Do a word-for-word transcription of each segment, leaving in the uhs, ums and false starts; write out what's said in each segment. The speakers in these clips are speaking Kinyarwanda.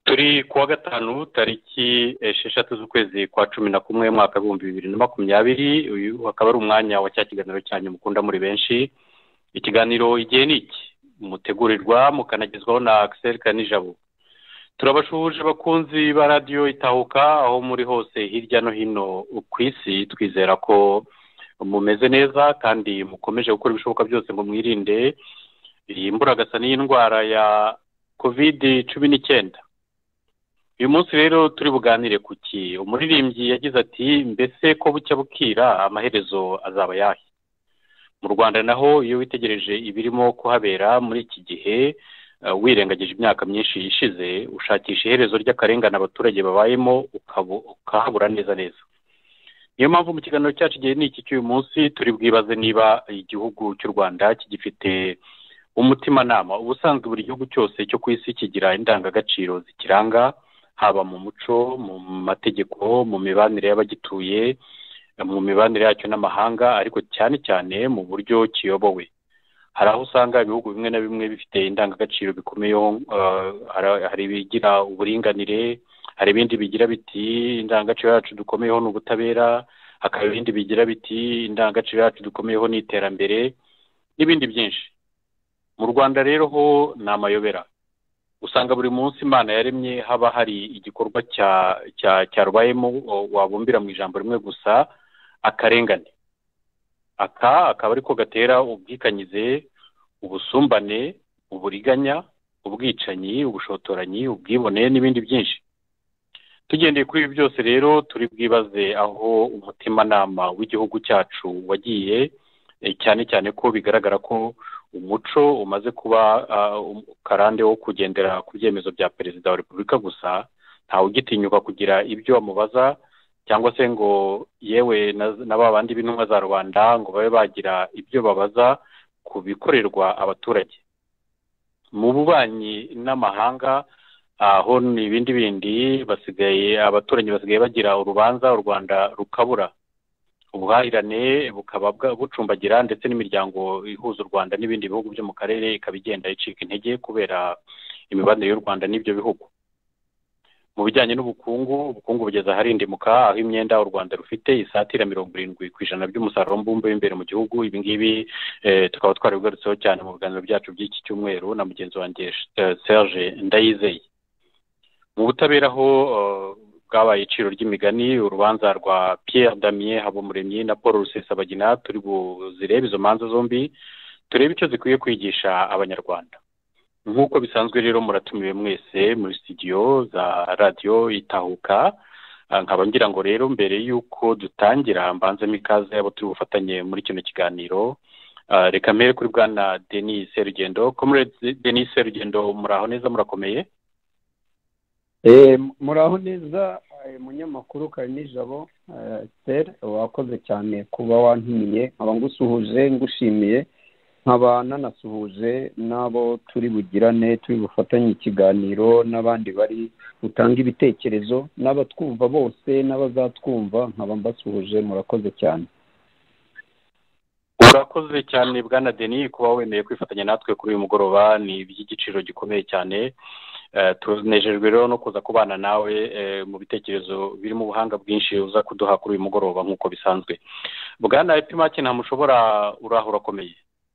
turi kuwa gatanu tariki esheshatu z'ukwezi kwa cumi na kumwe mwaka w'ibihumbi bibiri na makumyabiri. Uyu akaba ari umwanya wa cya kiganiro cyanyu mukunda muri benshi. Ikiganiro igihe ni iki mutegurirwa mukanagezwaho na Axel Kanijabo. Turabashuje abakunzi ba radio Itahuka aho muri hose hirya no hino ku isi. Twizera ko mumeze neza kandi mukomeje gukora ibishoboka byose ngo mwirinde iyi mburagasa n'indwara ya covid cumi n'icyenda. Uyu munsi rero turi buganire kuki umuririmbyi yagize ati mbese ko bucya bukira amaherezo azaba yahe. Mu Rwanda naho iyo witegereje ibirimo kuhabera muri iki gihe uh, wirengagije imyaka myinshi ishize ushakisha iherezo ry'akarengane abaturage babayemo ukahabura neza neza. Niyo mpamvu mu kiganiro cyacu gihe n'iki cy'uyu munsi turi bwibaze niba igihugu cy'u Rwanda kigifite umutima nama. Ubusanzwe buri gihugu cyose cyo ku isi kigira indangagaciro zikiranga, haba mu muco, mu mategeko, mu mibanire y'abagituye, mu mibanire yacyo n'amahanga, ariko cyane cyane mu buryo kiyobowe. Hari aho usanga ibihugu bimwe na bimwe bifite indangagaciro bikomeyeho, uh, hari bigira uburinganire, hari ibindi bigira biti indangagaciro yacu dukomeyeho n'ubutabera, hakaba ibindi bigira biti indangagaciro yacu dukomeyeho n'iterambere n'ibindi byinshi. Mu Rwanda rero ho ni amayobera. Usanga buri munsi Imana yaremye haba hari igikorwa cya cya cyarubayemo wabumbira mu ijambo rimwe gusa, akarengane. Aka akaba ariko gatera ubwikanyize, ubusumbane, uburiganya, ubwicanyi, ubushotoranyi, ubwibone n'ibindi byinshi. Tugendeye kuri ibi byose rero turi bwibaze aho umutima nama w'igihugu cyacu wagiye, cyane cyane ko bigaragara ko umuco umaze kuba uh, karande wo kugendera ku byemezo bya Perezida wa Repubulika gusa, ntawe ugitinyuka kugira ibyo amubaza cyangwa se ngo yewe na babandi b'intumwa za rubanda ngo babe bagira ibyo babaza ku bikorerwa abaturage. Mu bubanyi n'amahanga aho ni ibindi bindi basigaye abaturage basigaye bagira urubanza u Rwanda rukabura. Ubuhahirane bukaba bucumbagira ndetse n'imiryango ihuza u Rwanda n'ibindi bihugu byo mu karere ikabigenda icika intege kubera imibanire y'u Rwanda n'ibyo bihugu. Mu bijyanye n'ubukungu, ubukungu bugeza harindimuka aho imyenda u Rwanda rufite isatira mirongo irindwi ku ijana by'umusaruro mbumbe w'imbere mu gihugu. Ibi ngibi eh, tukaba twarigarutseho cyane mu biganiro byacu by'iki cyumweru na mugenzi wanjye uh, Serge Ndayizeye. Mu butabera ho uh, bwabaye iciro ry'imigani, urubanza rwa Pierre Damien Habumuremyi na Paul Rusesabagina. Turi buzirebe izo manza zombi turebe icyo zikwiye kwigisha abanyarwanda. Nk'uko bisanzwe rero muratumiwe mwese muri studio za radio Itahuka. Nkaba ngira ngo rero mbere yuko dutangira mbanzemo ikaze abo turi bufatanye muri kino kiganiro. Uh, reka mbere kuri bwana Denis Serugendo. Comrade Denis Serugendo, muraho neza murakomeye? Eh muraho neza munyamakuru Kanijabo. uh, Ser wakoze cyane kuba wantumiye, nkaba ngusuhuje ngushimiye, nkaba nanasuhuje nabo turi bugirane turi bufatanye ikiganiro n'abandi bari utanga ibitekerezo n'abatwumva bose n'abazatwumva, nkaba mbasuhuje. Murakoze cyane. Urakoze cyane bwana Denis kuba wemeye kwifatanya natwe kuri uyu mugoroba, ni iby'igiciro gikomeye cyane. Uh, tunejejwe rero no kuza kubana nawe uh, mu bitekerezo biri mu buhanga bwinshi uza kuduha kuri uyu mugoroba nk'uko bisanzwe. Bwana Epimaki nta mushobora uraho urakomeye?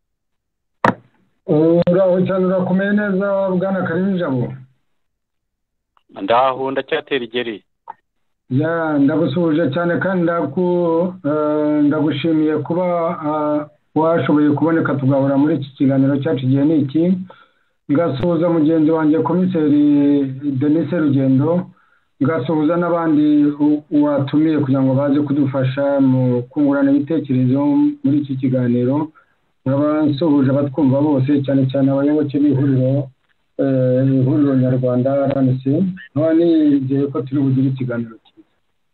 Uraho cyane urakomeye neza bwana Kanijabo? Ndaho ndacyatera igeri. Ya ndagusuhuje cyane kandi ndaku uh, ndagushimiye kuba uh, washoboye kuboneka tugahura muri iki kiganiro cyacu gihe n'iki. Ngasuhuza mugenzi wanjye komiseri Denis Serugendo, ngasuhuza n'abandi watumiye kugira ngo baze kudufasha mu kungurana ibitekerezo muri iki kiganiro. Nkaba nsuhuje abatwumva bose cyane cyane abayoboke b'ihuriro ihuriro nyarwanda R N C. Nkaba nizeye ko turi bugire ikiganiro cyiza.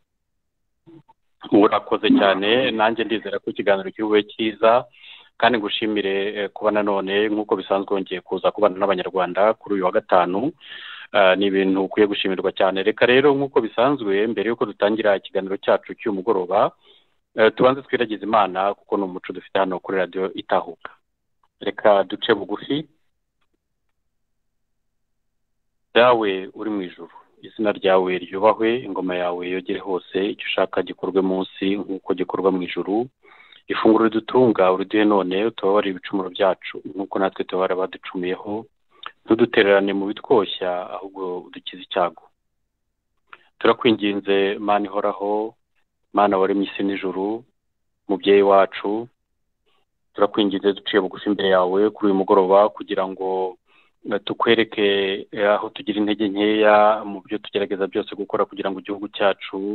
Urakoze cyane, nanjye ndizera ko ikiganiro cy'ubuwe cyiza kandi ngushimire kuba nanone nk'uko bisanzwe wongeye kuza kubana n'abanyarwanda kuri uyu wa gatanu. Uh, ni ibintu ukwiye gushimirwa cyane. Reka rero nk'uko bisanzwe mbere yuko dutangira ikiganiro cyacu cy'umugoroba uh, tubanze twiragize Imana kuko ni umuco dufite hano kuri radio Itahuka. Reka duce bugufi. dawe uri mu ijuru, izina ryawe ryubahwe, ingoma yawe yogere hose, icyo ushaka gikorwe munsi nk'uko gikorwa mu ijuru. Ifunguro ridutunga uriduhe none, utubabarire ibicumuro byacu nk'uko natwe tubabara abaducumuyeho, ntudutererane mu bitwoshya ahubwo udukize icyago. Turakwinginze Mana ihoraho, Mana waremye isi n'ijuru, mubyeyi wacu, turakwinginze duciye bugufi imbere yawe kuri uyu mugoroba kugira ngo tukwereke aho tugira intege nkeya mu byo tugerageza byose gukora kugira ngo igihugu cyacu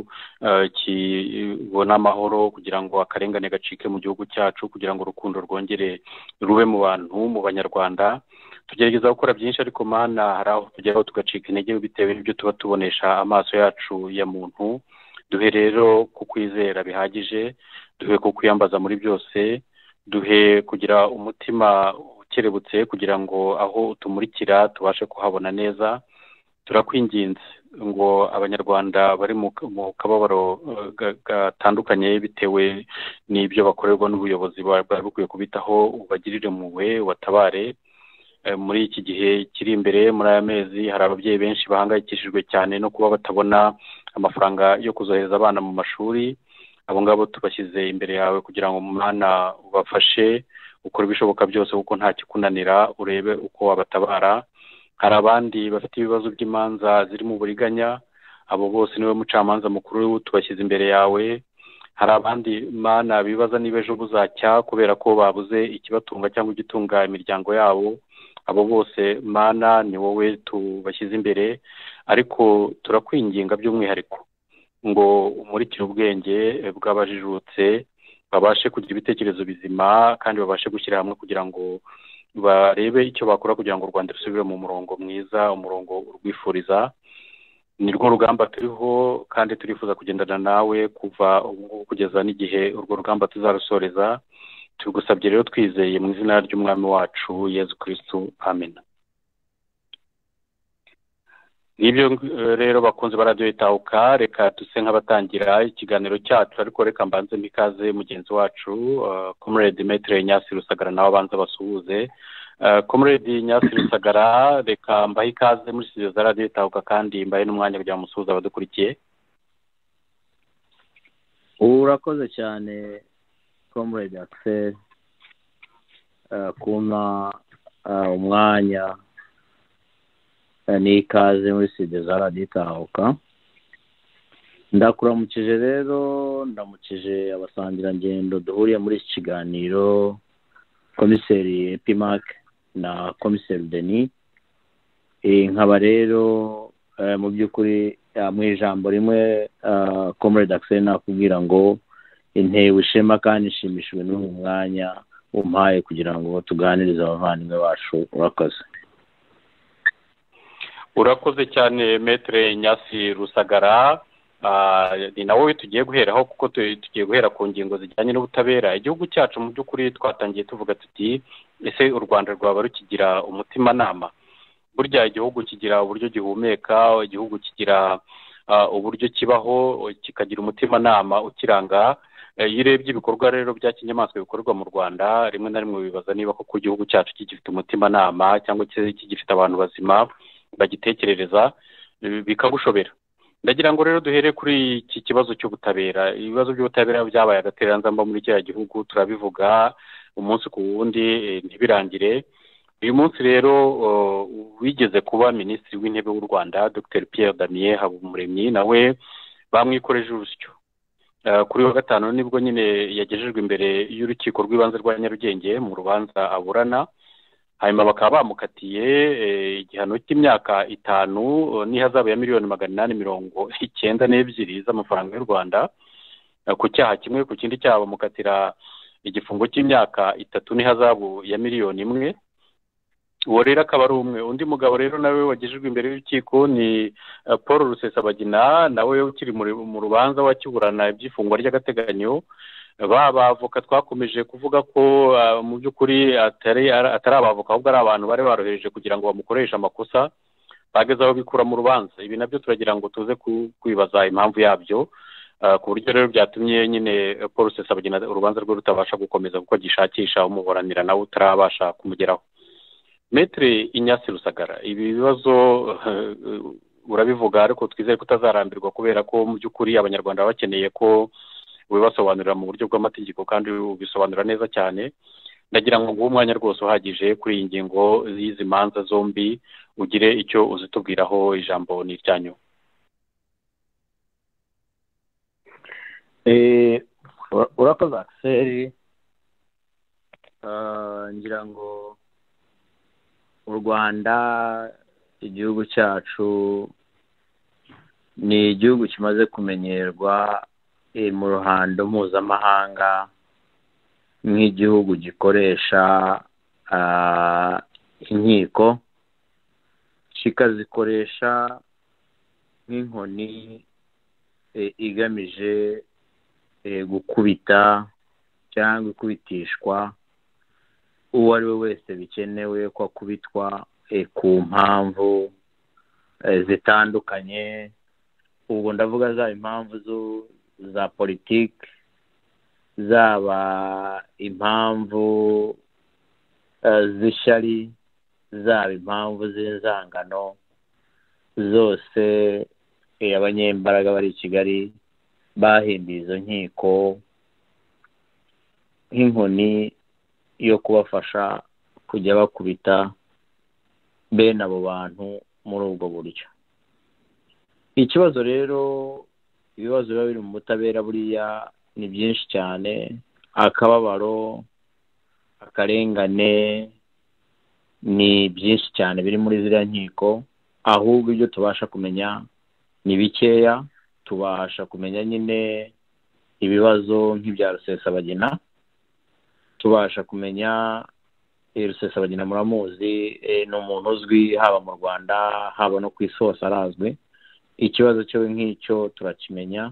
kibone amahoro, kugira ngo akarengane gacike mu gihugu cyacu, kugira ngo urukundo rwongere rube mu bantu, mu banyarwanda. Tugerageza gukora byinshi ariko Mana hari aho tugeraho tugacika intege bitewe n'ibyo tuba tubonesha amaso yacu ya muntu. Duhe rero kukwizera bihagije, duhe kukwiyambaza muri byose, duhe kugira umutima ukerebutse kugira ngo aho tumurikira tubashe kuhabona neza. Turakwinginze ngo abanyarwanda bari mu kababaro gatandukanye bitewe n'ibyo bakorerwa n'ubuyobozi bari bukwiye kubitaho, ubagirire muwe, watabare. Muri iki gihe kiri imbere muri aya mezi hari ababyeyi benshi bahangayikishijwe cyane no kuba batabona amafaranga yo kuzohereza abana mu mashuri. Abo ngabo tubashyize imbere yawe kugira ngo Mana ubafashe, ukora ibishoboka byose kuko nta kikunanira, urebe uko wabatabara. Hari abandi bafite ibibazo by'imanza ziri mu buriganya, abo bose niwe mucamanza mukuru, tubashyize imbere yawe. Hari abandi Mana bibaza niba ejo buzacya kubera ko babuze ikibatunga cyangwa igitunga imiryango yabo. Abo bose Mana ni wowe tubashyize imbere, ariko turakwinginga by'umwihariko ngo umurikire ubwenge bw'abajijutse, babashe kugira ibitekerezo bizima kandi babashe gushyira hamwe kugira ngo barebe icyo bakora kugira ngo u Rwanda rusubire mu murongo mwiza, umurongo urwifuriza. Ni rwo rugamba turiho kandi turifuza kugendana nawe kuva ubu kugeza n'igihe urwo rugamba tuzarusoreza. Tugusabye rero twizeye mu izina ry'umwami wacu Yezu Kristo, amen. Nibyo rero bakunze baradiyo itahuka, reka duse nk'abatangira ikiganiro cyacu, ariko reka mbanze mikaze mugenzi wacu Comrade Maître Ignace Rusagara nawe abanza basuhuze. Comrade Ignace Rusagara, reka mbahe ikaze muri studio za radiyo itahuka kandi mbahe n'umwanya kugira ngo musuhuze abadukurikiye. Urakoze cyane Comrade Axel kuma umwanya n'ikaze muri studio za radiyo itahuka. Ndakuramukije rero, ndamukije abasangirangendo duhuriye muri iki kiganiro, Komiseri Epimac na Komiseri Denis. Nkaba rero mu by'ukuri mu ijambo rimwe Comrade Axel nakubwira ngo intewe ishema kandi ishimishijwe n'uyu mwanya umpaye kugira ngo tuganirize abavandimwe bacu. Urakoze. Urakoze cyane Maître Ignace Rusagara. Ni nawe tugiye guheraho kuko tugiye guhera ku ngingo zijyanye n'ubutabera. Igihugu cyacu mu by'ukuri twatangiye tuvuga tuti ese u Rwanda rwaba rukigira umutimanama? Burya igihugu kigira uburyo gihumeka, igihugu kigira uburyo kibaho, kikagira umutimanama ukiranga. Iyo urebye ibikorwa rero bya kinyamaswa bikorerwa mu Rwanda, rimwe na rimwe bibaza niba koko igihugu cyacu kigifite umutimanama cyangwa kigifite abantu bazima bagitekerereza, bikagushobera. Ndagira ngo rero duhere kuri iki kibazo cy'ubutabera. Ibibazo by'ubutabera byabaye agatereranzamba muri kiriya gihugu, turabivuga umunsi ku wundi ntibirangire. Uyu munsi rero wigeze kuba minisitiri w'intebe w'u Rwanda Dr Pierre Damien Habumuremyi, nawe bamwikoreje urusyo. Kuri wa gatanu nibwo nyine yagejejwe imbere y'urukiko rw'ibanze rwa Nyarugenge mu rubanza aburana, hanyuma bakaba bamukatiye igihano cy'imyaka itanu n'ihazabu ya miliyoni magana inani mirongo icyenda n'ebyiri z'amafaranga y'u Rwanda ku cyaha kimwe. Ku kindi cyaha bamukatira igifungo cy'imyaka itatu n'ihazabu ya miliyoni imwe. Uwo rero akaba ari umwe. Undi mugabo rero nawe wagejejwe imbere y'urukiko ni Paul Rusesabagina, nawe ukiri mu rubanza wakiburana iby'ifungwa ry'agateganyo. Baba avoka twakomeje kuvuga ko mu by'ukuri atari atari abavoka ahubwo ari abantu bari barohereje kugira ngo bamukoreshe amakosa, bageze aho bikura mu rubanza. Ibi nabyo turagira ngo tuze kwibaza impamvu yabyo, ku buryo rero byatumye nyine Paul Rusesabagina urubanza rwe rutabasha gukomeza kuko gishakisha umuburanira nawe utarabasha kumugeraho. Metre Inyasi Rusagara, ibi bibazo urabivuga ariko twizeye kutazarambirwa kubera ko mu by'ukuri abanyarwanda bakeneye ko ubibasobanurira mu buryo bw'amategeko kandi ubisobanura neza cyane. Ndagira ngo nguhe umwanya rwose uhagije kuri iyi ngingo z'izi manza zombi ugire icyo uzitubwiraho, ijambo ni iryanyu. Urakoze Axel. Ngira ngo u Rwanda igihugu cyacu ni igihugu kimaze kumenyerwa mu ruhando mpuzamahanga nk'igihugu gikoresha inkiko, kikazikoresha nk'inkoni igamije gukubita cyangwa ikubitishwa uwo ari we wese bikenewe ko akubitwa ku mpamvu zitandukanye. Ubwo ndavuga za impamvu za politiki, zaba impamvu z'ishyari, zaba impamvu z'inzangano, zose abanyembaraga bari i Kigali bahimbiye izo nkiko nk'inkoni yo kubafasha kujya bakubita bene abo bantu muri ubwo buryo. Ikibazo rero, ibibazo biba biri mu butabera buriya ni byinshi cyane. Akababaro, akarengane ni byinshi cyane biri muri ziriya nkiko, ahubwo ibyo tubasha kumenya ni bikeya. Tubasha kumenya nyine ibibazo nk'ibya Rusesabagina, tubasha kumenya Rusesabagina muramuzi, ni umuntu uzwi haba mu Rwanda haba no ku isi hose arazwi. Ikibazo cyo nk'icyo turakimenya.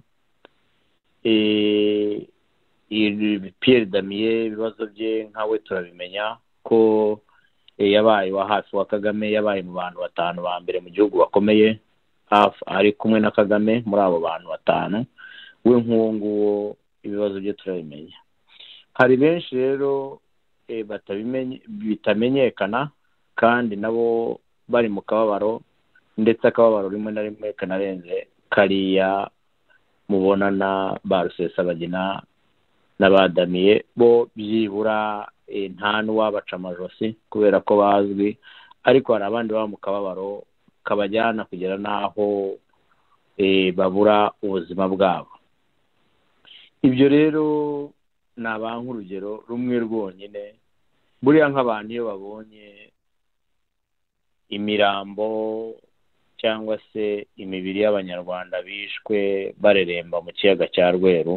Pierre Damien ibibazo bye nkawe turabimenya ko yabaye wa hafi wa Kagame, yabaye mu bantu batanu ba mbere mu gihugu bakomeye, ari kumwe na Kagame muri abo bantu batanu. We nk'uwo nguwo ibibazo bye turabimenya. Hari benshi rero bitamenyekana kandi nabo bari mu kababaro, ndetse akababaro rimwe na rimwe kanarenze kariya mubonana ba Rusesabagina n'abadamiye. Bo byibura nta n'uwabaca amajosi kubera ko bazwi, ariko hari abandi baba mu kababaro kabajyana kugera n'aho babura ubuzima bwabo. Ibyo rero ni abantu urugero rumwe rwonyine. Buriya nk'abantu iyo babonye imirambo cyangwa se imibiri y'abanyarwanda bishwe bareremba mu kiyaga cya Rweru,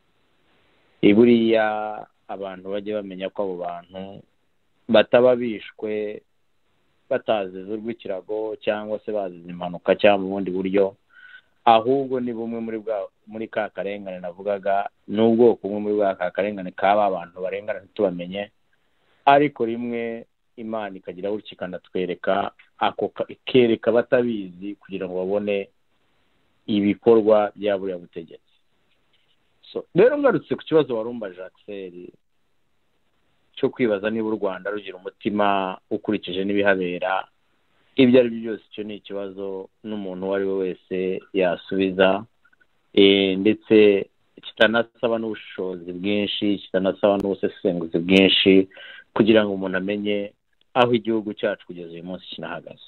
buriya abantu bajye bamenya ko abo bantu bataba bishwe batazize urw'ikirago cyangwa se bazize impanuka cyangwa mu bundi buryo, ahubwo ni bumwe muri bwa muri ka karengane navugaga, n'ubwoko bumwe muri bwa ka karengane kaba abantu barengana ntitubamenye, ariko rimwe Imana ikagira gutya ikanatwereka ako ikereka batabizi kugira ngo babone ibikorwa bya buriya butegetsi. So rero ngarutse ku kibazo warumba Jacques cyo kwibaza niba u Rwanda rugira umutima ukurikije n'ibihabera, ibyo ari byo byose icyo ni ikibazo n'umuntu uwo ari we wese yasubiza, ndetse kitanasaba n'ubushobozi bwinshi, kitanasaba n'ubusesenguzi bwinshi kugira ngo umuntu amenye aho igihugu cyacu kugeza uyu munsi kinahagaze.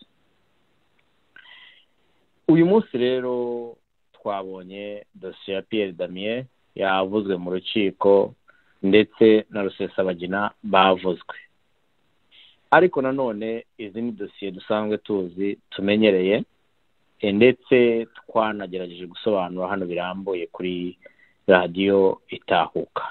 Uyu munsi rero twabonye dosiye ya Pierre Damien yavuzwe mu rukiko, ndetse na Rusesabagina bavuzwe, ariko nanone izi ni dosiye dusanzwe tuzi tumenyereye, ndetse twanagerageje gusobanura hano birambuye kuri radiyo Itahuka.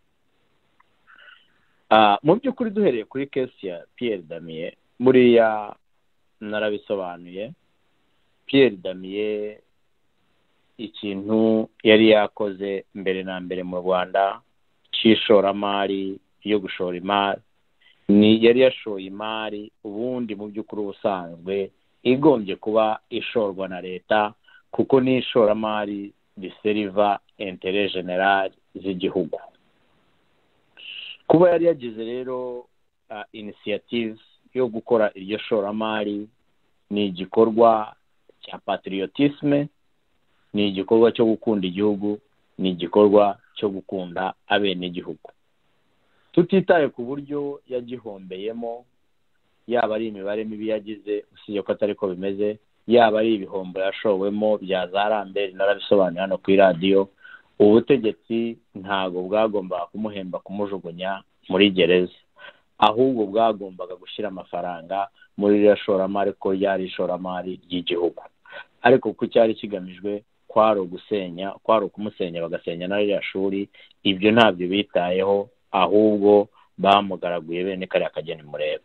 Mu by'ukuri duhereye kuri kesi ya Pierre Damien, buriya narabisobanuye. Pierre Damien ikintu yari yakoze mbere na mbere mu Rwanda cy'ishoramari yo gushora imari, ni yari yashoye imari ubundi mu by'ukuri ubusanzwe igombye kuba ishorwa na leta, kuko ni ishoramari riseriva intere generale z'igihugu. Kuba yari yagize rero initiative yo gukora iryo shoramari ni igikorwa cya patriotisme, ni igikorwa cyo gukunda igihugu, ni igikorwa cyo gukunda abenegihugu, tutitaye ku buryo yagihombeyemo, yaba ari imibare mibi yagize usibye ko atari ko bimeze, yaba ari ibihombo yashowemo bya za Rambert narabisobanuye hano ku radio. Ubutegetsi ntago bwagombaga kumuhemba kumujugunya muri gereza, ahubwo bwagombaga gushyira amafaranga muri iriya shoramari ko yari ishoramari ry'igihugu, ariko ku cyari kigamijwe kwari ugusenya, kwari ukumusenya bagasenya na ririya shuri. Ibyo ntabyo bitayeho, ahubwo bamugaraguye bene kariya kageni mureba.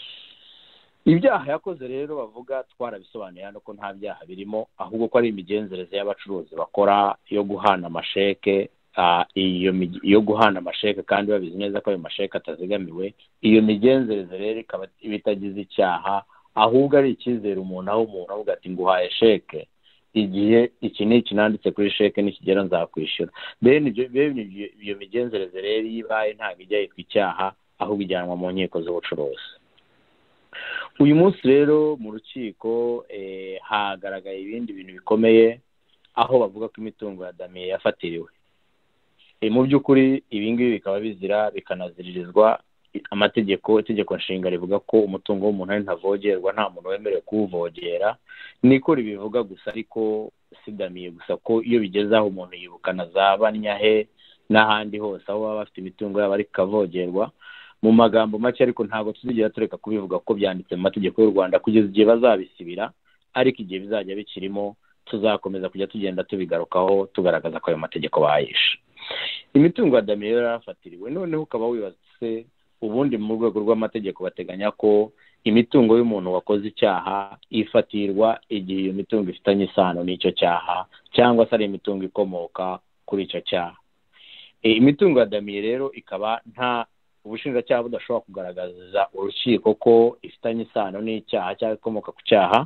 Ibyaha yakoze rero bavuga twarabisobanuye hano ko nta byaha birimo, ahubwo ko ari imigenzereze y'abacuruzi bakora yo guhana amasheke, iyo yo guhana amasheke kandi babizi neza ko ayo masheke atazigamiwe. Iyo migenzereze rero ikaba bitagize icyaha, ahubwo ari icyizere umuntu aho umuntu avuga ati nguhaye sheke, igihe iki ni kinanditse kuri sheke nikigera nzakwishyura. Bene iyo migenzereze rero yibaye ntabwo ijya yitwa icyaha, ahubwo ijyanwa mu nkiko z'ubucuruzi. Uyu munsi rero mu rukiko hagaragaye ibindi bintu bikomeye, aho bavuga ko imitungo ya Damien yafatiriwe. Mu by'ukuri ibi ngibi bikaba bizira bikanaziririzwa amategeko. Itegeko nshinga rivuga ko umutungo w'umuntu ari ntavogerwa, nta muntu wemerewe kuwuvogera. Niko ribivuga gusa, ariko si Damien gusa, ko iyo bigeze aho umuntu yibukana za Banyahe n'ahandi hose aho baba bafite imitungo yabo ariko ikavogerwa. Mu magambo make ariko ntabwo tuzigera tureka kubivuga ko byanditse mu mategeko y'u Rwanda kugeza igihe bazabisibira, ariko igihe bizajya bikirimo tuzakomeza kujya tugenda tubigarukaho tugaragaza ko ayo mategeko bayishe. Imitungo ya Damien yarafatiriwe, noneho ukaba wibaza se ubundi mu rwego rw'amategeko bateganya ko imitungo y'umuntu wakoze icyaha ifatirwa igihe iyo mitungo ifitanye isano n'icyo cyaha, cyangwa se ari imitungo ikomoka kuri icyo cyaha. Imitungo ya Damien rero ikaba nta ubushinjacyaha budashobora kugaragaza urukiko ko ifitanye isano n'icyaha cyangwa ikomoka ku cyaha.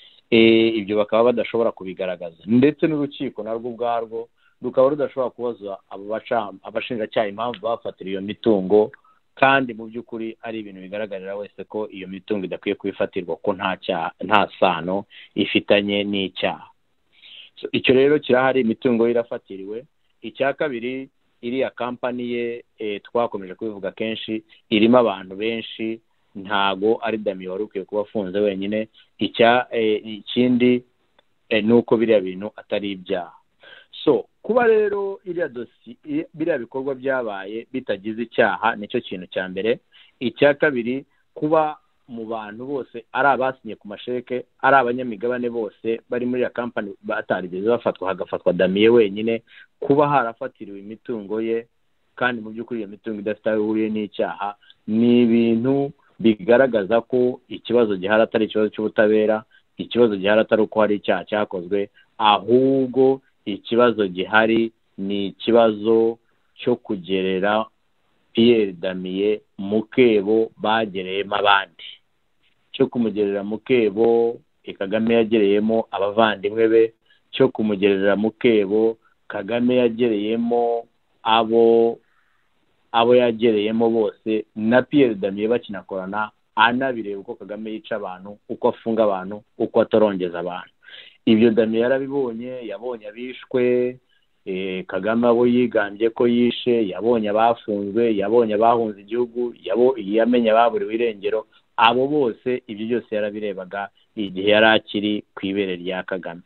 Ibyo bakaba badashobora kubigaragaza, ndetse n'urukiko narwo ubwarwo rukaba rudashobora kubaza abo abashinjacyaha impamvu bafatira iyo mitungo, kandi mu by'ukuri ari ibintu bigaragarira wese ko iyo mitungo idakwiye kubifatirwa, ko nta cyaha, nta sano ifitanye n'icyaha. Icyo rero kirahari, imitungo irafatiriwe. Icya kabiri, iriya kampani ye twakomeje kubivuga kenshi, irimo abantu benshi, ntago ari Damien wari ukwiye kuba afunze wenyine. Icya ikindi ni uko biriya bintu atari ibyaha. So kuba rero iriya dosi biriya bikorwa byabaye bitagize icyaha nicyo kintu cya mbere. Icya kabiri, kuba mu bantu bose ari abasinye ku masheke, ari abanyamigabane bose bari muri ya kampani batarigeze bafatwa, hagafatwa Damien wenyine, kuba harafatiriwe imitungo ye kandi mu by'ukuri iyo mitungo idafite aho ihuriye n'icyaha, ni ibintu bigaragaza ko ikibazo gihari atari ikibazo cy'ubutabera, ikibazo gihari atari uko hari icyaha cyakozwe, ahubwo ikibazo gihari ni ikibazo cyo kugerera Pierre Damien mu kebo bagereyemo abandi, cyo kumugerera mu kebo Kagame yagereyemo abavandimwe be, cyo kumugerera mu kebo Kagame yagereyemo abo abo yagereyemo bose, na Pierre Damien bakinakorana, anabireba uko Kagame yica abantu, uko afunga abantu, uko atorongeza abantu. Ibyo Damien yarabibonye, yabonye abishwe, Kagame abo yigambye ko yishe, yabonye abafunzwe, yabonye abahunze igihugu, yamenye ababuriwe irengero. Abo bose ibyo byose yarabirebaga igihe yari akiri ku ibere rya Kagame.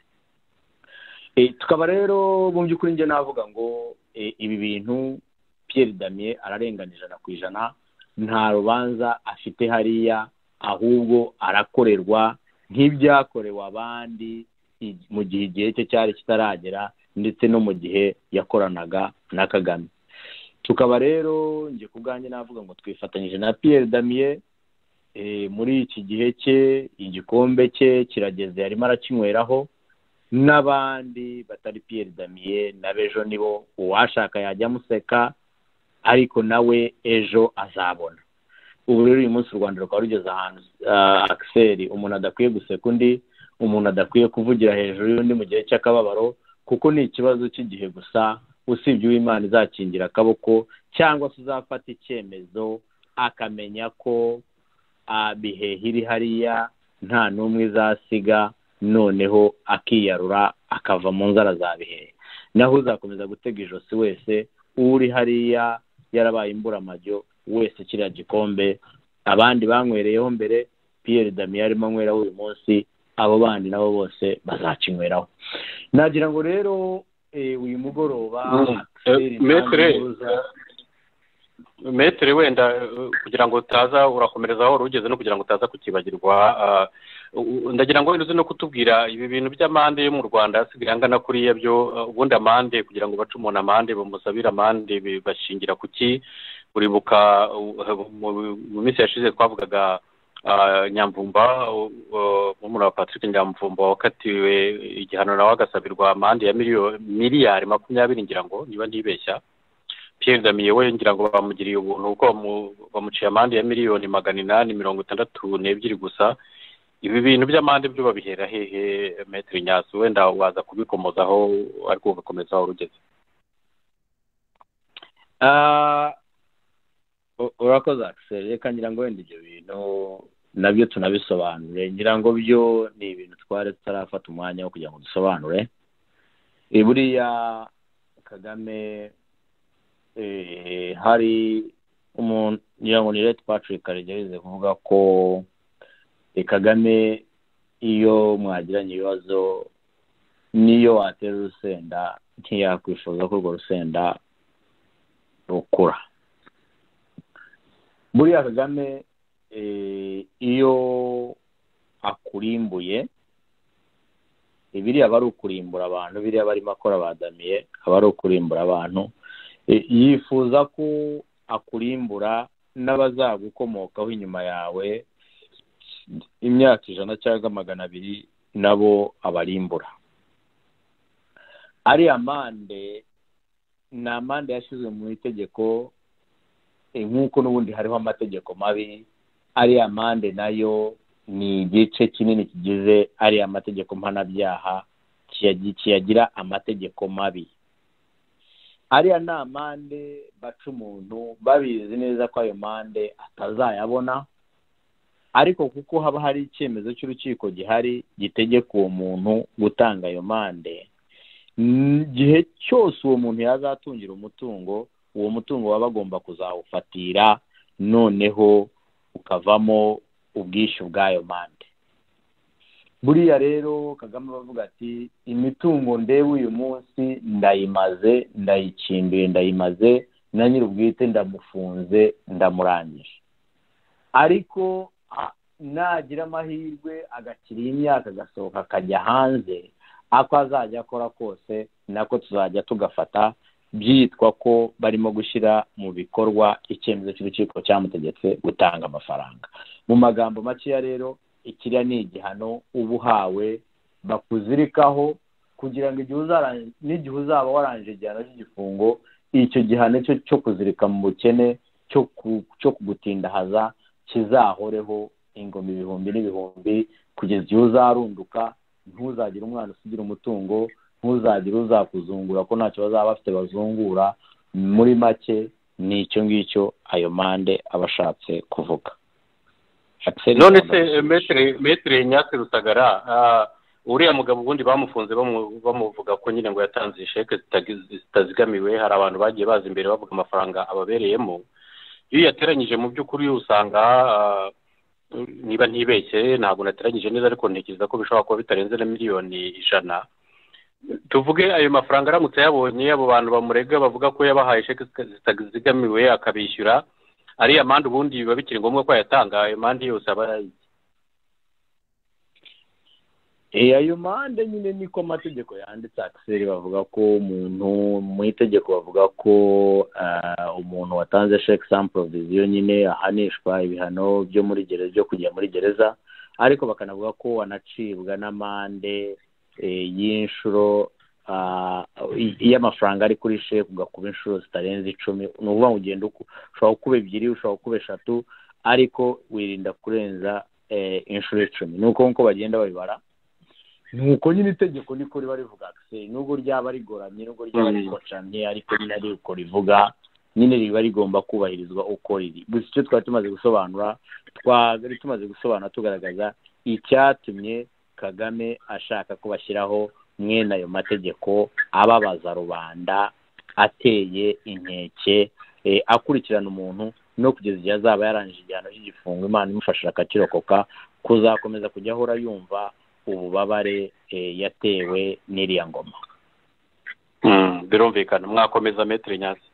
Tukaba rero mu by'ukuri njye navuga ngo ibi bintu Pierre Damien ararenganije ijana ku ijana, nta rubanza afite hariya, ahubwo arakorerwa nk'ibyakorewe abandi mu gihe igihe cye cyari kitaragera, ndetse no mu gihe yakoranaga na Kagame. Tukaba rero njye ku bwanjye navuga ngo twifatanyije na Pierre Damien muri iki gihe cye, igikombe cye kirageze, arimo arakinyweraho, n'abandi batari Pierre Damien n'abejo nibo uwashaka yajya museka, ariko nawe ejo azabona. Ubu rero uyu munsi u Rwanda rukaba rugeze ahantu Axel umuntu adakwiye guseka undi, umuntu adakwiye kuvugira hejuru y'undi mu gihe cy'akababaro, kuko ni ikibazo cy'igihe gusa, usibye uw'Imana izakingira akaboko, cyangwa se uzafata icyemezo akamenya ko bihehe iri hariya nta n'umwe izasiga, noneho akiyarura akava mu nzara za bihehe. Naho uzakomeza gutega ijosi wese uri hariya yarabaye imburamajyo wese kiriya gikombe abandi banywereyeho mbere, Pierre Damien arimo anyweraho uyu munsi, abo bandi nabo bose bazakinyweraho. Nagira ngo rero uyu mugoroba metere metere wenda kugira ngo utaza urakomereza aho urugeze no kugira ngo utaza kukibagirwa, ndagira ngo wenda uzi no kutubwira ibi bintu by'amande yo mu Rwanda asigaye angana kuriya byo, ubundi amande kugira ngo bace umuntu amande bamusabira amande bashingira kuki? Uribuka mu minsi yashize twavugaga Nyamvumba, umura wa Patrick Nyamvumba wakatiwe igihano nawe agasabirwa amande ya miliyari makumyabiri ngira ngo niba ntibeshya. Pierre Damien we ngira ngo bamugiriye ubuntu uko bamuciye amande ya miliyoni magana inani mirongo itandatu n'ebyiri gusa. Ibi bintu by'amande byo babihera hehe Maître Ignace? Wenda waza kubikomozaho ariko ugakomeza aho urugeze. Ah, urakoze Axel, reka ngira ngo wenda ibyo bintu nabyo tunabisobanure. Ngira ngo byo ni ibintu twari tutarafata umwanya wo kugira ngo dusobanure. Buriya Kagame eh hari umuntu ngira ngo ni Red Patrick Karegeya kuvuga ko Kagame iyo mwagiranye ibibazo niyo watera urusenda ntiyakwifuza ko urwo rusenda rukura. Buriya Kagame iyo akurimbuye biriya bari ukurimbura abantu, biriya barimo akora badamiye aba ari ukurimbura abantu, yifuza ko akurimbura n'abazagukomokaho inyuma yawe imyaka ijana cyangwa magana abiri nabo abarimbura. Ari amande ni amande yashyizwe mu itegeko nk'uko n'ubundi hariho amategeko mabi. Ari amande nayo ni igice kinini kigize ari amategeko mpanabyaha kiyagira amategeko mabi. Ariya ni amande baca umuntu babizi neza ko ayo mande atazayabona, ariko kuko haba hari icyemezo cy'urukiko gihari gitegeka uwo muntu gutanga ayo mande, igihe cyose uwo muntu yazatungira umutungo, uwo mutungo baba bagomba kuzawufatira noneho ukavamo ubwishyu bw'ayo mande. Buriya rero Kagame bavuga ati imitungo ndewe uyu munsi ndayimaze, ndayicimbiye, ndayimaze, na nyir'ubwite ndamufunze, ndamurangije. Ariko nagira amahirwe agakira imyaka agasohoka akajya hanze, ako azajya akora kose nako tuzajya tugafata byitwa ko barimo gushyira mu bikorwa icyemezo cy'urukiko cyamutegetse gutanga amafaranga. Mu magambo makeya rero ikiriya ni igihano uba uhawe bakuzirikaho kugira ngo n'igihe uzaba warangije igihano cy'igifungo, icyo gihano cyo cyo kuzirika mu bukene cyo kugutindahaza kizahoreho ingoma ibihumbi n'ibihumbi kugeza igihe uzarunduka, ntuzagire umwana usigira umutungo, ntuzagire uzakuzungura ko ntacyo bazaba bafite bazungura. Muri make ni icyo ngicyo ayo mande abashatse kuvuga. None se Maître Ignace Rusagara, uriya mugabo ubundi bamufunze bamuvuga ko nyine ngo yatanze sheke zitazigamiwe, hari abantu bagiye baza imbere bavuga amafaranga ababereyemo. Iyo yateranyije mu by'ukuri usanga niba ntibeshye, ntabwo nateranyije neza ariko ntekereza ko bishobora kuba bitarenze na miliyoni ijana. Tuvuge ayo mafaranga aramutse yabonye abo bantu bamurega bavuga ko yabahaye sheke zitazigamiwe akabishyura, ariya mande ubundi biba bikiri ngombwa ko yatanga ayo mande yose aba Eh ayo mande nyine niko amategeko yanditse Axel, bavuga ko umuntu mu itegeko bavuga ko umuntu watanze sheke sans provision nyine ahanishwa ibihano byo muri gereza byo kujya muri gereza, ariko bakanavuga ko wanacibwa n'amande y'inshuro y'amafaranga ari kuri sheke ugakuba inshuro zitarenze icumi. Ni ukuvuga ngo ugenda ushobora kuba ebyiri, ushobora kuba eshatu, ariko wirinda kurenza inshuro icumi. Ni uko nkuko bagenda babibara. Nuko nyine itegeko niko riba rivuga Axel, nubwo ryaba rigoramye, nubwo ryaba rikocamye, ariko nyine ari uko rivuga. nyine riba rigomba kubahirizwa uko riri. Gusa icyo twari tumaze gusobanura twari tumaze gusobanura tugaragaza icyatumye Kagame ashaka kubashyiraho mwene ayo mategeko ababaza rubanda, ateye inkeke, e, akurikirana umuntu no kugeza igihe azaba yarangije igihano cy'igifungo Imana imufashije akakirokoka, kuzakomeza kujya ahora yumva ububabare e, yatewe n'iriya ngoma. birumvikana. Mwakomeza Maître Nyanzi.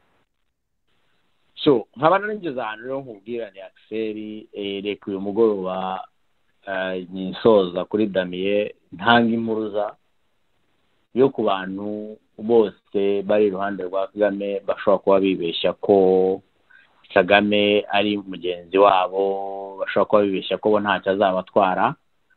So nkaba narengeza ahantu rero nkubwira ni Axel, e, reka uyu mugoroba nyisoza kuri Damien ntanga impuruza yo ku bantu bose bari iruhande rwa Kagame bashobora kuba bibeshya ko Kagame ari mugenzi wabo, bashobora kuba bibeshya ko bo ntacyo azabatwara.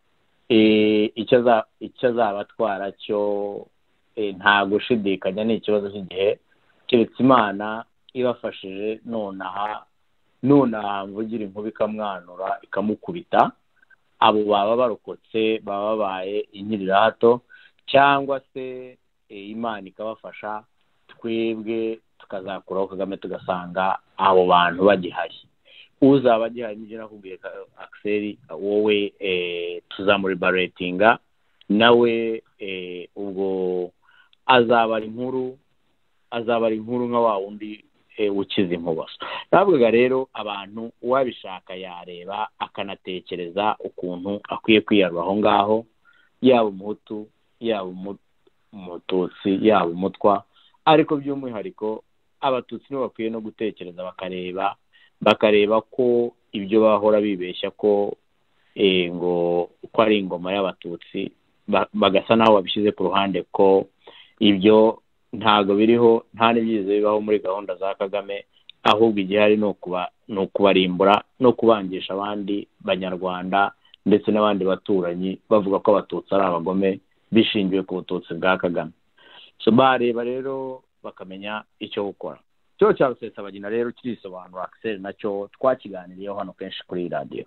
e, icyo icyo azabatwara cyo e, nta gushidikanya ni ikibazo cy'igihe, keretse Imana ibafashije nonaha nonaha mvugira inkuba ikamwanura ikamukubita, abo baba barokotse baba babaye inkirira hato, cyangwa se e, Imana ikabafasha twebwe tukazakuraho Kagame tugasanga abo bantu bagihari. Uzaba agihari n'ibyo nakubwiye Axel, wowe e, tuzamuribaratinga nawe, e, ubwo azaba ari inkuru azaba ari inkuru nka wa wundi e, ukiza inkuba. Ntabwo rero abantu uwabishaka yareba akanatekereza ukuntu akwiye kwiyarura aho ngaho, yaba umuhutu yaba umututsi yaba umutwa, ariko by'umwihariko abatutsi nibo bakwiye no gutekereza bakareba bakareba ko ibyo bahora bibeshya ko e, ngo ko ari ingoma y'abatutsi bagasa naho babishyize ku ruhande, ko ibyo ntago biriho, nta n'ibyize bibaho muri gahunda za Kagame, ahubwo igihari no kuba no kubarimbura no kubangisha abandi banyarwanda ndetse n'abandi baturanyi bavuga ko abatutsi ari abagome bishingiwe ku bututsi bwa Kagame. So bareba rero bakamenya icyo gukora. Cyo cya Rusesabagina rero kirisobanura Axel, nacyo twakiganiriyeho hano kenshi kuri radio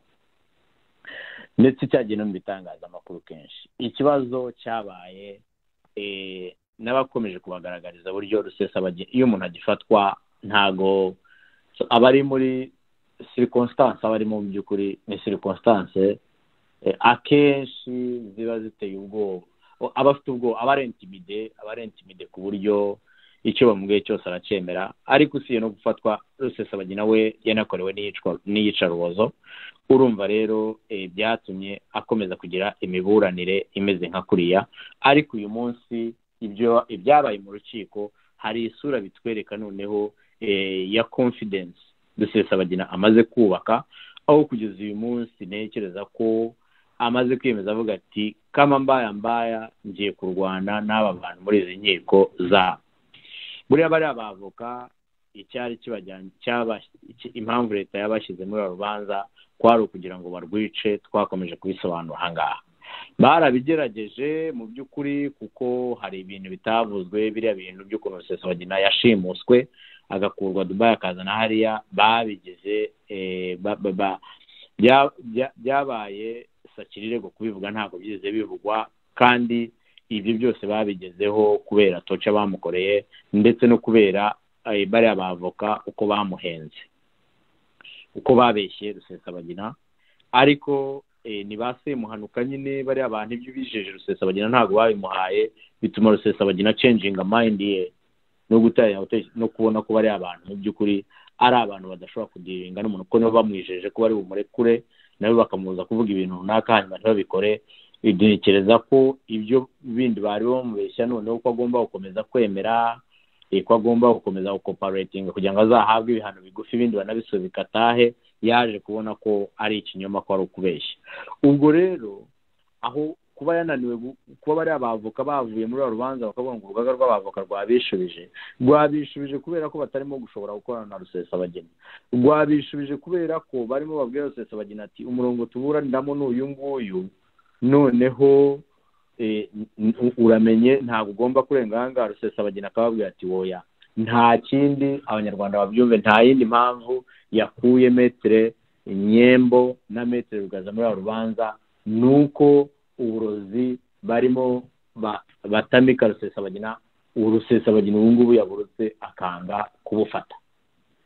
ndetse cyagiye no mu bitangazamakuru kenshi. Ikibazo cyabaye e, n'abakomeje kubagaragariza buryo Rusesabagina iyo umuntu agifatwa ntago so, abari muri circumstance abari mu by'ukuri ni circumstance e, akenshi ziba ziteye ubwoba, abafite ubwoba abarentimide abarentimide ku buryo icyo bamubwiye cyose aracyemera. Ariko usiye no gufatwa Rusesabagina we yanakorewe n'iyicwa n'iyicarubozo, urumva rero e, byatumye akomeza kugira imiburanire imeze nka kuriya. Ariko uyu munsi ibyo ibyabaye mu rukiko hari isura bitwereka noneho e, ya confidence Rusesabagina amaze kubaka, aho kugeza uyu munsi ntekereza ko amaze kwemeza avuga ati kama mbaya mbaya ngiye kurwana n'aba bantu muri izi nkiko za buriya bari abavoka. Icyari kibajyanye cyaba impamvu leta yabashyize muri rubanza kwari ukugira ngo barwice, twakomeje kubisobanura ahangaha. Barabigerageje mu by'ukuri kuko hari ibintu bitavuzwe, biriya bintu by'ukuntu Rusesabagina yashimuswe agakurwa Dubai akazana hariya, babigize e, ba, ba, ba, bya, bya, byabaye sakirirego kubivuga ntabwo byize bivugwa, kandi ibyo byose babigezeho kubera toca bamukoreye ndetse no kubera e, bari abavoka uko bamuhenze, uko babeshye Rusesabagina. Ariko e, ni base muhanuka nyine bari abantu ibyo bijeje Rusesabagina ntabwo babimuhaye, bituma Rusesabagina changing mind ye no gutaya no kubona ko bari abantu mu by'ukuri ari abantu badashobora kudiringa n'umuntu, ko nibo bamwijeje ko bari bumurekure nawe bakamuza kuvuga ibintu runaka hanyuma ntibabikore. Idekereza ko ibyo bindi bari bamubeshya noneho ko agomba gukomeza kwemera, ko agomba gukomeza cooperating kugira ngo azahabwe ibihano bigufi ibindi banabisubika atahe, yaje kubona ko ari ikinyoma, ko ari ukubeshya. Ubwo rero aho kuba yananiwe kuba bari abavoka bavuye muri rubanza bakavuga ngo urugaga rw'abavoka rwabishubije rwabishubije kubera ko batarimo gushobora gukorana na Rusesabagina, rwabishubije kubera ko barimo babwira Rusesabagina ati umurongo tuburaniramo n'uyu nguyu, noneho e, uramenye ntabwo ugomba kurenga ahangaha. Rusesabagina akababwira ati woya nta kindi, abanyarwanda babyumve, nta yindi mpamvu yakuye Maître Nyembo na Maître Rugaza muri rubanza nuko uburozi barimo ba, batamika Rusesabagina. Urusesabagina ubu ngubu yaburutse akanga kubufata.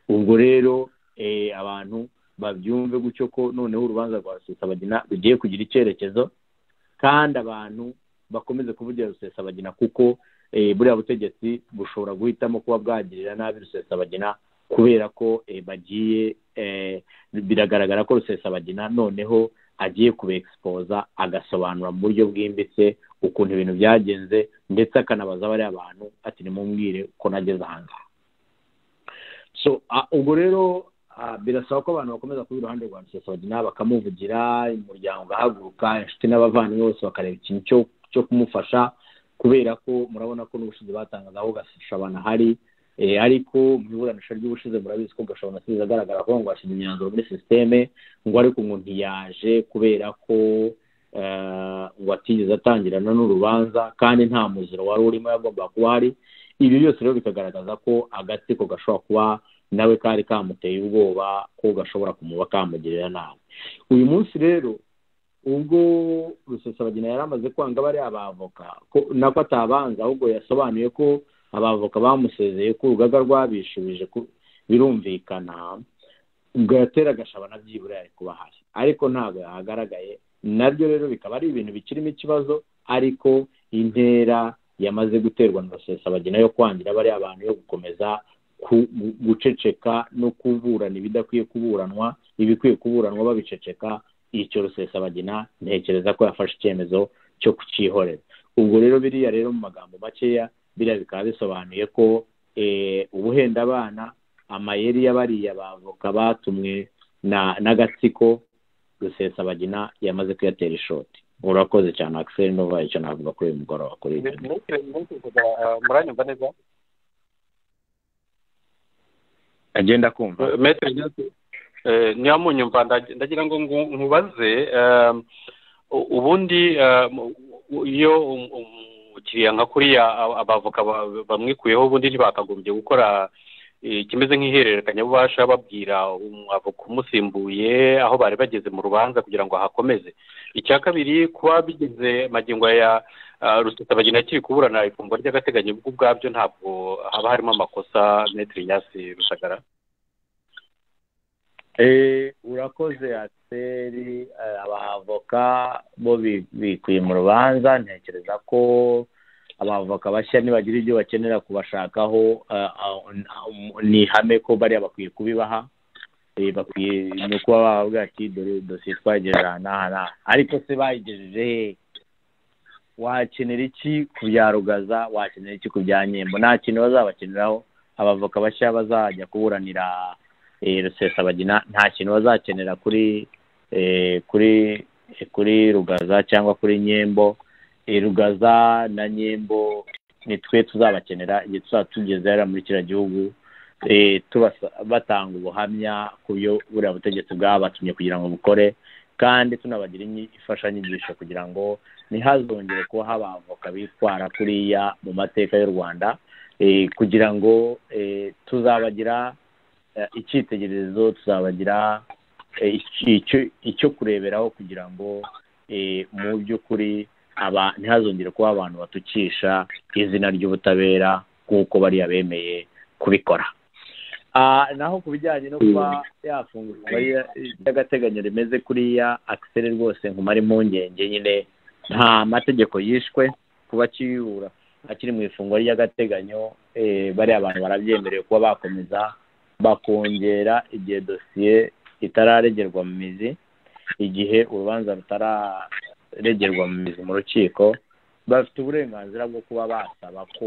ubwo rero abantu babyumve gutyo ko noneho urubanza rwa Rusesabagina rugiye kugira icyerekezo, kandi abantu bakomeze kuvugira Rusesabagina kuko buriya butegetsi bushobora guhitamo kuba bwagirira nabi Rusesabagina kubera ko bagiye biragaragara ko Rusesabagina noneho agiye kubexposa agasobanura mu buryo bwimbitse ukuntu ibintu byagenze, ndetse akanabaza bariya bantu ati nimumbwire ko nageze ahangaha. So ubwo rero birasaba ko abantu bakomeza kuba iruhande rwa Rusesabagina bakamuvugira, umuryango ugahaguruka, inshuti n'abavandimwe bose bakareba ikintu cyo cyo kumufasha, kubera ko murabona ko n'ubushize batangaza aho Gashabana hari, ariko mu iburanisha ry'ubushize murabizi ko Gashabana asize agaragara ko ngo ashinze imyanzuro muri systeme, ngo ariko ngo ntiyaje kubera ko ngo atigeze atangirana n'urubanza kandi nta muziro wari urimo yagomba kuba hari. Ibi byose rero bikagaragaza ko agatsiko gashobora kuba nawe kari kamuteye ubwoba ko gashobora kumuba kamugirira nabi. Uyu munsi rero ubwo Rusesabagina yari amaze kwanga bari abavoka nako atabanza, ahubwo yasobanuye ko abavoka bamusezeye ko urugaga rwabishubije birumvikana, ubwo yatera Gashabana byibura yari kuba hari, ariko ntabwo yahagaragaye. Nabyo rero bikaba ari ibintu bikirimo ikibazo, ariko intera yamaze guterwa na Rusesabagina yo kwangira bari abantu yo gukomeza guceceka no kuburana ibidakwiye kuburanwa, ibikwiye kuburanwa babiceceka, icyo Rusesabagina ntekereza ko yafashe icyemezo cyo kucyihorera. Ubwo rero biriya rero mu magambo makeya biriya bikaba bisobanuye ko ubuhenda abana amayeri y'abariya bavoka batumwe n'agatsiko Rusesabagina yamaze kuyatera ishoti. Urakoze cyane Axel, Nova icyo navuga kuri uyu mugoroba kuri ibyo. Muranyumva neza? Agenda kumva. Niba munyumva ndagira ngo nkubaze, ubundi iyo umukiriya nka kuriya abavoka bamwikuyeho ubundi ntibakagombye gukora ikimeze nk'ihererekanyabubasha babwira umwavoka umusimbuye aho bari bageze mu rubanza kugira ngo hakomeze. Icya kabiri, kuba bigeze magingo ya Rusesabagina akiri kuburana ifungwa ry'agateganyo ubwabyo ntabwo haba harimo amakosa. Maître Ignace Rusagara. Urakoze Axel, abavoka bo bikuye mu rubanza, ntekereza ko abavoka bashya nibagira ibyo bakenera kubashakaho ni ihame ko bariya bakwiye kubibaha, bakwiye no kuba bavuga ati dore dosiye twagerera n'aha, ariko se bayigejeje he? Wakenera iki ku bya Rugaza, wakenera iki ku bya Nyembo? Nta kintu bazabakeneraho. Abavoka bashya bazajya kuburanira Rusesabagina nta kintu bazakenera kuri kuri kuri Rugaza cyangwa kuri Nyembo. Rugaza na Nyembo ni twe tuzabakenera igihe tuzaba tugeze hariya muri kiriya gihugu, batanga ubuhamya ku byo buriya butegetsi bwabatumye kugira ngo bukore, kandi tunabagira imfashanyigisho kugira ngo ntihazongere kuba haba abavoka bitwara kuriya mu mateka y'u Rwanda, kugira ngo tuzabagira icyitegererezo, tuzabagira icyo kureberaho kugira ngo mu by'ukuri ntihazongere kuba abantu batukisha izina ry'ubutabera nk'uko bariya bemeye kubikora. Naho ku bijyanye no kuba yafungurwa ry'agateganyo rimeze kuriya, Axel rwose nkumara impungenge, nyine nta mategeko yishwe kuba kiyura akiri mu ifungwa ry'agateganyo. Bariya abantu barabyemerewe kuba bakomeza bakongera igihe dosiye itararegerwa mu mizi, igihe urubanza rutararegerwa mu mizi mu rukiko, bafite uburenganzira bwo kuba basaba ko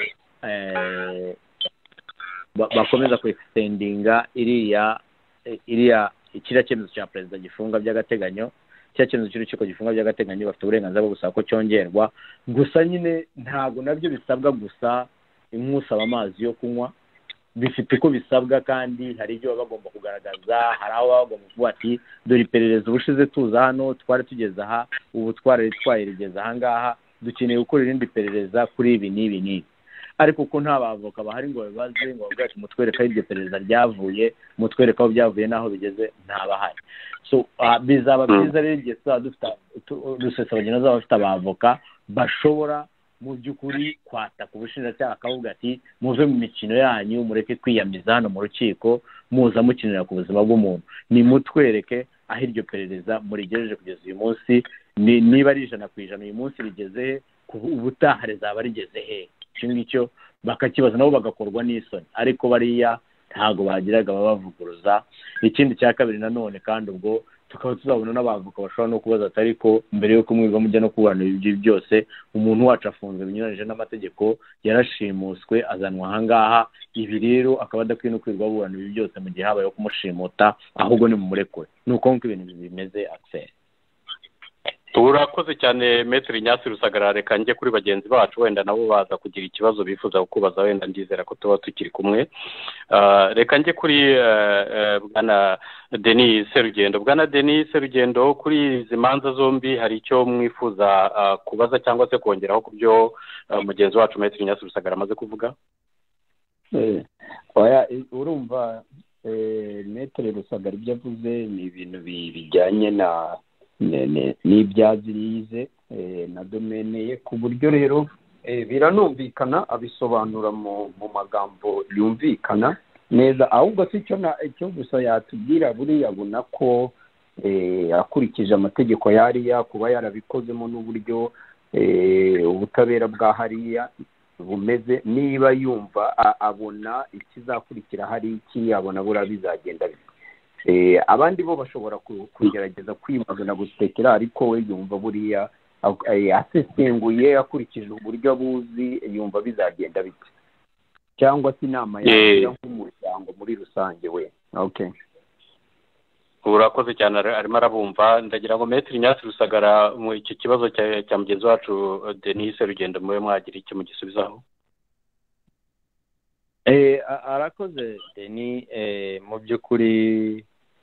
bakomeza ku extendinga iriya iriya ikira cyemezo cya perezida gifunga by'agateganyo, cya cyemezo cy'urukiko gifunga by'agateganyo. Bafite uburenganzira bwo gusaba ko cyongerwa, gusa nyine ntabwo nabyo bisabwa gusa nk'usaba amazi yo kunywa, bifite uko bisabwa kandi hari ibyo baba bagomba kugaragaza. Hari aho baba bagomba kuvuga ati dore iperereza ubushize tuza hano twari tugeze aha, ubu twarari twayirigeze aha ngaha, dukeneye gukora irindi perereza kuri ibi n'ibi n'ibi. Ariko uko nta bavoka bahari ngo babaze ngo bavuge ati mutwereka aho iryo perereza ryavuye, mutwereka aho byavuye n'aho bigeze, ntabahari. So bizaba byiza rero igihe tuzaba dufite Rusesabagina azaba afite abavoka bashobora mu by'ukuri kwata ku bushinjacyaha akavuga ati muve mu mikino yanyu mureke kwiyamiza hano mu rukiko muza mukinira ku buzima bw'umuntu, nimutwereke aho iryo perereza murigejeje kugeza uyu munsi, niba ari ijana ku ijana uyu munsi rigeze he, ubutaha rizaba rigeze he. icyo ngicyo bakakibaza nabo bagakorwa n'isoni, ariko bariya ntabwo bagiraga babavuguruza. Ikindi cya kabiri nanone kandi ubwo tukaba tuzabona n'abavoka bashobora no kubaza ati ariko mbere yo kumwiga mujya no kuburana ibyo byose umuntu wacu afunzwe binyuranyije n'amategeko, yarashimuswe azanwa aha ngaha, ibi rero akaba adakwiye no kwirirwa aburana ibi byose mu gihe habayeho kumushimuta, ahubwo ni mu murekure. Ni uko nk'uko ibintu bimeze Axel. Urakoze cyane Maître Ignace Rusagara. Reka njye kuri bagenzi bacu wenda nabo baza kugira ikibazo bifuza kukubaza, wenda ndizera ko tuba tukiri kumwe. Reka njye kuri bwana Denis Serugendo. Bwana Denis Serugendo, kuri izi manza zombi hari icyo mwifuza kubaza cyangwa se kongeraho ku byo mugenzi wacu Maître Ignace Rusagara amaze kuvuga? Urumva Maître Rusagara ibyo avuze ni ibintu bijyanye na n'ibyazirize na domene ye, ku buryo rero biranumvikana, abisobanura mu magambo yumvikana neza. ahubwo si icyo gusa yatubwira, buriya abona ko akurikije amategeko yariya kuba yarabikozemo n'uburyo ubutabera bwa hariya bumeze, niba yumva abona ikizakurikira hari iki, abona buriya bizagenda bite. abandi bo bashobora kugerageza kwimagana gusekera, ariko we yumva buriya asesenguye akurikije uburyo abuzi, yumva bizagenda bite, cyangwa se inama yagira nk'umuryango muri rusange we. Okay, urakoze cyane, arimo arabumva. Ndagira ngo Maître Ignace Rusagara mu iki kibazo cya mugenzi wacu Denis Serugendo mwe mwagira iki mugisubizaho? Eh, arakoze Denis. eh mu by'ukuri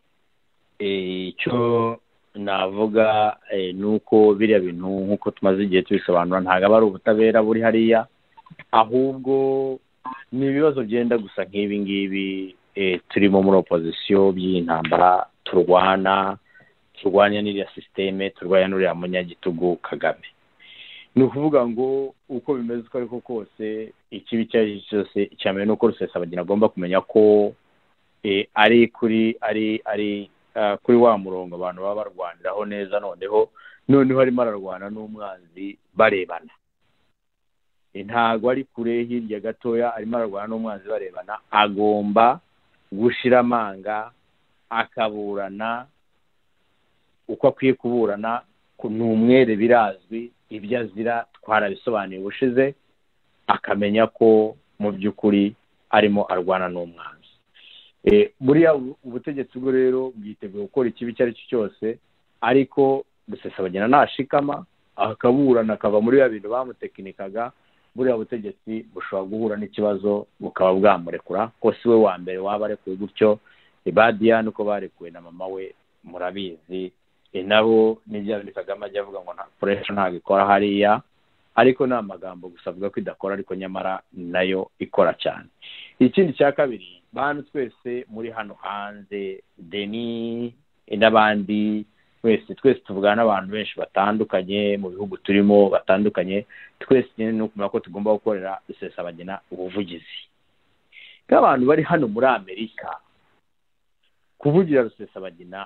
icyo navuga nuko biriya bintu nk'uko tumaze igihe tubisobanura ntabwo aba ari ubutabera buri hariya, ahubwo ni ibibazo byenda gusa nk'ibi ngibi turimo muri opozisiyo by'intambara turwana turwanya n'iriya sisiteme, turwanya n'uriya munyagitugu Kagame. Ni ukuvuga ngo uko bimeze uko ariko kose ikibi icyo ari cyo cyose, icya mbere ni uko Rusesabagina agomba kumenya ko ari kuri ari ari kuri wa murongo abantu baba barwaniraho neza, noneho noneho arimo ararwana n'umwanzi barebana. Ntago ari kure, hirya gatoya arimo ararwana n'umwanzi barebana. Agomba gushira amanga akaburana uko akwiye kuburana, ni umwere birazwi, ibyo azira twarabisobanuye ubushize, akamenya ko mu by'ukuri arimo arwana n'umwanzi. buriya ubutegetsi bwo rero bwiteguye gukora ikibi icyo ari cyo cyose, ariko Rusesabagina nashikama akaburana akava muri ya bintu bamutekinikaga, buriya butegetsi bushobora guhura n'ikibazo bukaba bwamurekura, ko si we wa mbere waba arekuwe gutyo. Badiya nuko barekuwe na mama we murabizi, nabo n'ibya bintu Kagame ajya avuga ngo nta puresha ntabwo ikora hariya, ariko ni amagambo gusa avuga ko idakora, ariko nyamara nayo ikora cyane. Ikindi cya kabiri, bantu twese muri hano hanze, Denis n'abandi twese twese tuvugana n'abantu benshi batandukanye mu bihugu turimo batandukanye, twese ni ukumenya ko tugomba gukorera Rusesabagina ubuvugizi. Nk'abantu bari hano muri Amerika, kuvugira Rusesabagina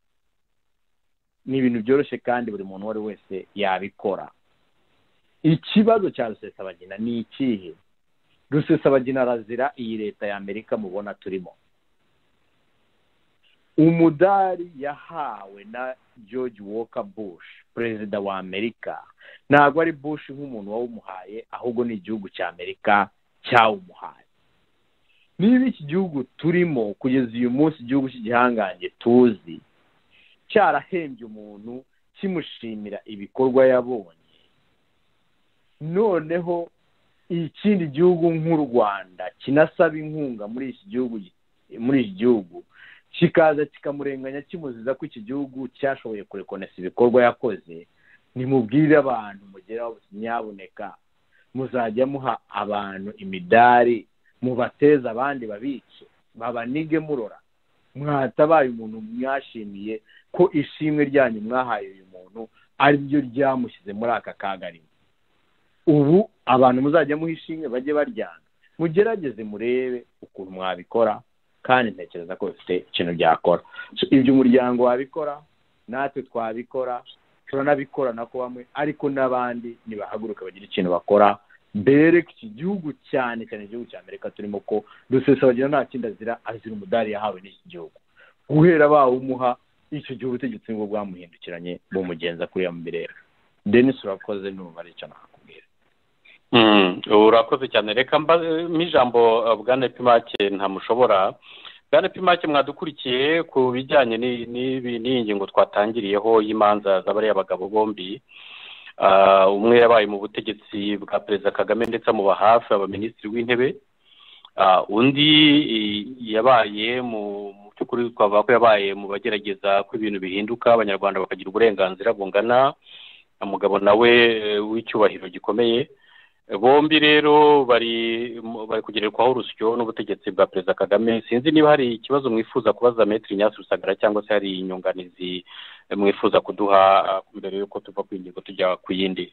ni ibintu byoroshye kandi buri muntu uwo ari wese yabikora. Ikibazo cya Rusesabagina ni ikihe? Rusesabagina arazira iyi leta ya Amerika mubona turimo. Umudari yahawe na George Walker Bush, perezida wa Amerika, ntabwo ari Bush nk'umuntu wawumuhaye, ahubwo ni igihugu cya Amerika cyawumuhaye. Niba iki gihugu turimo kugeza uyu munsi, igihugu cy'igihangange tuzi, cyarahembye umuntu kimushimira ibikorwa yabonye, noneho ikindi gihugu nk'u Rwanda kinasaba inkunga muri iki gihugu muri iki gihugu kikaza kikamurenganya kimuziza ko iki gihugu cyashoboye kurekonesa ibikorwa yakoze, nimubwire abantu mugeraho nyaboneka muzajya muha abantu imidari, mubateza abandi babice, babanige murora. Mwatabaye umuntu mwashimiye ko ishimwe ryanyu mwahaye uyu muntu ari byo ryamushyize muri aka kagarimo. ubu abantu muzajya muhishimye bajye baryana mugerageze murebe ukuntu mwabikora kandi ntekereza ko bifite ikintu byakora ibyo umuryango wabikora natwe twabikora turanabikora nako bamwe ariko n'abandi nibahaguruka bagira ikintu bakora bereke iki gihugu cyane cyane igihugu cya Amerika turimo ko Rusesabagina nta kindi azira azira umudari yahawe n'iki gihugu guhera bawumuha icyo gihe ubutegetsi ngo bwamuhindukiranye bumugenza kuriya mu birere. Denis urakoze numva ari cyo nakubwira. Mm urakoze cyane reka ijambo Bwana Epimake ntamushobora. Bwana Epimake mwadukurikiye ku bijyanye n'iyi ngingo twatangiriyeho y'imanza z'abari abagabo bombi umwe yabaye mu butegetsi bwa Perezida Kagame ndetse mu bahafi abaminisitiri w'intebe undi yabaye mu cyukuri twavuga ko yabaye mu bagerageza ko ibintu bihinduka abanyarwanda bakagira uburenganzira bungana umugabo nawe w'icyubahiro gikomeye bombi rero bari bari kugererwaho urusyo n'ubutegetsi bwa Perezida Kagame. Sinzi niba hari ikibazo mwifuza kubaza Maître Ignace Rusagara cyangwa se hari inyunganizi mwifuza kuduha mbere yuko tuva ku ngingo tujya ku yindi.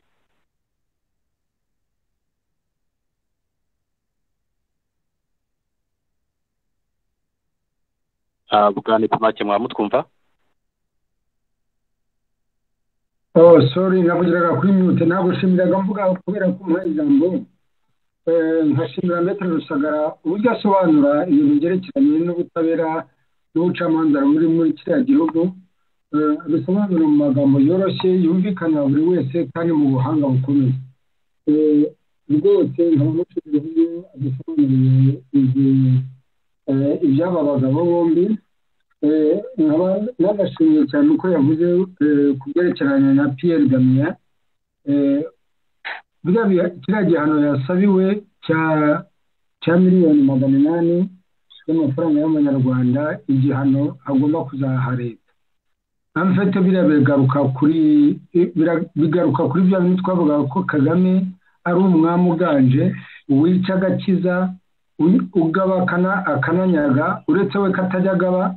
Bwana Epimake mwamutwumva? Oh sorry nabugiraga kuri mute nagushimiraga mvuga kubera ko mu ijambo eh nkashimira Maître Rusagara uburyo asobanura ibintu byerekeranye n'ubutabera n'ubucamanza muri muri kiriya gihugu bisobanura mu magambo yoroshye yumvikana buri wese kandi mu buhanga bukomeye. Eh rwose nkamushimira adusobanuriye iby'aba bagabo bombi n'abashimiye cyane uko yavuze ku byerekeranye na Pierre Damien kiriya gihano yasabiwe cya miliyoni magana inani y'amafaranga y'amanyarwanda igihano agomba kuzaha leta amfite biriya bigaruka kuri bigaruka kuri bya bintu twavuga ko Kagame ari umwami uganje wica agakiza ugabakana akananyaga uretse we katajya agaba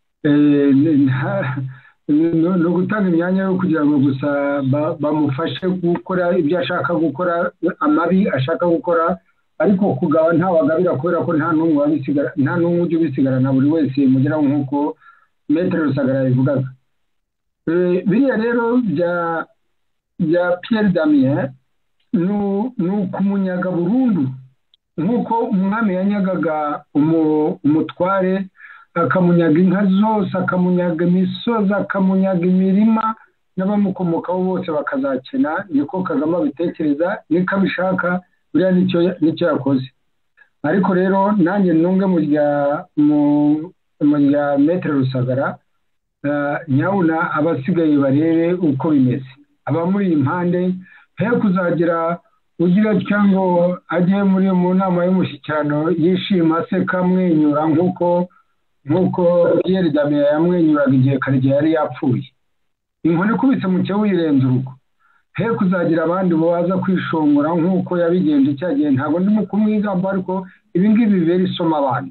no gutanga imyanya yo kugira ngo gusa bamufashe gukora ibyo ashaka gukora amabi ashaka gukora ariko kugaba ntawagabira kubera ko nta n'umwe wabisigara nta n'umwe ujya ubisigarana buri wese mugira nk'uko Maître Rusagara yabivugaga. Biriya rero bya bya Pierre Damien ni ukumunyaga burundu nk'uko umwami yanyagaga umutware akamunyaga inka zose akamunyaga imisozi akamunyaga imirima n'abamukomokaho bose bakazakena niko Kagame abitekereza niko abishaka buriya nicyo yakoze. Ariko rero nanjye nunge mu rya mu rya Maître Rusagara nyabuna abasigaye barebe uko bimeze abamuri impande he kuzagira ugira cyangwa agiye muri mu nama y'umushyikirano yishima se kamwenyura nk'uko nk'uko Pierre Damien yamwenyuraga igihe Karegeya yari yapfuye inkoni ikubise mu cyo wirenza urugo he kuzagira abandi baza kwishongora nk'uko yabigenje cyagiye ntabwo ndimo kumwigamba ariko ibi ngibi bibera isomo abantu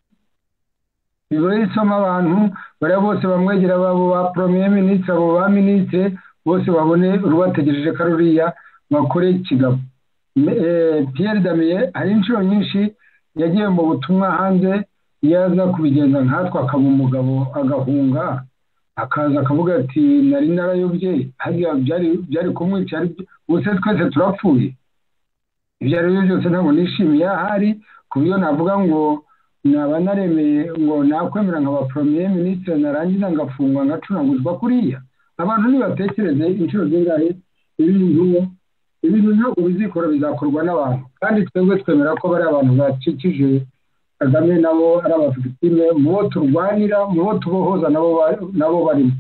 bibera isomo abantu bari bose bamwegera babo ba premier ministre abo ba ministre bose babone rubategereje karuriya bakore kigabo. Pierre Damien hari inshuro nyinshi yagiye mu butumwa hanze yaza kubigenza nkatwe akaba umugabo agahunga akaza akavuga ati nari narayobye hariya byari byari kumwica ubuse twese turapfuye. Ibyo ari byo byose ntabwo nishimiye ahari ku buryo navuga ngo naba naremeye ngo nakwemera nkaba premier ministre narangiza ngafungwa ngacuranguzwa kuriya. Abantu nibatekereze inshuro zingahe ibintu ibintu ntabwo bizikora bizakorwa n'abantu kandi twebwe twemera ko bari abantu bacikije Kagame nabo ari abafitime mubo turwanira mubo tubohoza nabo nabo barimo.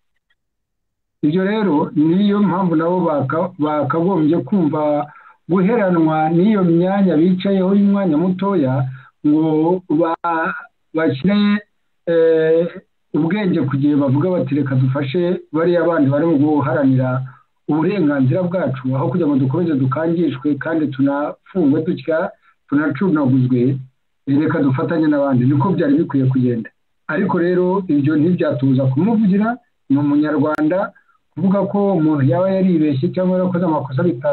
Ibyo rero niyo mpamvu nabo bakagombye kumva guheranwa n'iyo myanya bicayeho y'umwanya mutoya ngo bashyire ubwenge kugiye bavuga bati reka dufashe bari abandi bari mu guharanira uburenganzira bwacu aho kugira ngo dukomeze dukangishwe kandi tunafungwe dutya tunacunaguzwe reka dufatanye n'abandi niko byari bikwiye kugenda. Ariko rero ibyo ntibyatuza kumuvugira ni umunyarwanda kuvuga ko umuntu yaba yaribeshye cyangwa yarakoze amakosa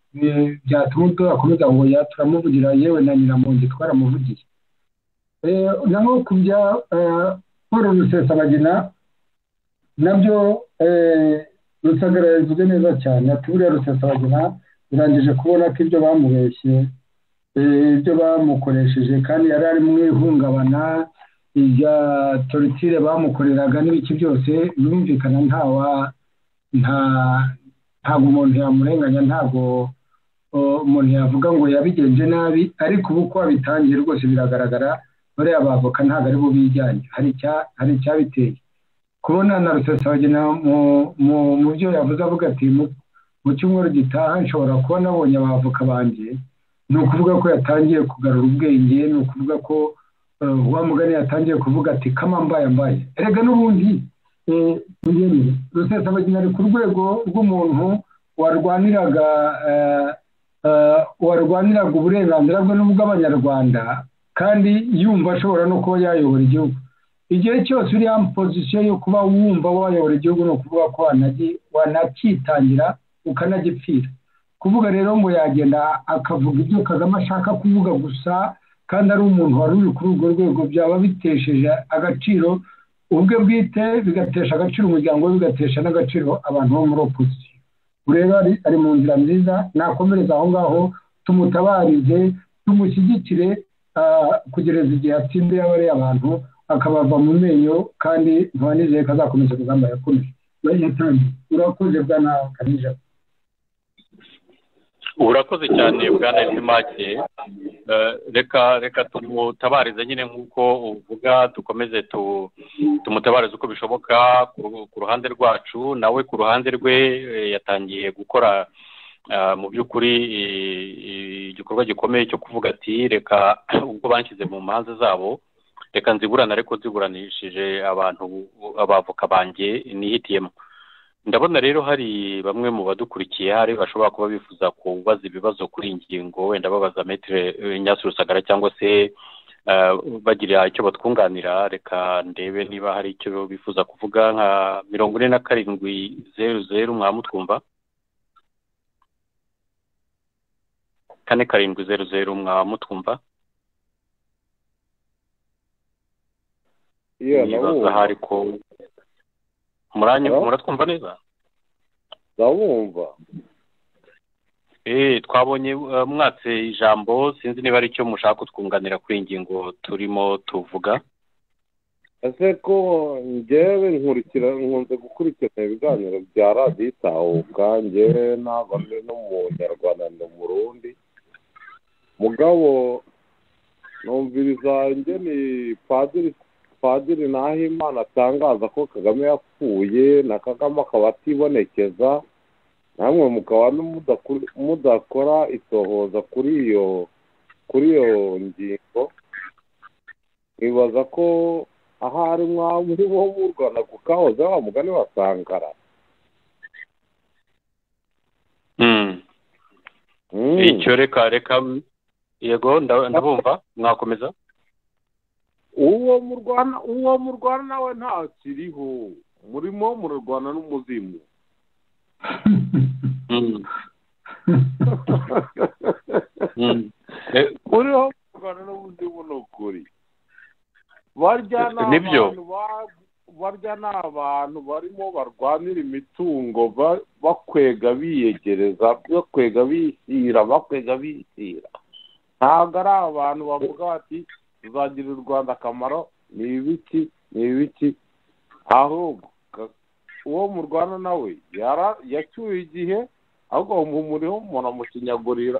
byatuma tudakomeza ngo ya turamuvugira yewe na nyiramongi twaramuvugiye naho ku bya Paul Rusesabagina nabyo Rusagara yavuze neza cyane ati buriya Rusesabagina birangije kubona ko ibyo bamubeshye ibyo bamukoresheje kandi yari ari mu ihungabana ibya torture bamukoreraga n'ibiki byose birumvikana ntawa nta ntabwo umuntu yamurenganya ntabwo umuntu yavuga ngo yabigenje nabi ariko ubu ko abitangiye rwose biragaragara bariya bavoka ntabwo ari bo bijyanye hari icya hari icyabiteye kubona na Rusesabagina mu byo yavuze avuga ati mu cyumweru gitaha nshobora kuba nabonye abavoka banjye ni ukuvuga ko yatangiye kugarura ubwenge ni ukuvuga ko wa mugani yatangiye kuvuga ati kama mbaye mbaye erega n'ubundi Rusesabagina ari ku rwego rw'umuntu warwaniraga warwaniraga uburenganzira bwe n'ubw'abanyarwanda kandi yumva ashobora no kuba yayobora igihugu igihe cyose uri mu pozisiyo yo kuba wumva wayobora igihugu no kuvuga ko wanakitangira ukanagipfira kuvuga rero ngo yagenda akavuga ibyo Kagame ashaka kuvuga gusa kandi ari umuntu wari uri kuri urwo rwego byaba bitesheje agaciro ubwe bwite bigatesha agaciro umuryango we bigatesha n'agaciro abantu bo muri opozisiyo rero ari mu nzira nziza nakomereza aho ngaho tumutabarize tumushyigikire kugereza igihe atsindiye abariya abantu akabava mu menyo kandi ntiwanizeye ko azakomeza kugamba yakomeje yatangiye urakoze bwana Kanija urakoze cyane bwana Etimake reka reka tumutabarize nyine nk'uko uvuga dukomeze tumutabarize uko bishoboka ku ruhande rwacu nawe ku ruhande rwe yatangiye gukora mu by'ukuri igikorwa gikomeye cyo kuvuga ati reka ubwo banshyize mu manza zabo reka nziburana ariko nziburanishije abantu abavoka banjye nihitiyemo ndabona rero hari bamwe mu badukurikiye hari bashobora kuba bifuza kubaza ibibazo kuri ingingo wenda babaza Maître Ignace Rusagara cyangwa se bagira icyo batwunganira reka ndebe niba hari icyo bifuza kuvuga nka mirongo ine na karindwi zeru zeru mwamutwumva kane karindwi zeru zeru mwamutwumva nibaza hari ko muranya muratwumva neza ndabumva eh twabonye mwatse ijambo sinzi niba ari cyo mushaka kutwunganira kuri ingingo turimo tuvuga ese ko njyewe nkurikira nkunze gukurikirana ibiganiro bya radiyo itahuka njyewe ntabwo ndi no mu Nyarwanda ndi mu Burundi mugabo numviriza njye ni padiri padiri Nahimana atangaza ko Kagame yapfuye na Kagame akaba atibonekeza namwe mukaba mudakora itohoza kuri iyo kuri iyo ngingo nibaza ko ahari mwamuri bo mu Rwanda ku kahoze wa mugani wa Sankara icyo reka reka yego ndabumva mwakomeza uwo mu Rwanda uwo mu Rwanda nawe ntakiriho murimo murarwana n'umuzimu uriho mu Rwanda n'umuzimu ni ukuri barya n'abantu barya n'abantu barimo barwanira imitungo bakwega biyegereza bakwega bishyira bakwega bishyira ntabwo ari abantu bavuga bati tuzagirira u Rwanda akamaro ni ibiki ni ibiki ahubwo uwo mu Rwanda nawe yacyuye igihe ahubwo mumuriho umuntu amukinyagurira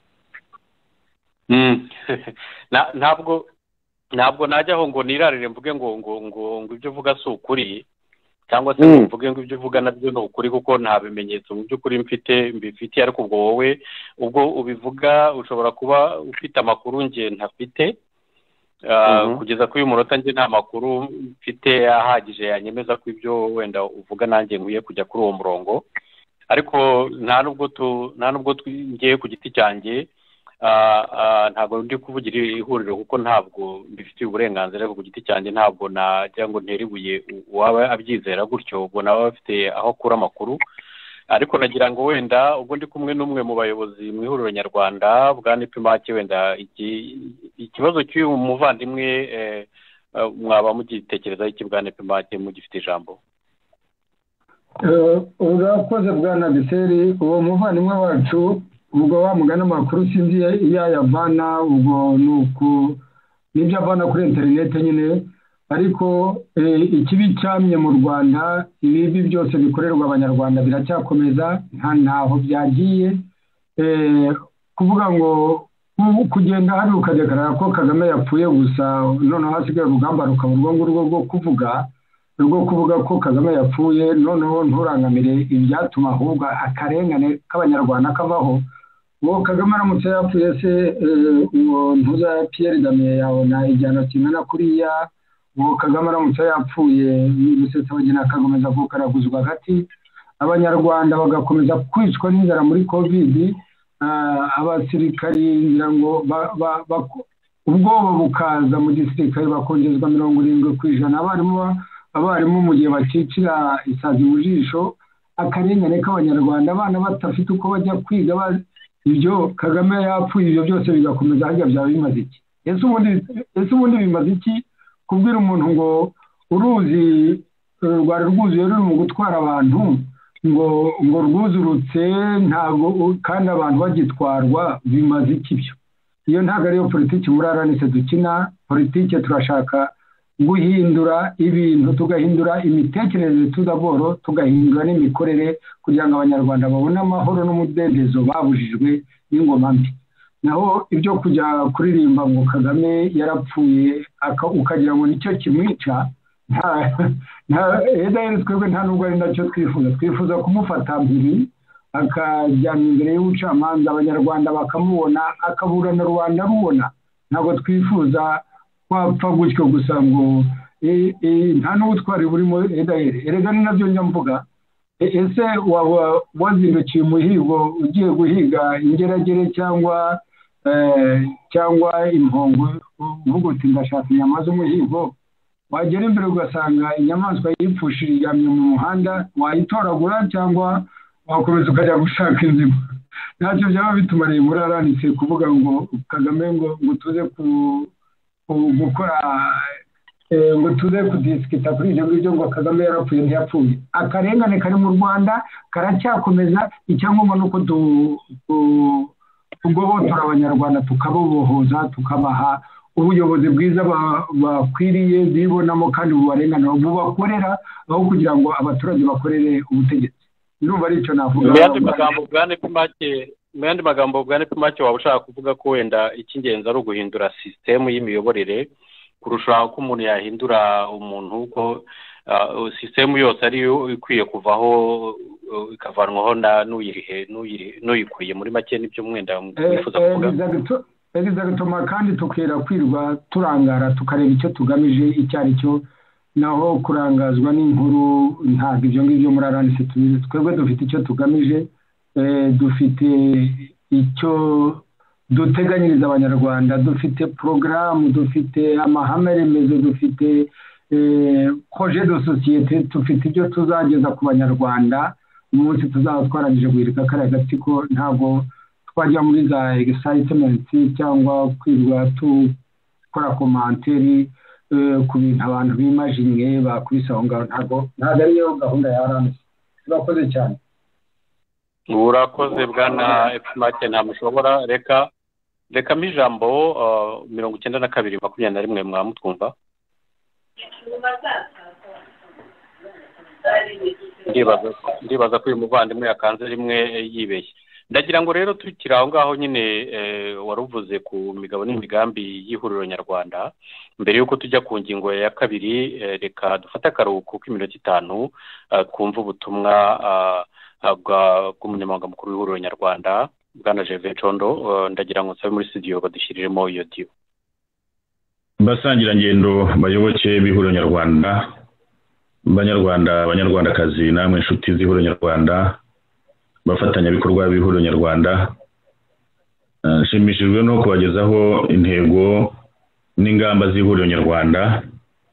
ntabwo ntabwo najyaho ngo nirarire mvuge ngo ngo ngo ngo ibyo uvuga si ukuri cyangwa se ngo mvuge ngo ibyo uvuga nabyo ni ukuri kuko nta bimenyetso mu by'ukuri mfite mbifitiye ariko ubwo wowe ubwo ubivuga ushobora kuba ufite amakuru nge ntafite kugeza kuri uyu munota nge nta makuru mfite ahagije yanyemeza ko ibyo wenda uvuga nanjye nkwiye kujya kuri uwo murongo ariko nta nubwo tu nta nubwo ngiye ku giti cyanjye ntabwo ndi kuvugira ihuriro kuko ntabwo mbifitiye uburenganzira ku giti cyanjye ntabwo najya ngo ntere ibuye uwaba abyizera gutyo ubwo nawe afite aho akura amakuru ariko nagira ngo wenda ubwo ndi kumwe n'umwe mu bayobozi mu ihuriro nyarwanda bwana Epimake wenda ikibazo cy'uyu muvandimwe mwaba mugitekerezaho iki bwana Epimake mugifite ijambo? urakoze bwana Biseri. Uwo muvandimwe wacu ubwo wamugana amakuru sinzi iyo ayavana, ubwo ni uku nibyo avana kuri interineti nyine, ariko ikibi cyamye mu Rwanda, ibibi byose bikorerwa abanyarwanda biracyakomeza, nta ntaho byagiye. Kuvuga ngo kugenda hari ukadekarara ko Kagame yapfuye gusa, noneho hasigaye urugamba rukaba urwo ngurwo rwo kuvuga rwo kuvuga ko Kagame yapfuye, noneho nturangamire ibyatuma ahubwo akarengane k'abanyarwanda kavaho. Uwo Kagame aramutse yapfuye se uwo ntuza Pierre Damien yabona igihano kingana kuriya? Uwo Kagame aramutse yapfuye Rusesabagina akakomeza kukaraguzwa hagati, abanyarwanda bagakomeza kwicwa n'inzara muri covid, abasirikari ngira ngo ubwoba bukaza mu gisirikare bakongezwa mirongo irindwi ku ijana, abarimu abarimu mu gihe bakicira isazi mu jisho, akarengane k'abanyarwanda, abana batafite uko bajya kwiga. Ibyo Kagame yapfuye, ibyo byose bigakomeza, hajya byaba bimaze iki? Ese ubundi ese ubundi bimaze iki kubwira umuntu ngo uruzi rwari rwuzuye ruri mu gutwara abantu ngo ngo rwuzurutse ntabwo kandi abantu bagitwarwa? Bimaze iki byo? Iyo ntabwo ariyo politiki muri aranise dukina. Politiki turashaka guhindura ibintu, tugahindura imitekerereze tudaboro, tugahindura n'imikorere kugira ngo abanyarwanda babone amahoro n'umudendezo babujijwe n'ingoma mbi. Naho ibyo kujya kuririmba ngo Kagame yarapfuye ukagira ngo nicyo kimwica, nta edaheri twebwe nta nubwo ari nacyo twifuza. Twifuza kumufata mpiri akajyana imbere y'ubucamanza, abanyarwanda bakamubona, akaburana rubanda rubona. Ntabwo twifuza wapfa gutyo gusa ngo nta n'ubutwari burimo edaheri. Erega ni nabyo njya mvuga. Ese waba wazindukiye umuhigo ugiye guhiga ingeragere cyangwa cyangwa impongo, uvuga uti ndashaka inyama z'umuhigo, wagera imbere ugasanga inyamaswa yipfushije iryamye mu muhanda, wayitoragura cyangwa wakomeza ukajya gushaka inzima? Ntacyo byaba bitumariye muri aranitse kuvuga ngo Kagame ngo ngo tuze gukora ngo tuze kudisikita kuri ibyo ngibyo ngo Kagame yarapfuye ntiyapfuye. Akarengane kari mu Rwanda karacyakomeza. Icyangombwa ni uko tugobotora abanyarwanda, tukabobohoza, tukabaha ubuyobozi bwiza bakwiriye bibonamo kandi bubarenganira, bubakorera, aho kugira ngo abaturage bakorere ubutegetsi. Ndumva ari icyo navuga. Mu yandi magambo bwana Epimake mu yandi magambo bwana Epimake waba ushaka kuvuga ko wenda icy'ingenzi ari uguhindura sisitemu y'imiyoborere kurusha uko umuntu yahindura umuntu, ko sisitemu yose ariyo ikwiye kuvaho ikavanwaho n'uyikuye muri make n'ibyo mwenda mwifuza kuvuga? Exactement, kandi tukera kwirwa turangara tukareba icyo tugamije icyo ari cyo, naho kurangazwa n'inkuru ntabwo ibyo ngibyo muri aranise tubizi. Twebwe dufite icyo tugamije, dufite icyo duteganyiriza abanyarwanda, dufite porogaramu, dufite amahame remezo, dufite projet de societe, dufite ibyo tuzageza ku banyarwanda umunsi tuzaba twarangije guhirika kariya gatsiko. Ntabwo twajya muri za excitement cyangwa kwirwa tukora komanteri ku bintu abantu bimajinye bakubise aho ngaho. Ntabwo ntabwo ariyo gahunda ya aranise. Turakoze cyane. Urakoze bwana Epimake, nta mushobora. Reka reka mu ijambo mirongo icyenda na kabiri makumyabiri na rimwe mwamutwumva. Ndibaza ko uyu muvandimwe yakanze rimwe yibeshye. Ndagira ngo rero tukiri aho ngaho nyine wari uvuze ku migabo n'imigambi y'ihuriro nyarwanda, mbere y'uko tujya ku ngingo ya kabiri, reka dufate akaruhuko k'iminota itanu twumva ubutumwa bw'umunyamabanga mukuru w'ihuriro nyarwanda bwana Gervais Condo. Ndagira ngo nsabe muri studio badushyiriremo iyo dio. Basangira ngendo bayoboke b'ihuriro nyarwanda, banyarwanda abanyarwandakazi, namwe inshuti z'ihuriro nyarwanda, bafatanya bikorwa b'ihuriro nyarwanda, nshimishijwe no kubagezaho intego n'ingamba z'ihuriro nyarwanda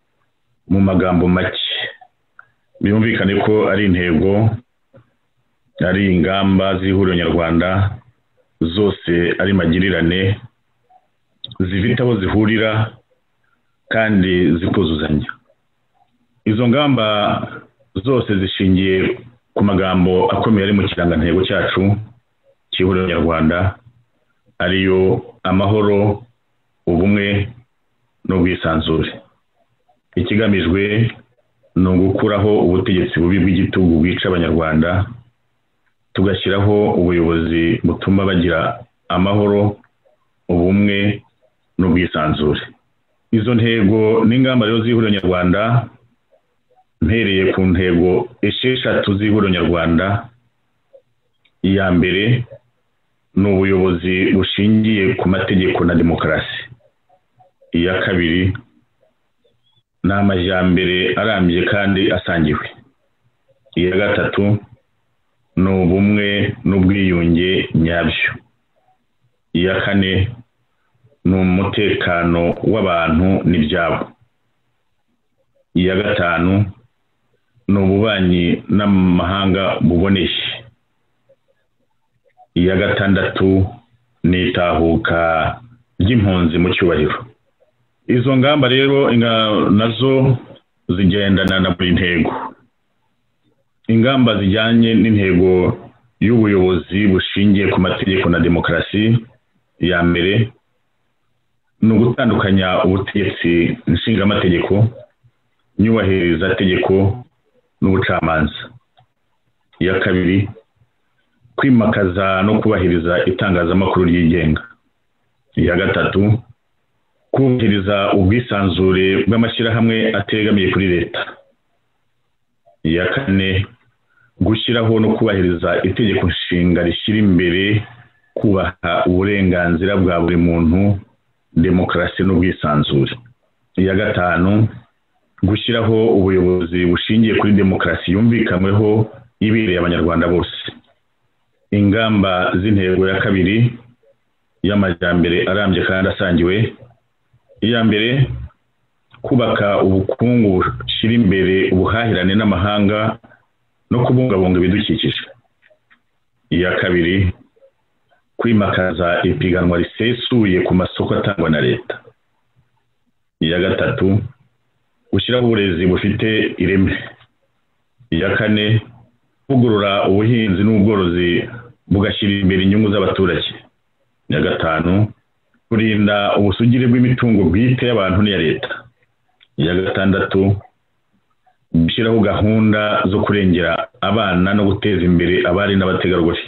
mu magambo make. Byumvikane ko ari intego ari ingamba z'ihuriro nyarwanda zose ari magirirane zifite aho zihurira kandi zikuzuzanya. Izo ngamba zose zishingiye ku magambo akomeye ari mu kirangantego cyacu cy'ihuriro nyarwanda, ariyo amahoro, ubumwe n'ubwisanzure. Ikigamijwe ni ugukuraho ubutegetsi bubi bw'igitugu bwica abanyarwanda, tugashyiraho ubuyobozi butuma bagira amahoro, ubumwe n'ubwisanzure. Izo ntego n'ingamba rero z'ihuriro nyarwanda, mpereye ku ntego esheshatu z'ihuriro nyarwanda. Iya mbere ni ubuyobozi bushingiye ku mategeko na demokarasi. Iya kabiri ni amajyambere arambye kandi asangiwe. Iya gatatu ni ubumwe n'ubwiyunge nyabyo. Iya kane ni umutekano w'abantu n'ibyabo. Iya gatanu ni ububanyi n'amahanga buboneye. Iya gatandatu ni itahuka ry'impunzi mu cyubahiro. Izo ngamba rero nazo zigendana na buri ntego. Ingamba zijyanye n'intego y'ubuyobozi bushingiye ku mategeko na demokarasi, ya mbere ni ugutandukanya ubutegetsi nshingamategeko, nyubahiriza tegeko n'ubucamanza. Iya kabiri, kwimakaza no kubahiriza itangazamakuru ryigenga. Iya gatatu, kubahiriza ubwisanzure bw'amashyirahamwe ategamiye kuri leta. Iya kane, gushyiraho no kubahiriza itegeko nshinga rishyira imbere kubaha uburenganzira bwa buri muntu, demokarasi n'ubwisanzure. Iya gatanu, gushyiraho ubuyobozi bushingiye kuri demokarasi yumvikanweho ibereye abanyarwanda bose. Ingamba z'intego ya kabiri y'amajyambere arambye kandi asangiwe. Iya mbere, kubaka ubukungu bushyira imbere ubuhahirane n'amahanga no kubungabunga ibidukikije. Iya kabiri, kwimakaza ipiganwa risesuye ku masoko atangwa na leta. Iya gatatu, gushyiraho uburezi bufite ireme. Iya kane, kuvugurura ubuhinzi n'ubworozi bugashyira imbere inyungu z'abaturage. Iya gatanu, kurinda ubusugire bw'imitungo bwite y'abantu n'iya leta. Iya gatandatu, gushyiraho gahunda zo kurengera abana no guteza imbere abari n'abategarugori.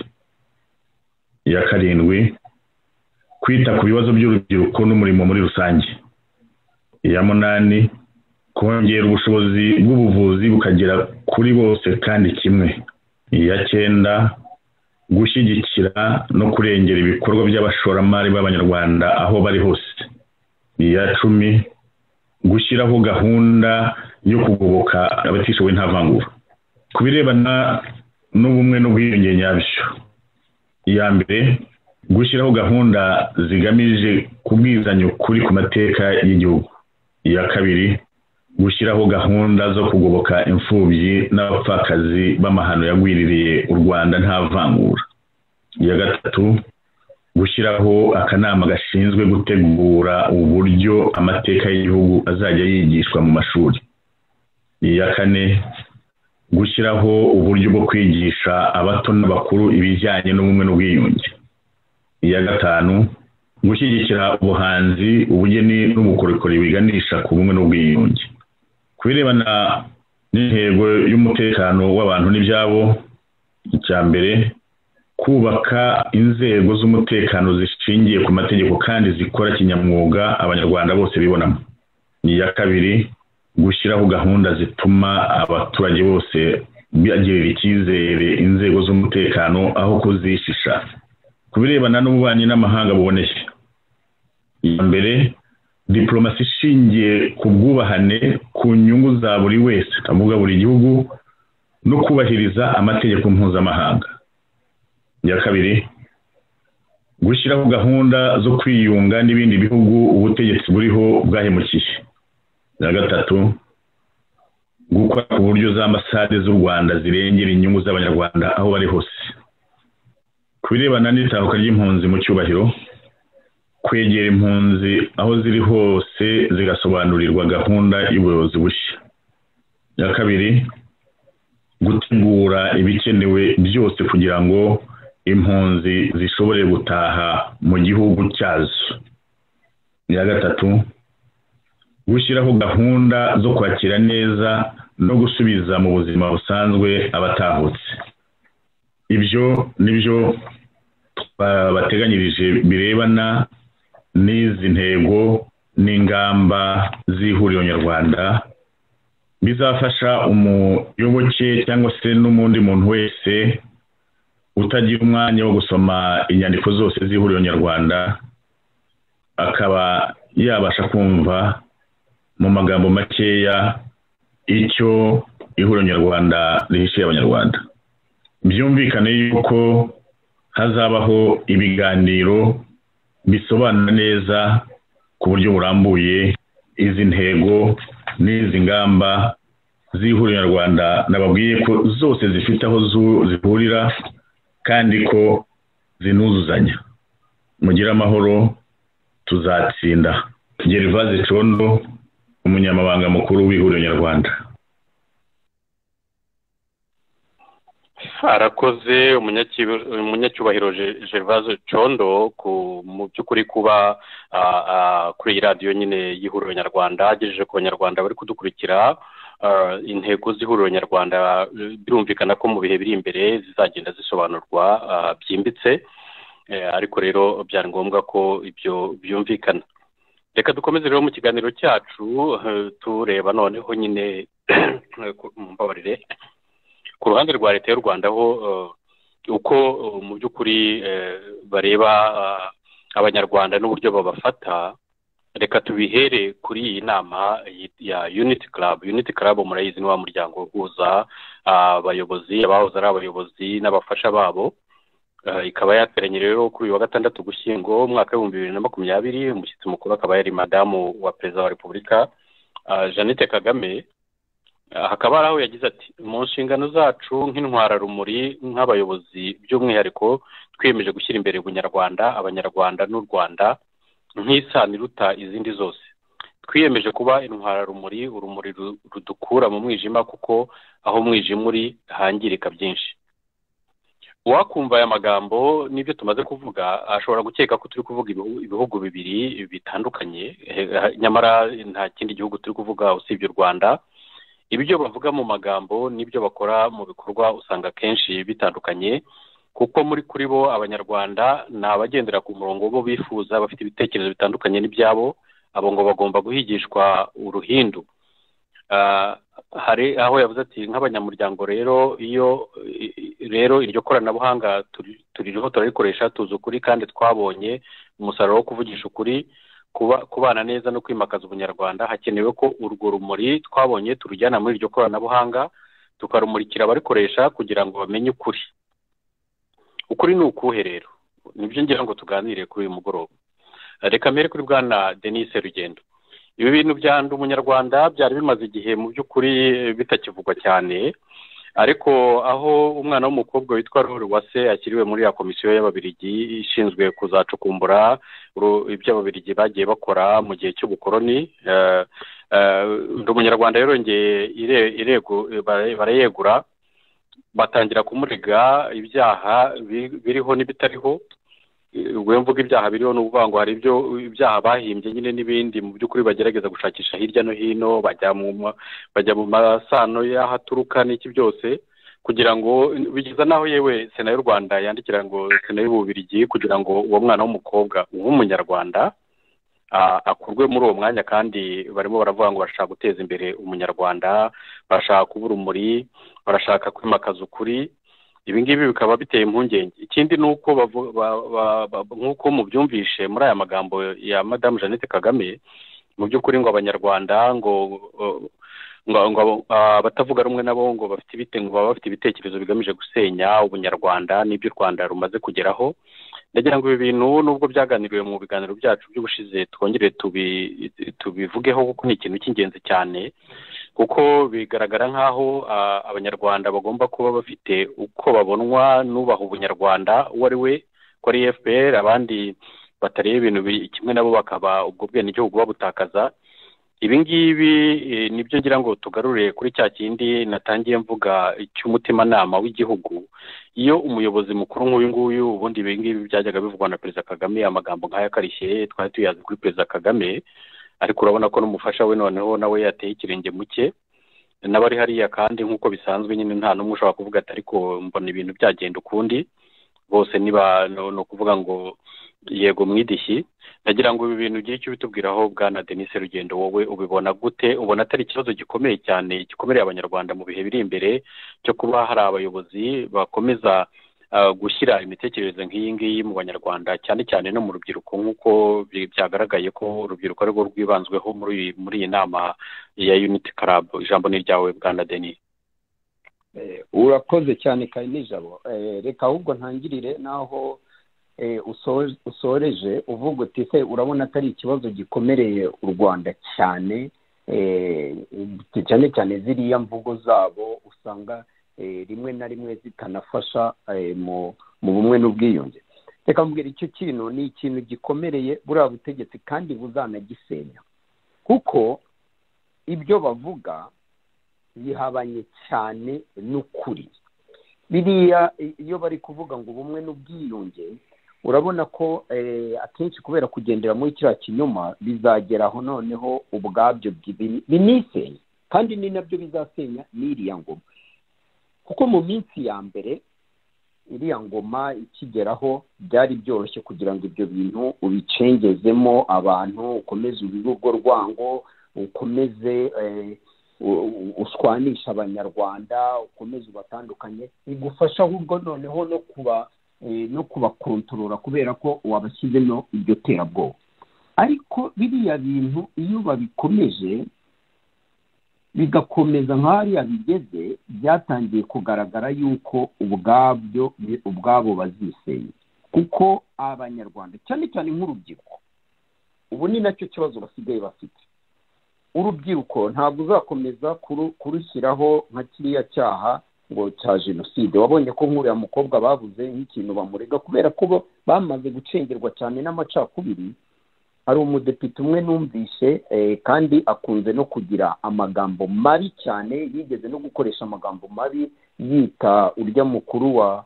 Iya karindwi, kwita ku bibazo by'urubyiruko n'umurimo muri rusange. Iya munani, kongera ubushobozi bw'ubuvuzi bukagera kuri bose kandi kimwe. Iya cyenda, gushyigikira no kurengera ibikorwa by'abashoramari b'abanyarwanda aho bari hose. Iya cumi, gushyiraho gahunda yo kugoboka abatishoboye nta vangura. Ku birebana n'ubumwe n'ubwiyunge nyabyo. Iya mbere, gushyiraho gahunda zigamije kubwizanya ukuri ku mateka y'igihugu. Iya kabiri, gushyiraho gahunda zo kugoboka imfubyi n'abapfakazi b'amahano yagwiririye u Rwanda nta vangura. Iya gatatu, gushyiraho akanama gashinzwe gutegura uburyo amateka y'igihugu azajya yigishwa mu mashuri. Iya kane, gushyiraho uburyo bwo kwigisha abato n'abakuru ibijyanye n'ubumwe n'ubwiyunge. Iya gatanu, gushyigikira ubuhanzi, ubugeni n'ubukorikori biganisha ku bumwe n'ubwiyunge. Ku birebana n'intego y'umutekano w'abantu n'ibyabo, icya mbere, kubaka inzego z'umutekano zishingiye ku mategeko kandi zikora kinyamwuga abanyarwanda bose bibonamo. Iya kabiri, gushyiraho gahunda zituma abaturage bose bagirira icyizere inzego z'umutekano aho kuzishisha. Ku birebana n'ububanyi n'amahanga buboneye. Iya mbere, diplomasi ishingiye ku bwubahane ku nyungu za buri wese, avuga buri gihugu, no kubahiriza amategeko mpuzamahanga. Iya kabiri, gushyiraho gahunda zo kwiyunga n'ibindi bihugu ubutegetsi buriho bwahemukiye. Iya gatatu, gukora ku buryo za ambasade z'u Rwanda zirengera inyungu z'abanyarwanda aho bari hose. Ku birebana n'itahuka ry'impunzi mu cyubahiro, kwegera impunzi aho ziri hose zigasobanurirwa gahunda y'ubuyobozi bushya. Ya kabiri, gutegura ibikenewe byose kugira ngo impunzi zishobore gutaha mu gihugu cyazo. Ya gatatu, gushyiraho gahunda zo kwakira neza no gusubiza mu buzima busanzwe abatahutse. Ibyo nibyo bateganyirije birebana n'izi ntego n'ingamba z'ihuriro nyarwanda, bizafasha umuyoboke cyangwa se n'umundi muntu wese utagira umwanya wo gusoma inyandiko zose z'ihuriro nyarwanda, akaba yabasha kumva mu magambo makeya icyo ihuriro nyarwanda rihishiye abanyarwanda. Byumvikane yuko hazabaho ibiganiro bisobanura neza ku buryo burambuye izi ntego n'izi ngamba z'ihuriro nyarwanda, nababwiye ko zose zifite aho zihurira kandi ko zinuzuzanya. Mugire amahoro, tuzatsinda. Gervase Condo, umunyamabanga mukuru w'ihuriro nyarwanda. Arakoze umunyacyubahiro Gervase Condo ku mu by'ukuri kuba kuri iyi radiyo nyine y'ihuriro nyarwanda, agejeje ku banyarwanda bari kudukurikira intego z'ihuriro nyarwanda. Birumvikana ko mu bihe biri imbere zizagenda zisobanurwa byimbitse, ariko rero byari ngombwa ko ibyo byumvikana. Reka dukomeze rero mu kiganiro cyacu tureba noneho nyine mumbabarire ku ruhande rwa leta y'u Rwanda ho uko mu by'ukuri bareba abanyarwanda n'uburyo babafata. Reka tubihere kuri iyi nama ya Unity Club. Unity Club murayizi ni wa muryango uhuza abayobozi, abahoze ari abayobozi n'abafasha babo. Ikaba yateranye rero kuri uyu wa gatandatu Ugushyingo umwaka w'ibihumbi bibiri na makumyabiri. Umushyitsi mukuru akaba yari madamu wa perezida wa repubulika Jeannette Kagame. Hakaba hari aho yagize ati, mu nshingano zacu nk'intwararumuri nk'abayobozi by'umwihariko twiyemeje gushyira imbere ubunyarwanda, abanyarwanda n'u Rwanda nk'isano iruta izindi zose. Twiyemeje kuba intwararumuri, urumuri rudukura mu mwijima, kuko aho umwijima uri hangirika byinshi. Uwakumva aya magambo n'ibyo tumaze kuvuga ashobora gukeka ko turi kuvuga ibihugu bibiri bitandukanye, nyamara nta kindi gihugu turi kuvuga usibye u Rwanda. Ibyo bavuga mu magambo n'ibyo bakora mu bikorwa usanga kenshi bitandukanye, kuko muri kuri bo abanyarwanda ni abagendera ku murongo bo bifuza, bafite ibitekerezo bitandukanye n'ibyabo. Abo ngo bagomba guhigishwa uruhindu. Hari aho yavuze ati, nk'abanyamuryango rero iyo rero iryo koranabuhanga tuririho turarikoresha tuzi ukuri, kandi twabonye umusaruro wo kuvugisha ukuri, kubana neza no kwimakaza ubunyarwanda. Hakenewe ko urwo rumuri twabonye turujyana muri iryo koranabuhanga tukarumurikira abarikoresha kugira ngo bamenye ukuri. Ukuri ni ukuhe rero? Nibyo ngira ngo tuganire kuri uyu mugoroba. Reka mbere kuri bwana Denis Rugendo. Ibi bintu bya Ndi Umunyarwanda byari bimaze igihe mu by'ukuri bitakivugwa cyane, ariko aho umwana w'umukobwa witwa Rore Uwase akiriwe muri ya komisiyo y'Ababiligi ishinzwe kuzacukumbura ibyo Ababiligi bagiye bakora mu gihe cy'ubukoroni. Ndi Umunyarwanda rero ngeye irego barayegura, batangira kumurega ibyaha biriho n'ibitariho. Ubwo mvuga ibyaha biriho ni ukuvuga ngo hari ibyo ibyaha bahimbye nyine n'ibindi mu by'ukuri bagerageza gushakisha hirya no hino, bajya mu bajya mu masano y'ahaturuka n'iki byose, kugira ngo bigeza naho yewe Sena y'u Rwanda yandikira ngo Sena y'Ububiligi kugira ngo uwo mwana w'umukobwa w'umunyarwanda akurwe muri uwo mwanya. Kandi barimo baravuga ngo bashaka guteza imbere umunyarwanda, bashaka kuba urumuri, barashaka kwimakaza ukuri. Ibi ngibi bikaba biteye impungenge. Ikindi ni uko nk'uko mubyumvishe muri aya magambo ya madamu Jeannette Kagame, mu by'ukuri ngo abanyarwanda ngo ngo abatavuga rumwe nabo ngo bafite ibite ngo baba bafite ibitekerezo bigamije gusenya ubunyarwanda n'ibyo u Rwanda rumaze kugeraho. Ndagira ngo ibi bintu nubwo byaganiriwe mu biganiro byacu by'ubushize twongere tubivugeho, kuko ni ikintu cy'ingenzi cyane. kuko bigaragara nk'aho abanyarwanda bagomba kuba bafite uko babonwa n'ubaha ubunyarwanda uwo ari we ko ari F P R, abandi batareba ibintu kimwe nabo bakaba ubwo bwenegihugu babutakaza. Ibi ngibi nibyo ngira ngo tugarure kuri cya kindi natangiye mvuga cy'umutimanama w'igihugu. Iyo umuyobozi mukuru nk'uyu nguyu, ubundi ibi ngibi byajyaga bivugwa na Perezida Kagame, amagambo nk'aya karishye twari tuyazi kuri Perezida Kagame, ariko urabona ko n'umufasha we noneho nawe yateye ikirenge muke n'abari hariya, kandi nk'uko bisanzwe nyine nta n'umwe ushobora kuvuga ati ariko mbona ibintu byagenda ukundi, bose niba no kuvuga ngo yego mwidishyi. Nagira ngo ibi bintu ugiye icyo bitubwiraho Bwana Denis Rugendo, wowe ubibona gute? Ubona atari ikibazo gikomeye cyane gikomereye abanyarwanda mu bihe biri imbere cyo kuba hari abayobozi bakomeza gushyira imitekerereze nk'iyi ngiyi mu banyarwanda, cyane cyane no mu rubyiruko, nk'uko byagaragaye ko urubyiruko ari rwo rwibanzweho muri muri iyi nama ya Unity Club? Ijambo ni ryawe Bwana Denis. Urakoze cyane kandi nijabo. Reka ahubwo ntangirire naho usoreje uvuga uti se urabona atari ikibazo gikomereye u Rwanda cyane, cyane cyane ziriya mvugo zabo usanga rimwe na rimwe zitanafasha mu bumwe n'ubwiyunge. Reka mbwira icyo kintu ni ikintu gikomereye buriya butegetsi kandi buzanagisenya, kuko ibyo bavuga bihabanye cyane n'ukuri. Biriya iyo bari kuvuga ngo ubumwe n'ubwiyunge, urabona ko akenshi kubera kugendera muri kiriya kinyoma bizageraho noneho ubwabyo binisenya, kandi ni nabyo bizasenya n'iriya ngoma. Kuko mu minsi ya mbere iriya ngoma ikigeraho byari byoroshye kugira ngo ibyo bintu ubicengezemo abantu, ukomeze ubibe urwo rwango, ukomeze ushwanisha abanyarwanda, ukomeze ubatandukanye, bigufasha ahubwo noneho no kuba no kubakontorora kubera ko wabashyizemo iryo terabwoba. Ariko biriya bintu iyo babikomeje bigakomeza nk'ahariya bigeze, byatangiye kugaragara yuko ubwabyo ubwabo bazisenya, kuko abanyarwanda cyane cyane nk'urubyiruko ubu ni nacyo kibazo basigaye bafite. Urubyiruko ntabwo uzakomeza kurushyiraho nka kiriya cyaha ngo cya jenoside. Wabonye ko nk'uriya mukobwa babuze nk'ikintu bamurega kubera ko bamaze gucengerwa cyane n'amacakubiri. Hari umudepite umwe numvise kandi akunze no kugira amagambo mabi cyane, yigeze no gukoresha amagambo mabi yita urya mukuru wa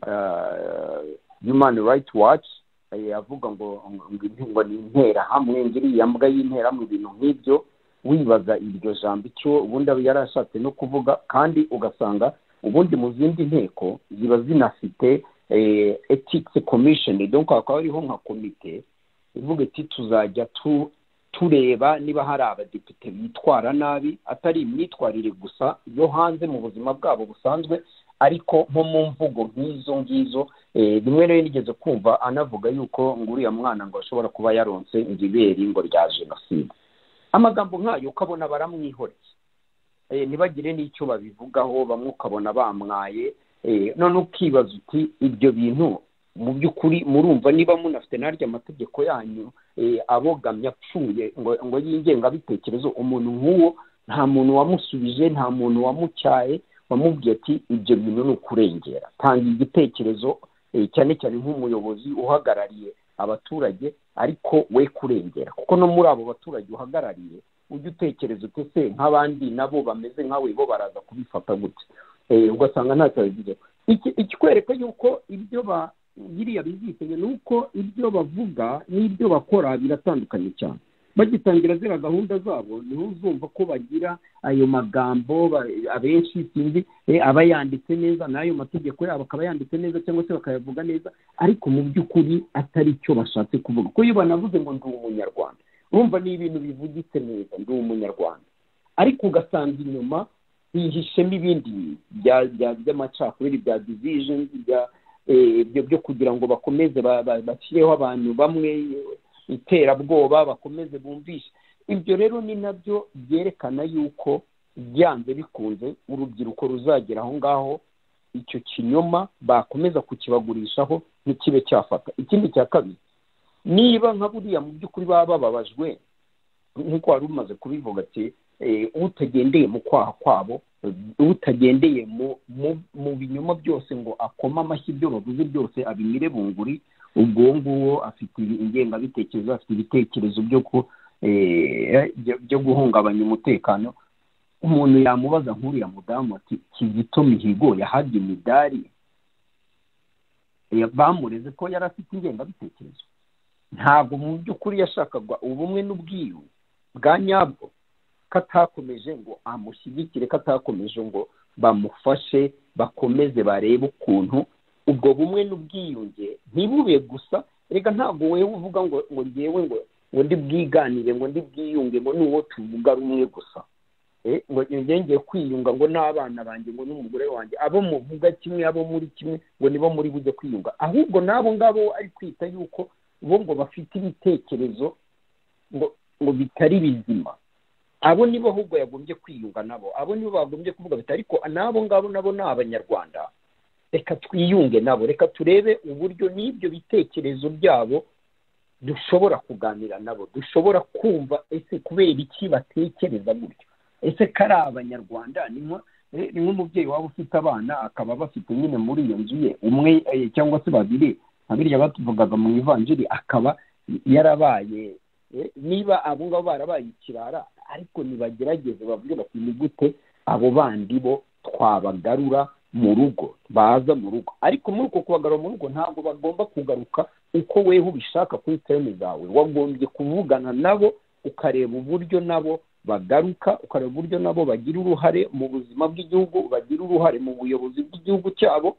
Human Rights Watch, avuga ngo ngo ni interahamwe, ngiriya mbwa y'interahamwe, ibintu nk'ibyo. Wibaza iryo jambo icyo ubundi yarashatse no kuvuga, kandi ugasanga ubundi mu zindi nteko ziba zinafite ethics commission, donc akaba ariho nka komite ivuga iti tuzajya tureba niba hari abadepite bitwara nabi, atari imyitwarire gusa yo hanze mu buzima bwabo busanzwe, ariko nko mu mvugo nk'izo ngizo. Rimwe rero nigeze kumva anavuga yuko ngo uriya mwana ngo ashobora kuba yaronse ingiberi ngo rya jenoside. Amagambo nk'ayo ukabona baramwihoreye, ntibagire n'icyo babivugaho, bamwe ukabona bamwaye. None ukibaza uti ibyo bintu mu by'ukuri murumva niba munafite naryo amategeko yanyu abogamye apfuye ngo ngo y'ingengabitekerezo, umuntu nk'uwo nta muntu wamusubije, nta muntu wamucyaye, wamubwiye ati ibyo bintu ni ukurengera. Tanga igitekerezo cyane cyane nk'umuyobozi uhagarariye abaturage, ariko we kurengera, kuko no muri abo baturage uhagarariye ujya utekereza uti se nk'abandi nabo bameze nkawe bo baraza kubifata gute? Ugasanga ntacyo bivuze. Ikikwereka yuko ibyo ba biriya bizisenya ni uko ibyo bavuga n'ibyo bakora biratandukanye cyane. Bagitangira zira gahunda zabo niho uzumva ko bagira ayo magambo abenshi sinzi aba yanditse neza, n'ayo mategeko yabo akaba yanditse neza cyangwa se bakayavuga neza, ariko mu by'ukuri atari cyo bashatse kuvuga. Ko iyo banavuze ngo ndi umunyarwanda, urumva ni ibintu bivugitse neza, ndi umunyarwanda, ariko ugasanga inyuma hihishemo ibindi by'amacakubiri, bya division, ibyo byo kugira ngo bakomeze bashyireho abantu bamwe iterabwoba, bakomeze bumvishe. Ibyo rero ni nabyo byerekana yuko byanze bikunze urubyiruko ruzagera aho ngaho icyo kinyoma bakomeza kukibagurishaho ntikibe cyafata. Ikindi cya kabiri, niba nka buriya mu by'ukuri baba bababajwe nk'uko wari umaze kubivuga ati utagendeye mu kwaha kwabo, utagendeye mu binyoma byose ngo akoma amashyi ibyo bavuze byose abimire bunguri, ubwo nguwo afite ingengabitekerezo, afite ibitekerezo byo guhungabanya umutekano. Umuntu yamubaza nk'uriya mudamu ati Kizito Mihigo yahabye imidari, bamureze ko yari afite ingengabitekerezo? Ntabwo mu by'ukuri yashakaga ubumwe n'ubwiyunge bwa nyabwo, katakomeje ngo amushyigikire, katakomeje ngo bamufashe bakomeze barebe ukuntu ubwo bumwe n'ubwiyunge ntibube gusa. Reka ntabwo wewe uvuga ngo ngo ngewe ngo ngo ndi bwiganire ngo ndi bwiyunge ngo n'uwo tuvuga rumwe gusa, ngo ngenge kwiyunga ngo n'abana banjye ngo n'umugore wanjye abo muvuga kimwe abo muri kimwe ngo nibo muri bujye kwiyunga, ahubwo nabo ngabo ari kwita yuko bo ngo bafite ibitekerezo ngo ngo bitari bizima. Abo nibo ahubwo yagombye kwiyunga nabo, abo nibo bagombye kuvuga biti ariko nabo ngabo nabo ni abanyarwanda, reka twiyunge nabo, reka turebe uburyo n'ibyo bitekerezo byabo dushobora kuganira nabo, dushobora kumva ese kubera iki batekereza gutyo, ese kari abanyarwanda. Ni nk'umubyeyi waba ufite abana akaba bafite nyine muri iyo nzu ye umwe cyangwa se babiri, abirya batuvugaga mu ivanjiri, akaba yarabaye niba abo ngabo barabaye ikirara, ariko nibagerageze bavuge bati ni gute abo bandi bo twabagarura mu rugo, baza mu rugo. Ariko muri uko kubagarura mu rugo ntabwo bagomba kugaruka uko weho ubishaka kuri terme zawe, wagombye kuvugana nabo ukareba uburyo nabo bagaruka, ukareba uburyo nabo bagira uruhare mu buzima bw'igihugu, bagira uruhare mu buyobozi bw'igihugu cyabo,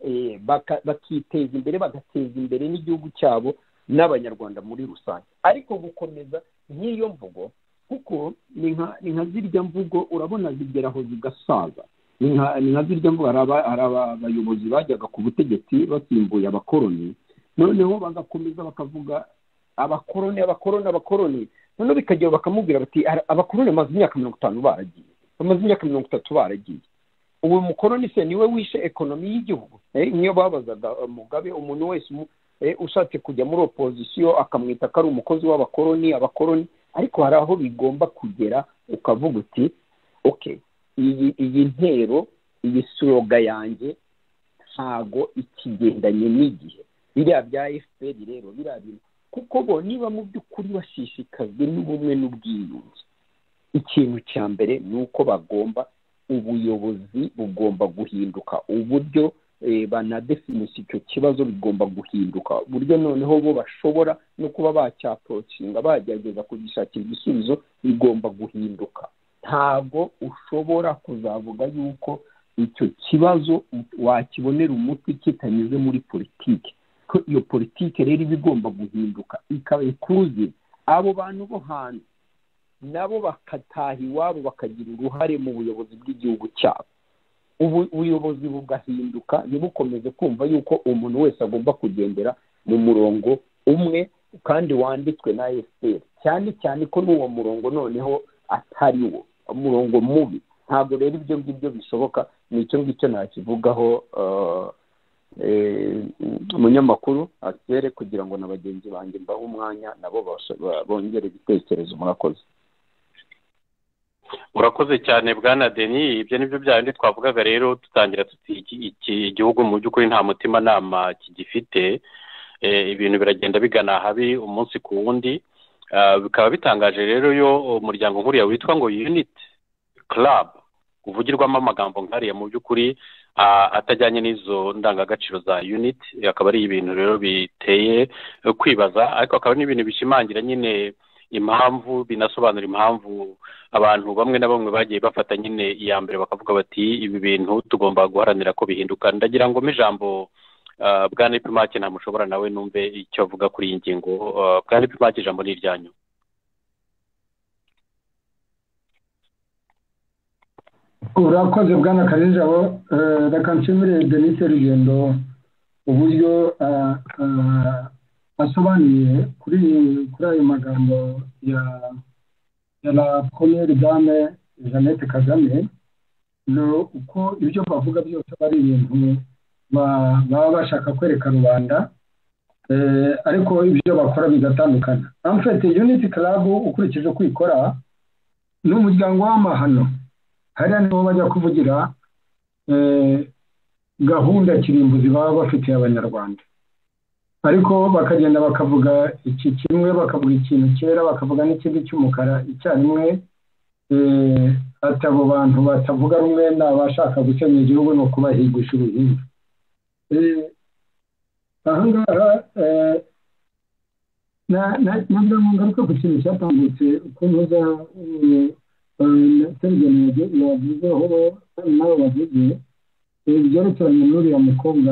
bakiteza imbere, bagateza imbere n'igihugu cyabo n'abanyarwanda muri rusange. Ariko gukomeza nk'iyo mvugo, kuko ni nka zirya mvugo urabona zigeraho zigasaza, ni nka zirya mvugo. Hari abayobozi bajyaga ku butegetsi basimbuye abakoroni, noneho bagakomeza bakavuga abakoroni abakoroni abakoroni, noneho bikagera bakamubwira bati abakoroni bamaze imyaka mirongo itanu baragiye, bamaze imyaka mirongo itatu baragiye, ubu mukoroni se niwe wishe ekonomi y'igihugu? Niyo babazaga Mugabe, umuntu wese ushatse kujya muri opozisiyo akamwita ko ari umukozi w'abakoroni abakoroni. Ariko hari aho bigomba kugera ukavuga uti okay, iyi iyi ntero, iyi sloga yanjye ntago ikigendanye n'igihe. Biriya bya F P R rero birabira, kuko bo niba mu by'ukuri bashishikajwe n'ubumwe n'ubwiyunge, ikintu cya mbere ni uko bagomba ubuyobozi bugomba guhinduka, uburyo banadefinisa icyo kibazo bigomba guhinduka, uburyo noneho bo bashobora no kuba bacyaprocinga bagerageza kugishakira igisubizo bigomba guhinduka. Ntabwo ushobora kuzavuga yuko icyo kibazo wakibonera umuti kitanyuze muri politiki, ko iyo politiki rero iba igomba guhinduka ikaba ikuze. Abo bantu bo hanze nabo bakataha iwabo bakagira uruhare mu buyobozi bw'igihugu cyabo, ubuyobozi bugahinduka, ntibukomeze kumva yuko umuntu wese agomba kugendera mu murongo umwe kandi wanditswe na F P R, cyane cyane ko n'uwo murongo noneho atari wo umurongo mubi. Ntabwo rero ibyo ngibyo bishoboka. Nicyo ngicyo nakivugaho umunyamakuru atere, kugira ngo na bagenzi banjye mbahe umwanya nabo bongere ibitekerezo. Murakoze. Urakoze cyane Bwana Denis. Ibyo nibyo byandi twavugaga rero tutangira tuti iki gihugu mu by'ukuri nta mutima nama kigifite, ibintu biragenda bigana habi umunsi ku wundi. Bikaba bitangaje rero yo umuryango nkuriya witwa ngo Unity Club uvugirwamo amagambo nkariya mu by'ukuri atajyanye n'izo ndangagaciro za Unity, akaba ari ibintu rero biteye kwibaza. Ariko akaba n'ibintu bishimangira nyine impamvu, binasobanura impamvu abantu bamwe na bamwe bagiye bafata nyine iya mbere bakavuga bati ibi bintu tugomba guharanira ko bihinduka. Ndagira ngo ijambo Bwana Epimake ntamushobora nawe numve icyo avuga kuri iyi ngingo. Bwana Epimake, ijambo ni iryanyu. Urakoze Bwana Karinjabo. Reka nshimire Denis Rugendo uburyo asobanuye kuri kuri ayo magambo ya ya la première dame Jeannette Kagame, no uko ibyo bavuga byose bari ibintu baba bashaka kwereka rubanda, ariko ibyo bakora bigatandukana. En fait Unity Club ukurikije kwikora n'umuryango w'amahano hariya nibo bajya kuvugira gahunda kirimbuzi baba bafitiye abanyarwanda, ariko bakagenda bakavuga iki kimwe bakavuga ikintu cyera bakavuga n'ikindi cy'umukara icyarimwe. ati abo bantu batavuga rumwe ni abashaka gusenya igihugu no kubahigisha uruhinja. aha ngaha nagira ngo ngaruke ku kintu cyatambutse uko ntuza serigeni yavuzeho nawe wavuze byerekeranye n'uriya mukobwa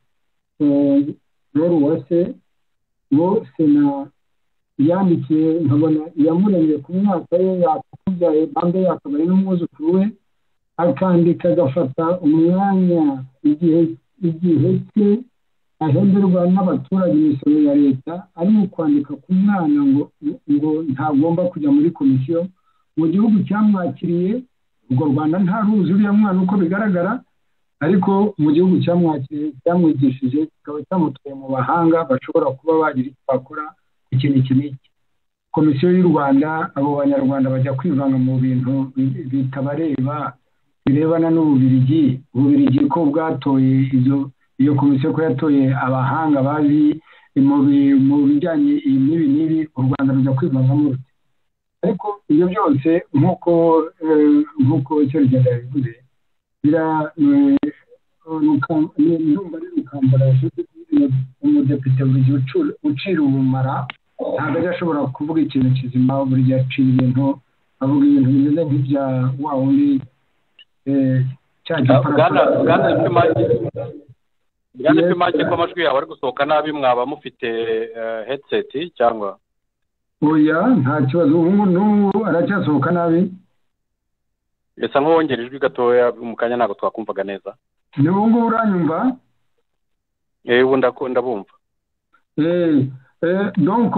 Roro Uwase bo sena yandikiye nkabona yamuremye ku mwaka we yakubyaye bambe yakabaye n'umwuzukuru we, akandika agafata umwanya igihe igihe cye ahemberwa n'abaturage imisoro ya leta ari mu kwandika ku mwana ngo ngo ntagomba kujya muri komisiyo mu gihugu cyamwakiriye. Ubwo Rwanda nta ruzi uriya mwana uko bigaragara, ariko mu gihugu cyamwakiriye cyamwigishije kikaba cyamutuye mu bahanga bashobora kuba bagira icyo bakora ku kintu iki n'iki. Komisiyo y'u Rwanda abo banyarwanda bajya kwivanga mu bintu bitabareba birebana n'Ububirigi. Ububirigi ko bwatoye izo iyo komisiyo ko yatoye abahanga bazi mu bijyanye n'ibi n'ibi, u Rwanda rujya kwivangamo rute. ariko ibyo byose nk'uko nk'uko cyarigenda yabivuze bira numva ari Rukambara umudepite buri gihe ucira ubumara ntabwo ajya ashobora kuvuga ikintu kizima, buri gihe acira ibintu avuga ibintu bimeze nk'ibya wa wundi cya Bwana Pimake ko amajwi yawe ari gusohoka nabi, mwaba mufite headset cyangwa? Oya, nta kibazo, ubu n'ubu aracyasohoka nabi. Esa nk'uwongera ijwi gatoya mu kanya ntabwo twakumvaga neza. Ni ubu ngubu uranyumva? Eh, ubu ndakunda bumva. Eh, eh, donc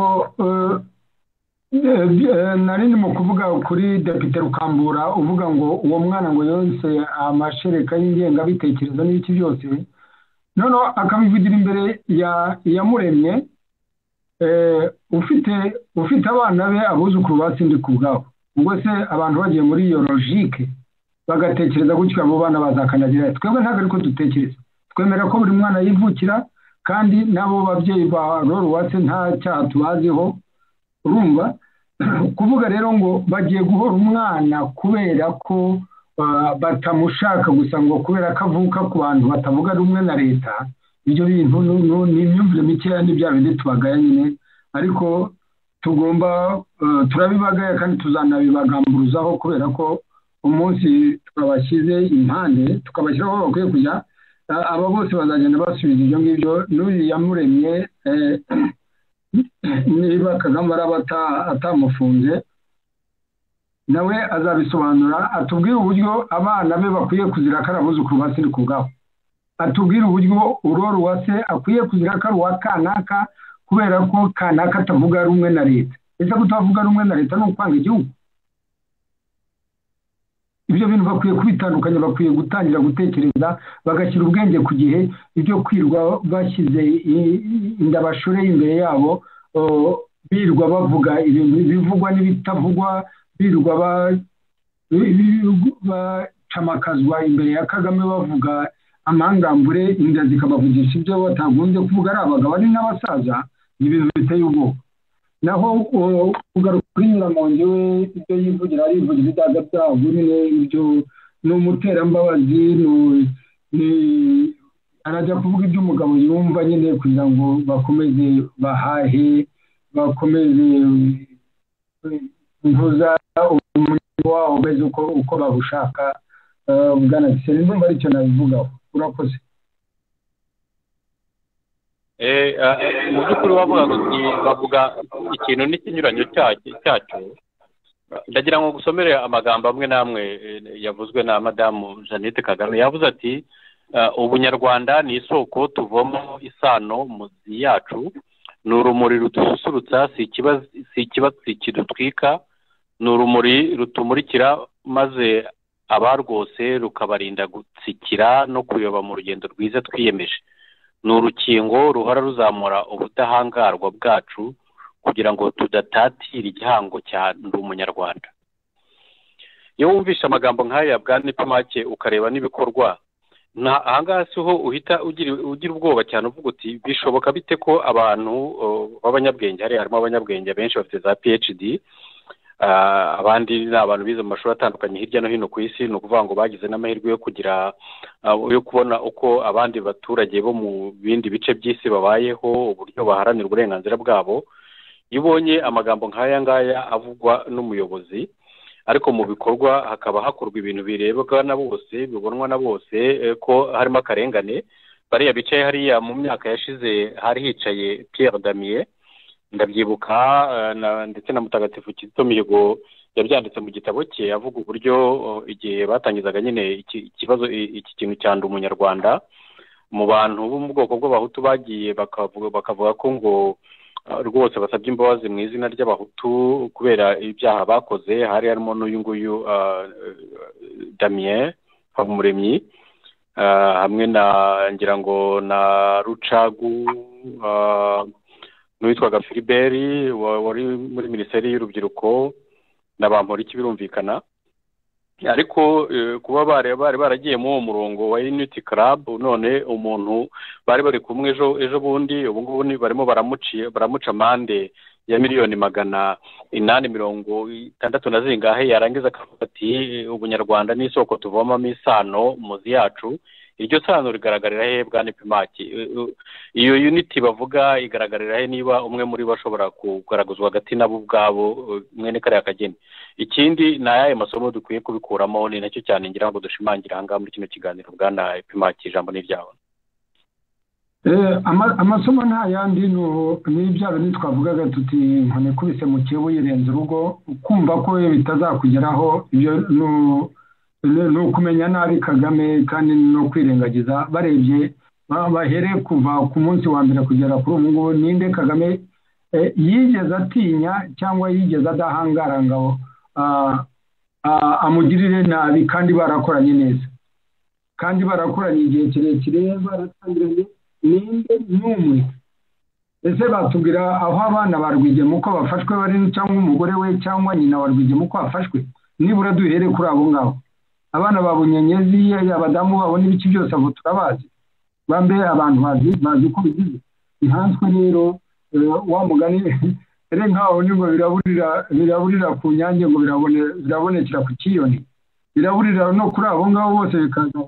nari ndimo kuvuga kuri Depite Rukambura uvuga ngo uwo mwana ngo yonse amashereka y'ingengabitekerezo n'ibiki byose, noneho akabivugira imbere ya yamuremye. Eh, ufite ufite abana be abuzukuru basindi ku bwabo, ubwo se abantu bagiye muri iyo logique bagatekereza gutyo abo bana bazakandagira. Twebwe ntabwo ariko dutekereza, twemera ko buri mwana yivukira kandi nabo babyeyi ba Roro Uwase nta cyaha tubaziho. Urumva kuvuga rero ngo bagiye guhora umwana kubera ko uh, batamushaka gusa ngo kubera ko avuka ku bantu batavuga rumwe na leta, ibyo bintu ni imyumvire mikeya n'ibya bindi tubagaya nyine, ariko tugomba uh, turabibagaya kandi tuzanabibagamburuzaho kubera ko umunsi twabashyize impande tukabashyiraho aho bakwiye kujya, uh, aba bose bazagenda basubiza ibyo ngibyo. N'uyu yamuremye eh, niba Kagame araba atamufunze nawe azabisobanura, atubwire uburyo abana be bakwiye kuzira ko ari abuzukuru basindi ku bwabo, atubwire uburyo Roro Uwase akwiye kuzira ko ari uwa kanaka kubera ko kanaka atavuga rumwe na leta. Ese kutavuga rumwe na leta ni ukwanga igihugu? Ibyo bintu bakwiye kubitandukanya, bakwiye gutangira gutekereza bagashyira ubwenge ku gihe. Ibyo kwirwa bashyize indabashure imbere yabo, birwa bavuga ibintu bivugwa n'ibitavugwa, birwa bacamakazwa imbere ya Kagame bavuga amangambure, inda zikabavugisha ibyo batagombye kuvuga ari abagabo ari n'abasaza, ibintu biteye ubwoba. Naho kugaruka kuri Nyiramongi we ibyo yivugira arivugira ibyaga byabo nyine, ibyo ni umuterambabazi, arajya kuvuga ibyo umugabo yumva nyine kugira ngo bakomeze bahahe, bakomeze ntuza umurimo wabo beze uko uko babushaka. Bwana Gisele ndumva aricyo nabivugaho. Urakoze. Eh, mu by'ukuri bavuga bavuga ikintu n'ikinyuranyo cyacu. Ndagira ngo gusomere amagambo amwe namwe yavuzwe na Madamu Jeannette Kagame. Yavuze ati ubunyarwanda ni isoko tuvamo isano muzi yacu, ni urumuri rudususurutsa, si ikibazo si ikibazo kidutwika, ni urumuri rutumurikira maze abarwose rukabarinda gutsikira no kuyoba mu rugendo rwiza twiyemeje. Ni urukingo ruhora ruzamura ubudahangarwa bwacu kugira ngo tudatatira igihango cya ndi umunyarwanda. iyo wumvisha amagambo nk'aya bwa Epimake ukareba n'ibikorwa aha ngaha siho uhita ugira ubwoba cyane uvuga uti bishoboka bite ko abantu b'abanyabwenge hari harimo abanyabwenge benshi bafite za P H D abandi ni abantu bize mu mashuri atandukanye hirya no hino ku isi ni ukuvuga ngo bagize n'amahirwe yo kugira yo kubona uko abandi baturage bo mu bindi bice by'isi babayeho uburyo baharanira uburenganzira bwabo. Iyo ubonye amagambo nk'aya ngaya avugwa n'umuyobozi ariko mu bikorwa hakaba hakorwa ibintu birebwa na bose bibonwa na bose ko harimo akarengane, bariya bicaye hariya mu myaka yashize hari hicaye Pierre Damien ndabyibuka ndetse na Mutagatifu Kizito Mihigo yabyanditse mu gitabo cye avuga uburyo igihe batangizaga nyine ikibazo iki kintu cyanda umunyarwanda mu bantu bo mu bwoko bw'abahutu bagiye bakavuga bakavuga ko ngo rwose basabye imbabazi mu izina ry'abahutu kubera ibyaha bakoze. Hari harimo n'uyu nguyu Damien Habumuremyi hamwe na ngira ngo na Rucagu n'uwitwaga Philibert wari muri minisiteri y'urubyiruko n'abamporiki birumvikana. Ariko kuba bari bari baragiye mu murongo wa Unity Club none umuntu bari bari kumwe ejo ejo bundi ubu ngubu barimo baramuciye baramuca amande ya miliyoni magana inani mirongo itandatu na zingahe yarangiza akavuga ati ubunyarwanda ni isoko tuvomamo isano muzi yacu. Iryo sano rigaragarira he bwa Epimake? Iyo Unity bavuga igaragarira he niba umwe muri bashobora kugaragazwa hagati nabo ubwabo mwene kare akageni? Ikindi na yaye masomo dukwiye kubikuramo ni nacyo cyane ngira ngo dushimangira hanga muri kino kiganiro bwa Epimake ijambo ni ryawe. Eh amasomo nta yandi no n'ibyaro nitwavugaga tuti nkone kubise mu kibo yirenze urugo kumva ko bitazakugeraho ibyo no no kumenya nabi Kagame kandi no kwirengagiza barebye bahere kuva ku munsi wa mbere kugera kuri ubu ngubu ninde Kagame yigeze atinya cyangwa yigeze adahangara ngabo amugirire nabi kandi barakoranye neza kandi barakoranye igihe kirekire baratangiranye ninde n'umwe. Ese batubwira aho abana barwigemo uko bafashwe bari cyangwa umugore we cyangwa nyina warwigemo uko bafashwe? Nibura duhere kuri abo ngabo abana babunyenyezi abadamu babona ibiki byose abo turabazi bambe abantu bazi bazi uko bigize ihanswe. Rero wa mugani ere nkaho ngo biraburira biraburira ku nyange ngo birabone birabonekera ku kiyoni biraburira no kuri abo ngabo bose bikaza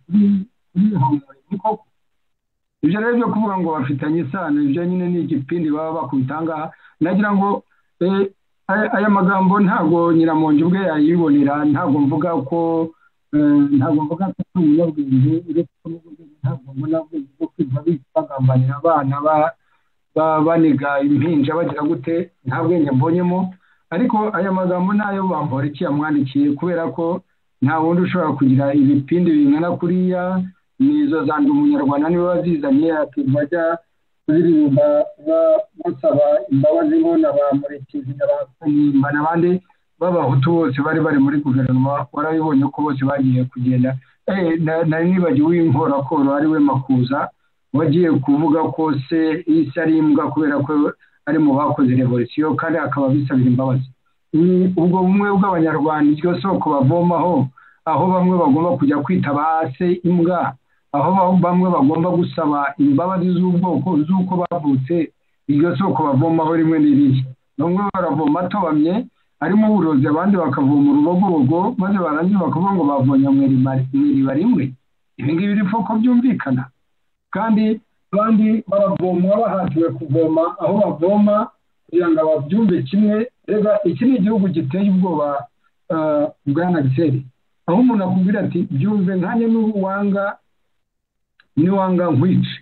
niko. Ibyo rero byo kuvuga ngo bafitanye isano ibyo nyine ni igipindi baba bakubitanga. Nagira ngo aya magambo ntago Nyiramongi ubwe yayibonera ntago mvuga ko ntago mvuga ko umunyabwenge uretse ntago mbona ko kwiba bipagambanira abana baniga impinja bagira gute nta bwenge mbonyemo. Ariko aya magambo nayo bambora iki yamwandikiye kubera ko nta wundi ushobora kugira ibipindi bingana kuriya nizo zandi umunyarwanda niwe wazizanye akibajya kuririmba basaba imbabazi bo n'abamurekizi n'abakanimba n'abandi b'abahutu bose bari bari muri guverinoma warabibonye ko bose bagiye kugenda. Nari nibagiwe w'inkorakoro ari we Makuza wagiye kuvuga ko se isi ari imbwa kubera ko ari mu bakoze revolution kandi akaba bisabira imbabazi. Ubwo bumwe bw'abanyarwanda iryo soko bavomaho aho bamwe bagomba kujya kwita base imbwa aho bamwe bagomba gusaba imbabazi z'ubwoko z'uko bavutse iryo soko bavomaho rimwe n'iriya. Bamwe baravoma atobamye arimo uburozi abandi bakavoma urubogobogo maze barangiza bakavuga ngo bavonya mu iriba rimwe. Ibi ngibi bipfa ko byumvikana kandi abandi baravoma bahatiwe kuvoma aho bavoma kugira ngo babyumve kimwe. Rega iki ni igihugu giteye ubwoba bwana Giseri aho umuntu akubwira ati byumve nkanye n'uwanga niwanga nkwice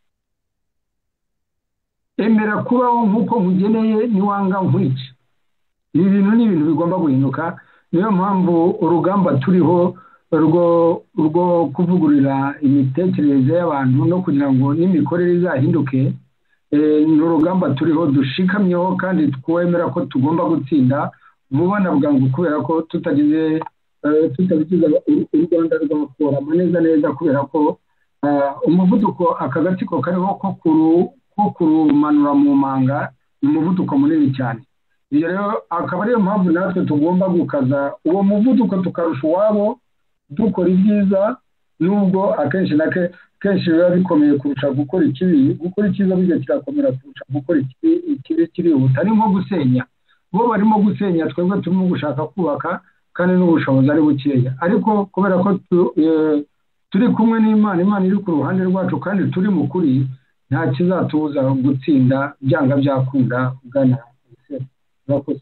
emera kubaho nk'uko nkugeneye niwanga nkwice. Ibi bintu ni ibintu bigomba guhinduka. Niyo mpamvu urugamba turiho rwo rwo kuvugurura imitekerereze y'abantu no kugira ngo n'imikorere izahinduke ni urugamba turiho dushikamyeho kandi twemera ko tugomba gutsinda vuba na bwangu kubera ko tutagize tutabigize u Rwanda rwakorama neza neza kubera ko umuvuduko akagatsiko kariho ko kurumanura mu manga ni umuvuduko munini cyane. iyo rero akaba ariyo mpamvu natwe tugomba gukaza uwo muvuduko tukarusha uwabo dukora ibyiza, nubwo akenshi na kenshi biba bikomeye kurusha gukora ikibi. Gukora icyiza bijya kirakomera kurusha gukora ikibi kirihuta. Ni nko gusenya, bo barimo gusenya, twebwe turimo gushaka kubaka kandi n'ubushobozi ari bukeya. Ariko kubera ko turi kumwe n'Imana, Imana iri ku ruhande rwacu kandi turi mu kuri, nta kizatubuza gutsinda byanga byakunda. Bwana urakoze.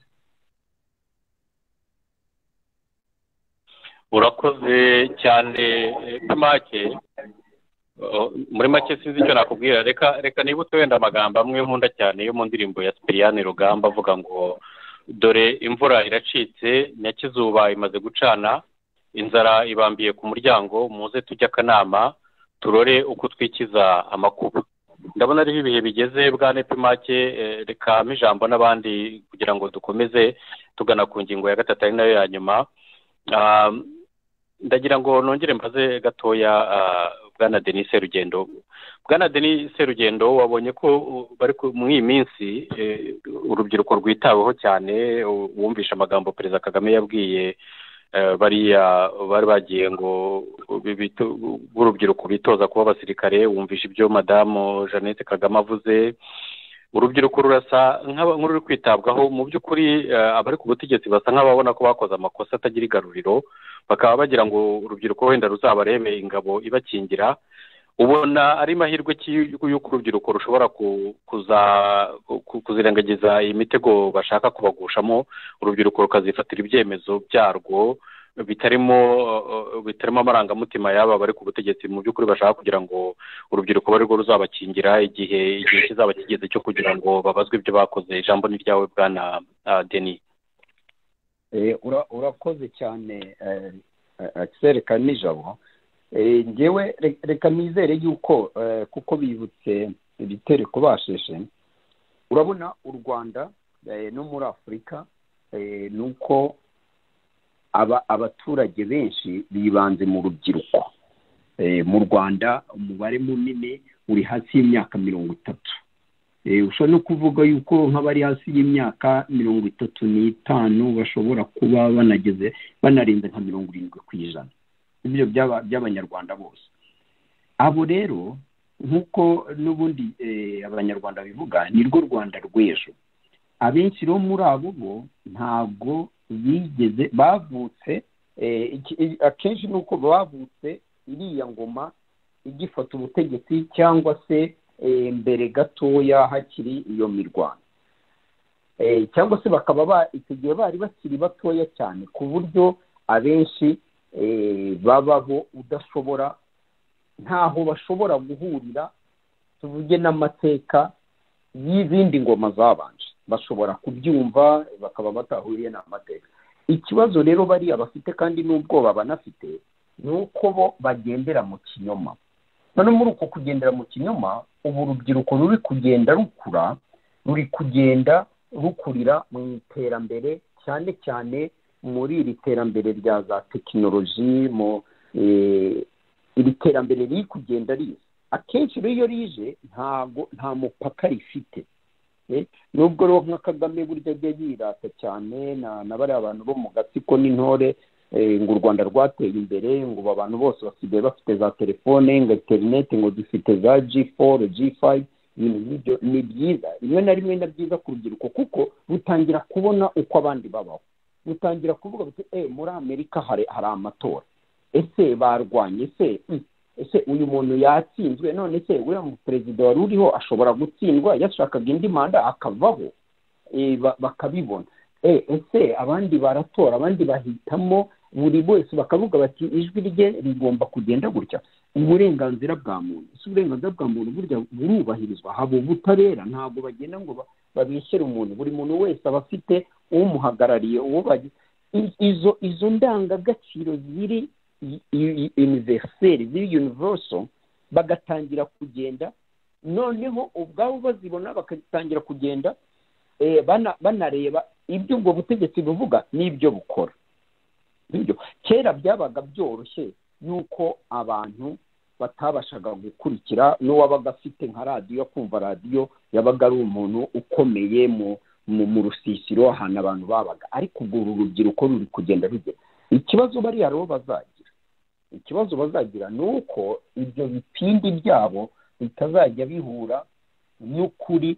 urakoze cyane make. Muri make sinzi icyo nakubwira. Reka reka nibutse wenda amagambo amwe nkunda cyane yo mu ndirimbo ya Sipiriyani Rugamba avuga ngo dore imvura iracitse, nyakizuba imaze gucana, inzara ibambiye ku muryango, muze tujya akanama turore uko twikiza amakuba. Ndabona ariho ibihe bigeze bwa Nepimake. Reka ijambo n'abandi kugira ngo dukomeze tugana ku ngingo ya gatatu ari nayo ya nyuma. Ndagira ngo nongere mbaze gatoya Bwana Denis Serugendo. Bwana Denis Serugendo, wabonye ko bari mu iyi minsi urubyiruko rwitaweho cyane, wumvisha amagambo Perezida Kagame yabwiye bariya bari bagiye ngo urubyiruko bitoza kuba abasirikare. Wumvisha ibyo Madamu Jeannette Kagame avuze. Urubyiruko rurasa nk'ururi kwitabwaho. Mu by'ukuri abari ku butegetsi basa nk'ababona ko bakoze amakosa atagira igaruriro, bakaba bagira ngo urubyiruko wenda ruzabarebe ingabo ibakingira. Ubona ari mahirwe y'uko urubyiruko rushobora kuzirengagiza iyi mitego bashaka kubagushamo, urubyiruko rukazifatira ibyemezo byarwo bitarimo bitarimo amarangamutima yaba bari ku butegetsi mu by'ukuri bashaka kugira ngo urubyiruko bari rwo ruzabakingira igihe igihe kizaba kigeze cyo kugira ngo babazwe ibyo bakoze. Ijambo ni ryawe Bwana Denis. Urakoze cyane Axel Kanijabo. Ngewe reka nizere yuko kuko bibutse ibitereko basheshe, urabona u Rwanda no muri Afurika nuko aba abaturage benshi bibanze mu rubyiruko. Mu Rwanda umubare munini uri hasi y'imyaka mirongo itatu. Ushobora no kuvuga yuko nk'abari hasi y'imyaka mirongo itatu n'itanu bashobora kuba banageze banarenze nka mirongo irindwi ku ijana ibyo by'abanyarwanda bose. Abo rero nk'uko n'ubundi abanyarwanda bivuga ni rwo Rwanda rw'ejo. Abenshi rero muri abo bo ntabwo bigeze bavutse, akenshi nuko bavutse iriya ngoma igifata ubutegetsi cyangwa se mbere gatoya hakiri iyo mirwano, cyangwa se bakaba icyo gihe bari bakiri batoya cyane ku buryo abenshi babaho udashobora ntaho bashobora guhurira tuvuge n'amateka y'izindi ngoma zabanje, bashobora kubyumva bakaba batahuriye n'amateka. Ikibazo rero bariya bafite kandi n'ubwoba banafite ni uko bo bagendera mu kinyoma. None muri uko kugendera mu kinyoma, ubu urubyiruko ruri kugenda rukura, ruri kugenda rukurira mu iterambere, cyane cyane muri iri terambere rya za tekinoloji, mu iri terambere riri kugenda riza. Akenshi iyo rije ntabwo nta mupaka rifite. Nubwo rero nka Kagame burya ajya yirata cyane na bariya abantu bo mu gatsiko n'intore ngo u Rwanda rwateye imbere, ngo abantu bose basigaye bafite za telefone, ngo interineti, ngo dufite za G four G five. Ibintu ni byiza, rimwe na rimwe na byiza ku rubyiruko kuko rutangira kubona uko abandi babaho. Rutangira kuvuga bati eh muri Amerika hari hari amatora, ese barwanye, ese ese uyu muntu yatsinzwe, none se uriya mu perezida wari uriho ashobora gutsindwa yashakaga indi manda akavaho, bakabibona. Ese abandi baratora, abandi bahitamo, buri wese bakavuga bati ijwi rye rigomba kugenda gutya. Uburenganzira bwa muntu, ese uburenganzira bwa muntu burya burubahirizwa? Haba ubutabera, ntabwo bagenda ngo babishyire umuntu, buri muntu wese aba afite umuhagarariye, uwo bagize. Izo izo ndangagaciro ziri universal, ziri universal, bagatangira kugenda noneho ubwabo bazibona, bakatangira kugenda banareba ibyo ubwo butegetsi buvuga n'ibyo bukora. Ibyo kera byabaga byoroshye yuko abantu batabashaga gukurikira, n'uwabaga afite nka radiyo, kumva radiyo yabaga ari umuntu ukomeye mu rusisiro ahantu abantu babaga, ariko ubwo uru rubyiruko ruri kugenda rugera. Ikibazo bariya rero bazagira ikibazo bazagira ni uko ibyo bipindi byabo bitazajya bihura n'ukuri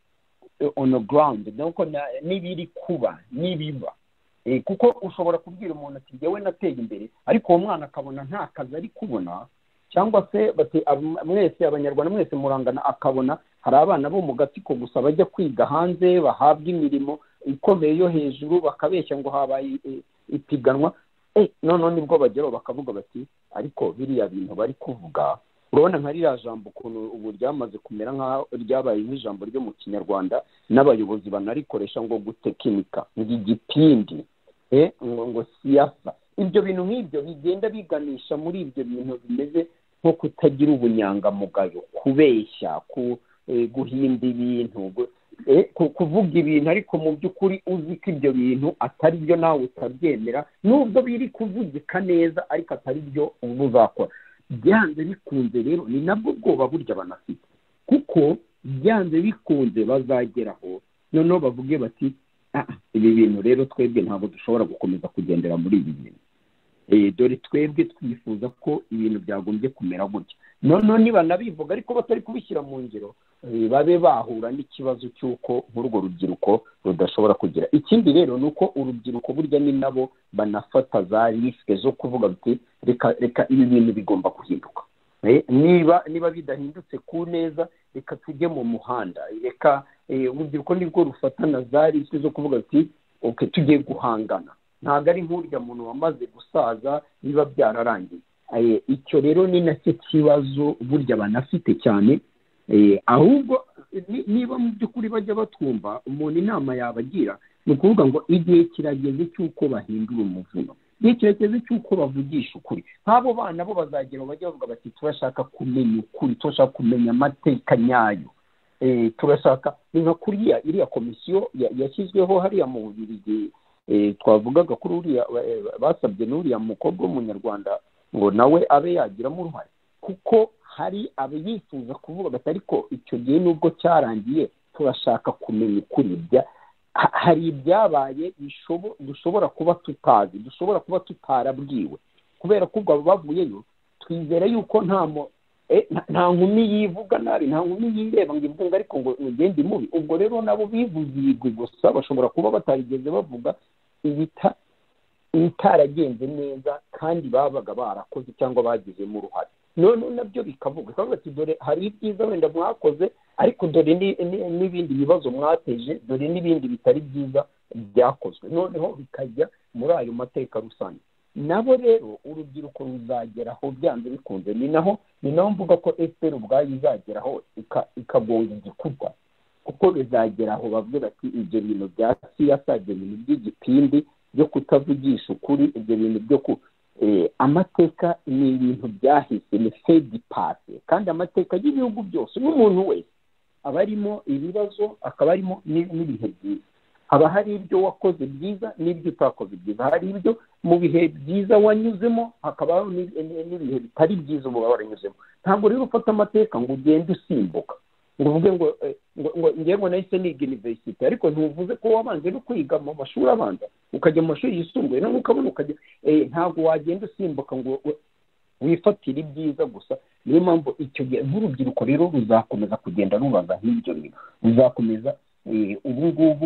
on the ground, nuko n'ibiri kuba n'ibiba. Kuko ushobora kubwira umuntu ati njyewe nateye imbere, ariko uwo mwana akabona nta kazi ari kubona, cyangwa se bati mwese abanyarwanda mwese murangana, akabona hari abana bo mu gatsiko gusa bajya kwiga hanze bahabwa imirimo ikomeye yo hejuru, bakabeshya ngo habaye ipiganwa. Eh none nibwo bageraho bakavuga bati ariko biriya bintu bari kuvuga, urabona nka ririya jambo ukuntu ubu ryamaze kumera nk'aho ryabaye nk'ijambo ryo mu kinyarwanda, n'abayobozi banarikoresha ngo gutekinika, ngo igipindi, eh ngo siyasa. Ibyo bintu nk'ibyo bigenda biganisha muri ibyo bintu bimeze nko kutagira ubunyangamugayo, kubeshya, ku guhinda ibintu, kuvuga ibintu ariko mu by'ukuri uzi ko ibyo bintu atari byo nawe utabyemera, nubwo biri kuvugika neza ariko atari byo uba uzakora. Byanze bikunze rero ni nabwo bwoba burya banafite, kuko byanze bikunze bazageraho noneho bavuge bati ibi bintu rero twebwe ntabwo dushobora gukomeza kugendera muri ibi bintu, dore twebwe twifuza ko ibintu byagombye kumera gutya. noneho niba nabivuga ariko batari kubishyira mu ngiro, babe bahura n'ikibazo cy'uko nk'urwo rubyiruko rudashobora kugira. Ikindi rero ni uko urubyiruko burya ni nabo banafata za risike zo kuvuga bati reka reka ibi bintu bigomba guhinduka, niba niba bidahindutse ku neza reka tujye mu muhanda, reka urubyiruko nibwo rufatana za risike zo kuvuga bati oke tugiye guhangana, ntabwo ari nk'urya muntu wamaze gusaza biba byararangiye. Icyo rero ni nacyo kibazo burya banafite cyane, ahubwo niba mu by'ukuri bajya batwumva umuntu inama yabagira ni ukuvuga ngo igihe kirageze cy'uko bahindura umuvuno, igihe kirageze cy'uko bavugisha ukuri. nk'abo bana bo bazagera bajya bavuga bati turashaka kumenya ukuri, turashaka kumenya amateka nyayo, turashaka ni nka kuriya iriya komisiyo yashyizweho hariya mu Bubiligi, twavugaga kuri uriya basabye n'uriya mukobwa w'umunyarwanda ngo nawe abe yagiramo uruhare, kuko hari abifuza kuvuga bati ariko icyo gihe nubwo cyarangiye turashaka kumenya ukuri. Hari ibyabaye dushobora kuba tutazi, dushobora kuba tutarabwiwe, kubera ko ubwo bavuyeyo twizera yuko nta nta nkumi yivuga nabi, nta nkumi yireba ngo ivuga ariko ngo ugende mubi. Ubwo rero nabo bivuze ibigwi gusa, bashobora kuba batarigeze bavuga ibita itaragenze neza kandi babaga barakoze cyangwa bagizemo uruhare. none nabyo bikavuga kandi ati dore hari ibyiza wenda mwakoze, ariko dore n'ibindi bibazo mwateje, dore n'ibindi bitari byiza byakozwe, noneho bikajya muri ayo mateka rusange. nabo rero urubyiruko ruzageraho byanze bikunze, ni naho ni naho mvuga ko F P R ubwayo izageraho ikagonga igikuta, kuko bizageraho bavuga bati ibyo bintu bya siyasa, ibyo bintu by'igipindi byo kutavugisha ukuri, ibyo bintu byo ku amateka ni ibintu byahise, ni fedi pase, kandi amateka y'ibihugu byose n'umuntu wese aba arimo ibibazo, akaba arimo n'ibihe byiza. haba hari ibyo wakoze byiza n'ibyo utakoze byiza, hari ibyo mu bihe byiza wanyuzemo, hakabaho n'ibihe bitari byiza uba waranyuzemo. ntabwo rero ufata amateka ngo ugende usimbuka ngo uvuge ngo ngo ngiye ngo nahise niga university, ariko ntuvuze ko wabanje no kwiga mu mashuri abanza ukajya mu mashuri yisumbuye, none ukabona ukajya ntabwo wagenda usimbuka ngo wifatire ibyiza gusa. niyo mpamvu icyo gihe nk'urubyiruko rero ruzakomeza kugenda rubaza nk'ibyo bintu, ruzakomeza ubu ngubu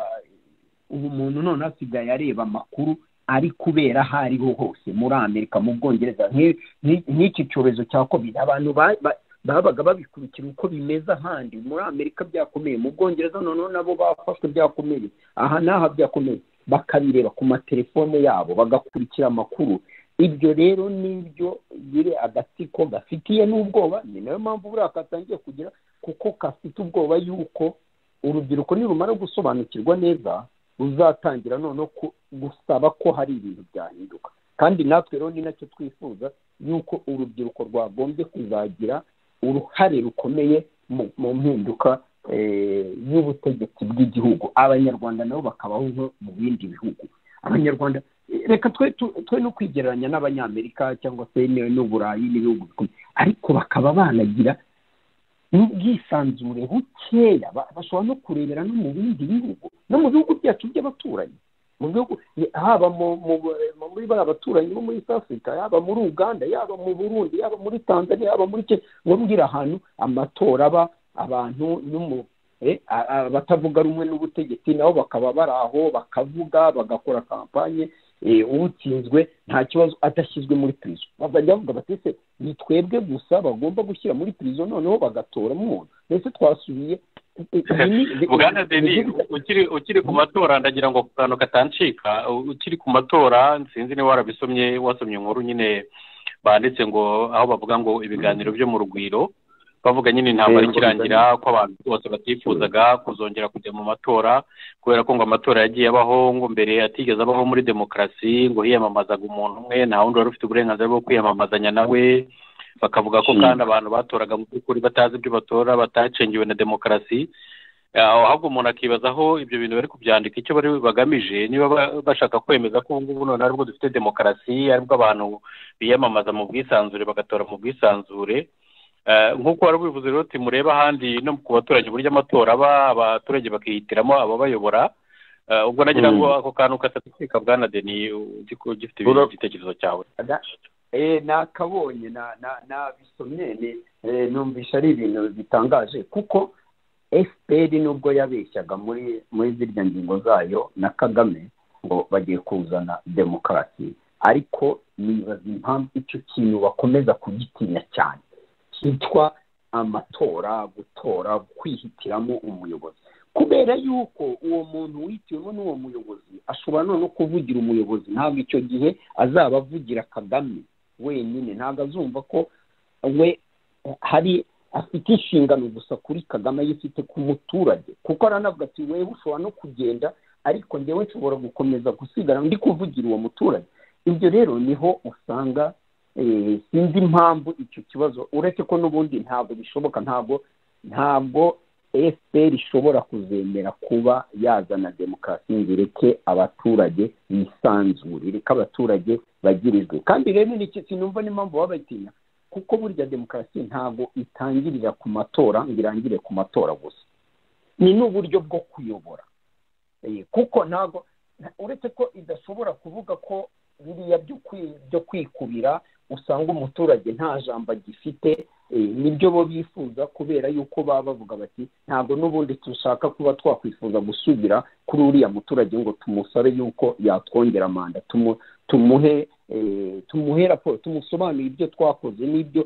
ubu umuntu none asigaye areba amakuru ari kubera aho ariho hose muri Amerika, mu Bwongereza. nk'iki cyorezo cya covid abantu babaga babikurikira uko bimeze ahandi muri Amerika byakomeye, mu Bwongereza noneho nabo bafashwe byakomeye, aha n'aha byakomeye, bakabireba ku matelefone yabo bagakurikira amakuru. ibyo rero nibyo biri agatsiko gafitiye n'ubwoba, ni nayo mpamvu buriya katangiye kugira, kuko kafite ubwoba yuko urubyiruko nirumara gusobanukirwa neza ruzatangira noneho gusaba ko hari ibintu byahinduka. kandi natwe rero ni nacyo twifuza, yuko urubyiruko rwagombye kuzagira uruhare rukomeye mu mpinduka y'ubutegetsi bw'igihugu. abanyarwanda nabo bakabaho nko mu bindi bihugu. abanyarwanda reka twe twe no kwigereranya n'abanyamerika cyangwa se n'uburayi n'ibihugu bikomeye, ariko bakaba banagira n'ubwisanzure bukeya bashobora no kurebera no mu bindi bihugu no mu bihugu byacu by'abaturanyi mu bihugu haba muri bariya baturanyi bo muri South Africa, yaba muri Uganda, yaba mu Burundi, yaba muri Tanzania, yaba muri Kenya, ngo ahantu amatora aba abantu batavuga rumwe n'ubutegetsi nabo bakaba bari aho bakavuga bagakora kampanye, utsinzwe nta kibazo adashyizwe muri prison. Bazajya bavuga bati se ni twebwe gusa bagomba gushyira muri prison noneho bagatora umuntu. Mbese twasubiye Bwana Denis, ukiri ukiri ku matora ndagira ngo kano katancika, ukiri ku matora sinzi ni warabisomye wasomye inkuru nyine banditse ngo aho bavuga ngo ibiganiro byo mu rugwiro bavuga nyine intambara ikirangira ko abantu bose batifuzaga kuzongera kujya mu matora kubera ko ngo amatora yagiye abaho ngo mbere atigeze abaho muri demokarasi, ngo hiyamamazaga umuntu umwe nta wundi wari ufite uburenganzira bwo kwiyamamazanya nawe, bakavuga ko kandi abantu batoraga mu by'ukuri batazi ibyo batora batacengewe na demokarasi. Ahubwo umuntu akibaza aho ibyo bintu bari kubyandika icyo bari bagamije, niba bashaka kwemeza ko ubu none aribwo dufite demokarasi, aribwo abantu biyamamaza mu bwisanzure bagatora mu bwisanzure. Nk'uko wari ubivuze rero timureba ahandi no ku baturage burya amatora aba abaturage bakihitiramo ababayobora. Ubwo nagira ngo ako kantu katatika Bwana Denis ugifite igitekerezo cyawe. Eh nakabonye na na bisomye numvisha ari ibintu bitangaje kuko F P R nubwo yabeshyaga muri muri zirya ngingo zayo na Kagame ngo bagiye kuzana demokarasi, ariko nibaza impamvu icyo kintu bakomeza kugitinya cyane cyitwa amatora, gutora, kwihitiramo umuyobozi, kubera yuko uwo muntu witiwemo n'uwo muyobozi ashobora no kuvugira umuyobozi, ntabwo icyo gihe azaba avugira Kagame wenyine, ntabwo azumva ko we hari afite inshingano gusa kuri Kagame yifite ku muturage, kuko aranavuga ati wewe ushobora no kugenda ariko njyewe nshobora gukomeza gusigara ndi kuvugira uwo muturage. Ibyo rero niho usanga sinzi impamvu icyo kibazo, uretse ko n'ubundi ntabwo bishoboka, ntabwo ntabwo F P R ishobora kuzemera kuba yazana demokarasi ngo ireke abaturage bisanzure, ireke abaturage bagirijwe. Kandi rero ni iki sinumva n'impamvu babatinya, kuko burya demokarasi ntabwo itangirira ku matora ngo irangire ku matora gusa, ni n'uburyo bwo kuyobora. Kuko ntabwo uretse ko idashobora kuvuga ko biriya byo kwikubira usanga umuturage nta jambo agifite, nibyo bo bifuza, kubera yuko baba bavuga bati ntabwo n'ubundi dushaka kuba twakwifuza gusubira kuri uriya muturage ngo tumusabe yuko yatwongera manda, tumuhe tumuhe raporo, tumusobanurire ibyo twakoze n'ibyo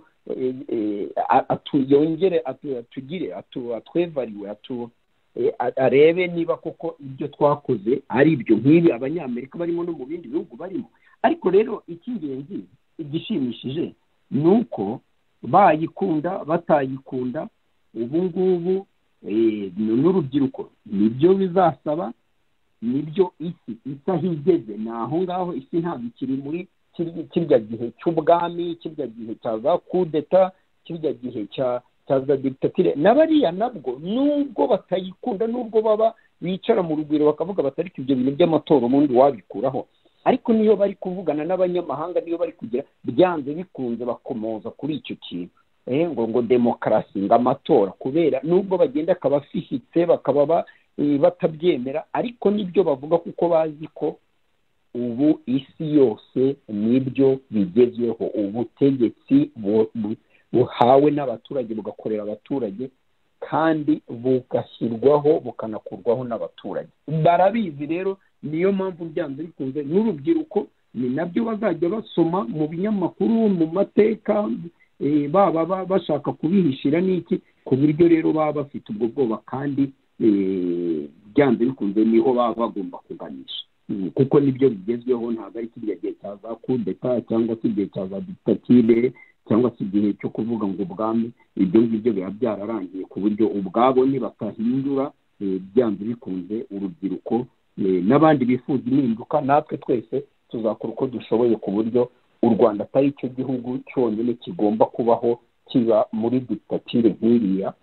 yongere atugire atwevariwe, arebe niba koko ibyo twakoze ari ibyo, nk'ibi abanyamerika barimo no mu bindi bihugu barimo. Ariko rero icy'ingenzi igishimishije ni uko bayikunda batayikunda ubu ngubu n'urubyiruko nibyo bizasaba, nibyo isi isaha igeze, ni aho ngaho isi ntabwo ikiri muri kirya gihe cy'ubwami, kirya gihe cya za kudeta, kirya gihe cya za dictature. N'abariya nabwo nubwo batayikunda, nubwo baba bicara mu rugwiro bakavuga batari ibyo bintu by'amatora ubundi wabikuraho, ariko niyo bari kuvugana n'abanyamahanga, niyo bari kugira byanze bikunze bakomoza kuri icyo kintu ngo ngo demokarasi, ngo amatora, kubera nubwo bagenda akabafifitse bakaba batabyemera, ariko nibyo bavuga kuko bazi ko ubu isi yose nibyo bigezweho, ubutegetsi buhawe n'abaturage bugakorera abaturage kandi bugashyirwaho bukanakurwaho n'abaturage. Barabizi rero, niyo mpamvu byanze bikunze n'urubyiruko ni nabyo bazajya basoma mu binyamakuru, mu mateka, baba bashaka kubihishira n'iki, ku buryo rero baba bafite ubwo bwoba, kandi byanze bikunze niho baba bagomba kuganisha, kuko nibyo bigezweho, ntabwo ari kirya gihe cya za kudeta cyangwa se igihe cya za dictature cyangwa se igihe cyo kuvuga ngo ubwami. Ibyo ngibyo biba byararangiye, ku buryo ubwabo nibatahindura byanze bikunze urubyiruko n'abandi bifuza impinduka, natwe twese tuzakora uko dushoboye ku buryo u Rwanda atari cyo gihugu cyonyine kigomba kubaho kiba muri dictature nk'iriya,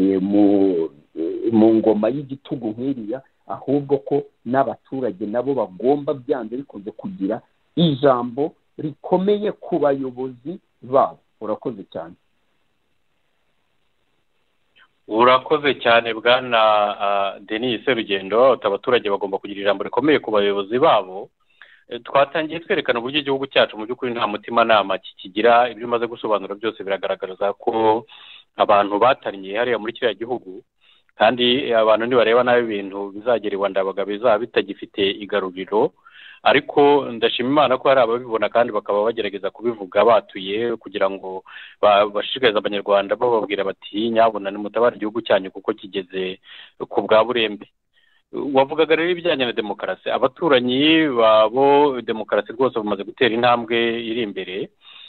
mu ngoma y'igitugu nk'iriya, ahubwo ko n'abaturage nabo bagomba byanze bikunze kugira ijambo rikomeye ku bayobozi babo. Urakoze cyane. urakoze cyane bwana Denis Serugendo. Abaturage bagomba kugira ijambo rikomeye ku bayobozi babo. Twatangiye twerekana uburyo igihugu cyacu mu by'ukuri nta mutimanama kikigira. Ibyo umaze gusobanura byose biragaragaza ko abantu batariye hariya muri kiriya gihugu, kandi abantu nibareba nabi ibintu bizagera i Rwanda bizaba bitagifite igaruriro. Ariko ndashima Imana ko hari ababibona kandi bakaba bagerageza kubivuga batuye, kugira ngo bashishikarize abanyarwanda bababwira bati nyabona nimutabara igihugu cyanyu kuko kigeze ku bwa burembe. Wavugaga rero ibijyanye na demokarasi, abaturanyi babo demokarasi rwose bamaze gutera intambwe iri imbere.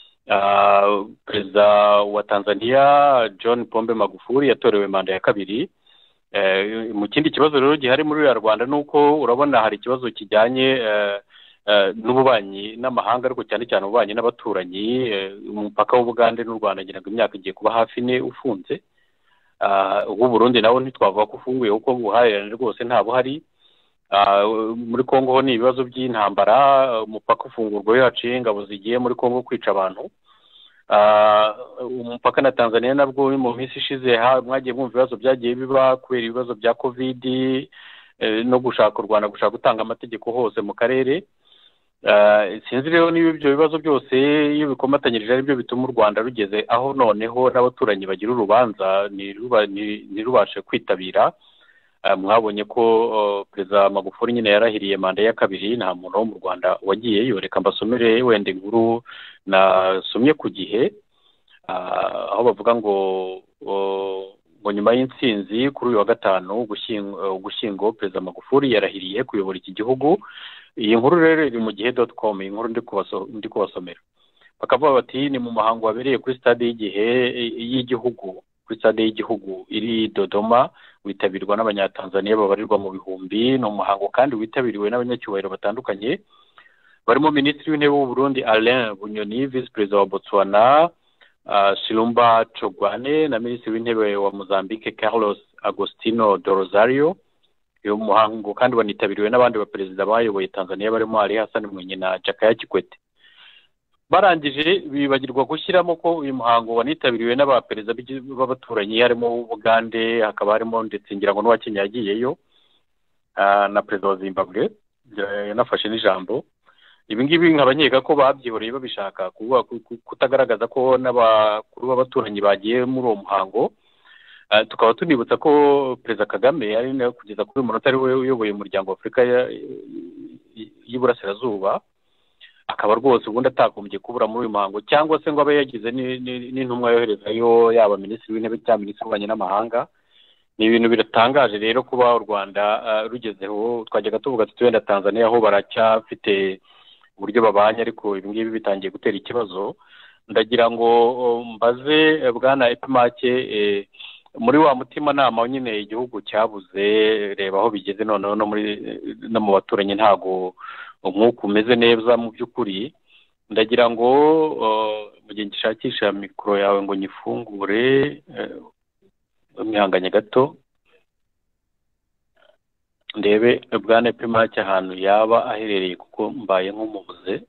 Perezida wa Tanzania John Pombe Magufuli yatorewe manda ya kabiri. Mu kindi kibazo rero gihari muri ya Rwanda nuko urabona hari ikibazo kijyanye n'ububanyi n'amahanga, ariko cyane cyane ububanyi n'abaturanyi. Umupaka w'Ubugande n'u Rwanda ngira ngo imyaka igiye kuba hafi ne ufunze. Ubu Burundi nawo ntitwavuga ko ufunguye kuko buhahirane rwose nta buhari. Muri Kongo ho ni ibibazo by'intambara, umupaka ufungurwa iyo haciye ingabo zigiye muri Kongo kwica abantu. Umupaka na Tanzania nabwo mu minsi ishize mwagiye mwumva ibibazo byagiye biba kubera ibibazo bya covid no gushaka u Rwanda gushaka gutanga amategeko hose mu karere. Sinzi rero niba ibyo bibazo byose iyo bikomatanyirije ari byo bituma u Rwanda rugeze aho noneho n'abaturanyi bagira urubanza ntirubashe kwitabira. Mwabonye ko Perezida Magufuli nyine yarahiriye manda ya kabiri, nta muntu wo mu Rwanda wagiyeyo. Reka mbasomere wenda inkuru nasomye ku Gihe, aho bavuga ngo ngo nyuma y'intsinzi kuri uyu wa gatanu Ugushyingo Perezida Magufuli yarahiriye kuyobora iki gihugu. Iyi nkuru rero iri mu gihe dot com, iyi nkuru ndi kubasomera. Bakavuga bati ni mu muhango wabereye kuri stade y'Igihe y'igihugu kuri stade y'igihugu iri Dodoma, witabirwa n'abanyatanzania babarirwa mu bihumbi. Ni umuhango kandi witabiriwe n'abanyacyubahiro batandukanye, barimo Minisitiri w'Intebe w'u Burundi Alain Bunyoni, Vice Perezida wa Botswana Silumba Chogwane na Minisitiri w'Intebe wa Mozambique Carlos Agostino do Rosario. Uyu muhango kandi wanitabiriwe n'abandi baperezida bayoboye Tanzania barimo Ali Hassan Mwinyi na Jakaya Kikwete. Barangije bibagirwa gushyiramo ko uyu muhango wanitabiriwe n'abaperezida b'abaturanyi harimo Ubugande, hakaba harimo ndetse ngira ngo n'uwa Kenya yagiyeyo, na Perezida wa Zimbabwe yanafashe n'ijambo. Ibi ngibi nkabanyeka ko babyihoreye babishaka kuvuga kutagaragaza ko n'abakuru b'abaturanyi bagiye muri uwo muhango. Tukaba tunibutsa ko Perezida Kagame ari nayo kugeza kuri uyu munota ari we uyoboye umuryango wa Afurika y'Iburasirazuba, akaba rwose ubundi atagombye kubura muri uyu muhango, cyangwa se ngo abe yagize n'intumwa yoherezayo yaba Minisitiri w'Intebe cyangwa Minisitiri w'Ububanyi n'Amahanga. Ni ibintu biratangaje rero kuba u Rwanda rugezeho. Twajyaga tuvuga tuti wenda Tanzania aho baracyafite uburyo babanye, ariko ibi ngibi bitangiye gutera ikibazo. Ndagira ngo mbaze bwana Epimake, muri wa mutima nama nyine igihugu cyabuze, reba aho bigeze noneho no muri no mu baturanyi ntago umwuka umeze neza mu by'ukuri. Ndagira ngo mu gihe ngishakisha mikoro yawe ngo nyifungure, mwihanganye gato ndebe bwana Epimake ahantu yaba aherereye kuko mbaye nk'umubuze.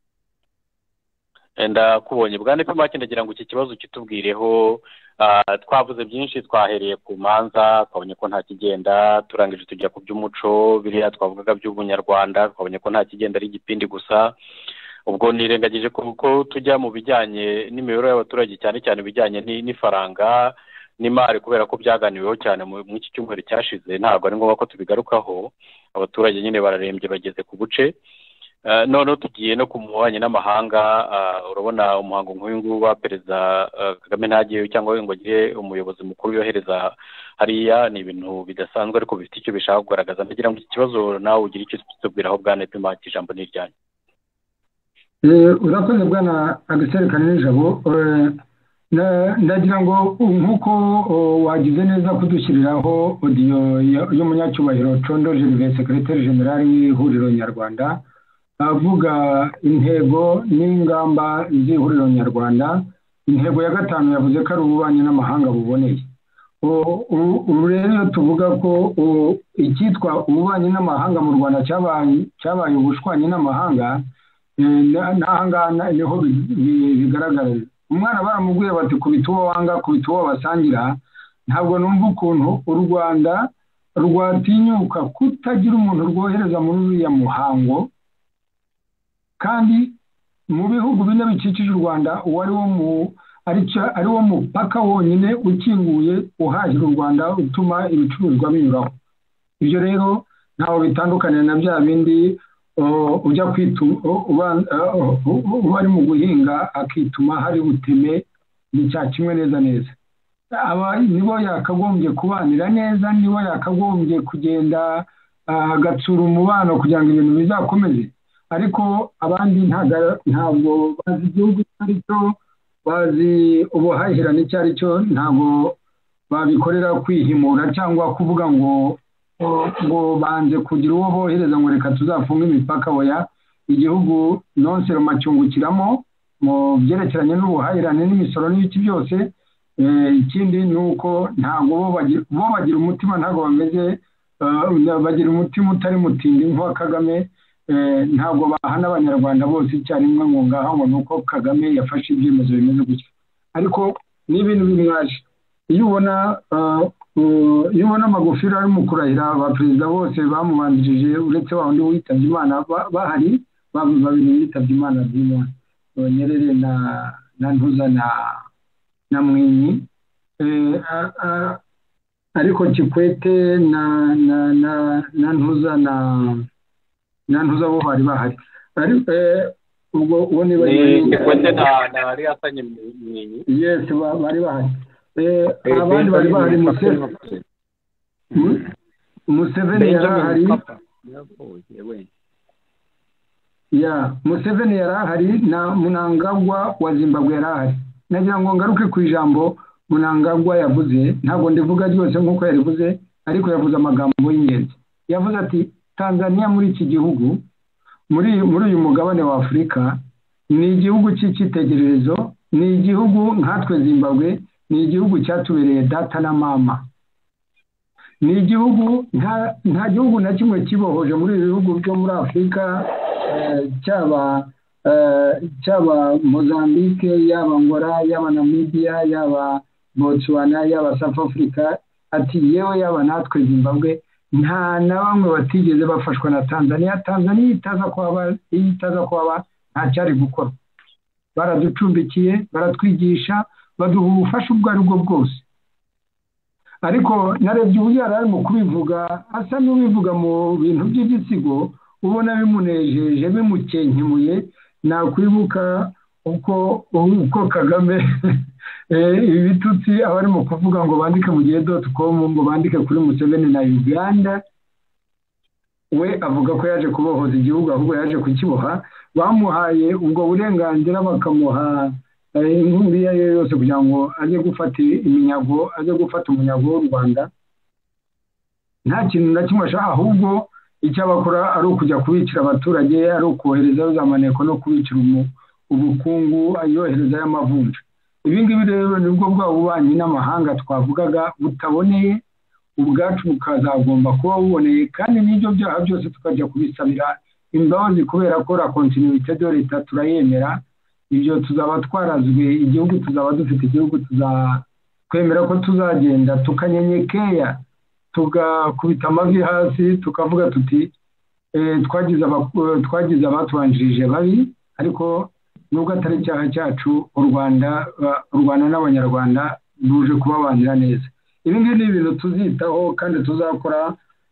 Ndakubonye bwana Epimake, ndagira ngo iki kibazo kitubwireho. Twavuze byinshi, twahereye ku manza twabonye ko nta kigenda, turangije tujya ku by'umuco, biriya twavugaga by'ubunyarwanda twabonye ko nta kigenda ari igipindi gusa. Ubwo nirengagije ko tujya mu bijyanye n'imibereho y'abaturage, cyane cyane ibijyanye n'ifaranga n'imari, kubera ko byaganiweho cyane mu iki cyumweru cyashize. Ntabwo ari ngombwa ko tubigarukaho, abaturage nyine bararembye bageze ku buce. None tugiye no ku bubanyi n'amahanga. Urabona umuhango nk'uyu nguyu wa Perezida Kagame ntagiyeyo cyangwa ngo agire umuyobozi mukuru yohereza hariya, ni ibintu bidasanzwe ariko bifite icyo bishaka kugaragaza. Ndagira ngo iki kibazo nawe ugire icyo tubwiraho bwana Epimake, ijambo ni iryanyu. Urakoze bwana Agaseri Kanijabo. Ndagira ngo nk'uko wagize neza kudushyiriraho audio y'umunyacyubahiro Condo Gervais, Secretary General w'Ihuriro Nyarwanda, avuga intego n'ingamba z'Ihuriro Nyarwanda. Intego ya gatanu yavuze ko ari ububanyi n'amahanga buboneye. Ubu rero tuvuga ko icyitwa ububanyi n'amahanga mu Rwanda cyabaye cyabaye ubushwanyi n'amahanga. N'ahangaha niho bigaragarira. Umwana baramubwiye bati kubita uwo wanga, kubita uwo basangira. ntabwo numva ukuntu u Rwanda rwatinyuka kutagira umuntu rwohereza muri uriya muhango, kandi mu bihugu bine bikikije u Rwanda uwo ari wo mu ari wo mupaka wonyine ukinguye uhahira u Rwanda utuma ibicuruzwa binyuraho. Ibyo rero ntaho bitandukanye na bya bindi ujya kwituma uba ari mu guhinga akituma hari buteme, ni cya kimwe neza neza. Aba nibo yakagombye kubanira neza, nibo yakagombye kugenda agatsura umubano kugira ngo ibintu bizakomeze, ariko abandi ntabwo bazi igihugu icyo ari cyo, bazi ubuhahirane icyo ari cyo, ntabwo babikorera kwihimura cyangwa kuvuga ngo ngo banze kugira uwo bohereza ngo reka tuzafunge imipaka. Oya, igihugu nonsero macyungukiramo mu byerekeranye n'ubuhahirane n'imisoro n'ibiki byose. Ikindi ni uko ntabwo bo bagira umutima, ntabwo bameze, bagira umutima utari mutindi nk'uwa Kagame. Ntabwo bahana abanyarwanda bose icyarimwe ngo ngaha ngo ni uko Kagame yafashe ibyemezo bimeze gutya, ariko ni ibintu bimwaje. Iyo ubona iyo ubona amagufuri ari mu kurahira abaperezida bose bamubanjirije uretse wa wundi witabye Imana bahari, babiri bitabye Imana by'Imana, Nyerere na na Ntuza na na Mwinyi, ariko Kikwete na na na na Ntuza na na Ntuza bo bari bahari. Ubwo uwo ni Kikwete na na ari asanye Mwinyi, yes bari bahari. Abandi bari bahari Museveni yarahari, ya Museveni yarahari na Mnangagwa wa Zimbabwe yarahari. Nagira ngo ngaruke ku ijambo Mnangagwa yavuze, ntabwo ndivuga ryose nk'uko yarivuze, ariko yavuze amagambo y'ingenzi. Yavuze ati Tanzania muri iki gihugu, muri muri uyu mugabane wa Afurika, ni igihugu cy'icyitegererezo, ni igihugu nkatwe Zimbabwe, ni igihugu cyatubereye data na mama. Ni igihugu nta nta gihugu na kimwe kibohoje muri ibi bihugu byo muri Afurika, cyaba cyaba Mozambique, yaba Angola, yaba Namibia, yaba Botswana, yaba South Africa, ati yewe yaba natwe Zimbabwe, nta na bamwe batigeze bafashwa na Tanzania. Tanzania itaza kwaba itaza kwaba nta cyari gukora. Baraducumbikiye, baratwigisha, baduha ubufasha ubwo ari bwo bwose. Ariko narebye uburyo yari arimo kubivuga, asa n'ubivuga mu bintu by'igisigo, ubona bimunejeje, bimukenkemuye. Nakwibuka uko uko Kagame ibitutsi abarimo kuvuga ngo bandike mu gihe dot com ngo bandike kuri Museveni na Uganda, we avuga ko yaje kubohoza igihugu, ahubwo yaje kukiboha. Bamuhaye ubwo burenganzira, bakamuha inkunga iyo yose kugira ngo ajye gufata iminyago, ajye gufata umunyago w'u Rwanda. Nta kintu na kimwe ashaka, ahubwo icyo abakora ari ukujya kubicira abaturage, ari ukohereza za maneko no kubicira ubukungu, ayohereza y'amavunja. Ibi ngibi rero nibwo bwa bubanyi n'amahanga twavugaga butaboneye, ubwacu bukazagomba kuba buboneye, kandi n'ibyo byaha byose tukajya kubisabira imbabazi, kubera ko la continuité de l'État turayemera. Ibyo tuzaba twarazwe igihugu, tuzaba dufite igihugu, tuzakwemera ko tuzagenda tukanyenyekeya, tugakubita amavi hasi, tukavuga tuti twagize twagize abatubanjirije babi, ariko nubwo atari icyaha cyacu, u Rwanda u Rwanda n'Abanyarwanda ruje kubabanira neza. Ibi ngibi ni ibintu tuzitaho kandi tuzakora,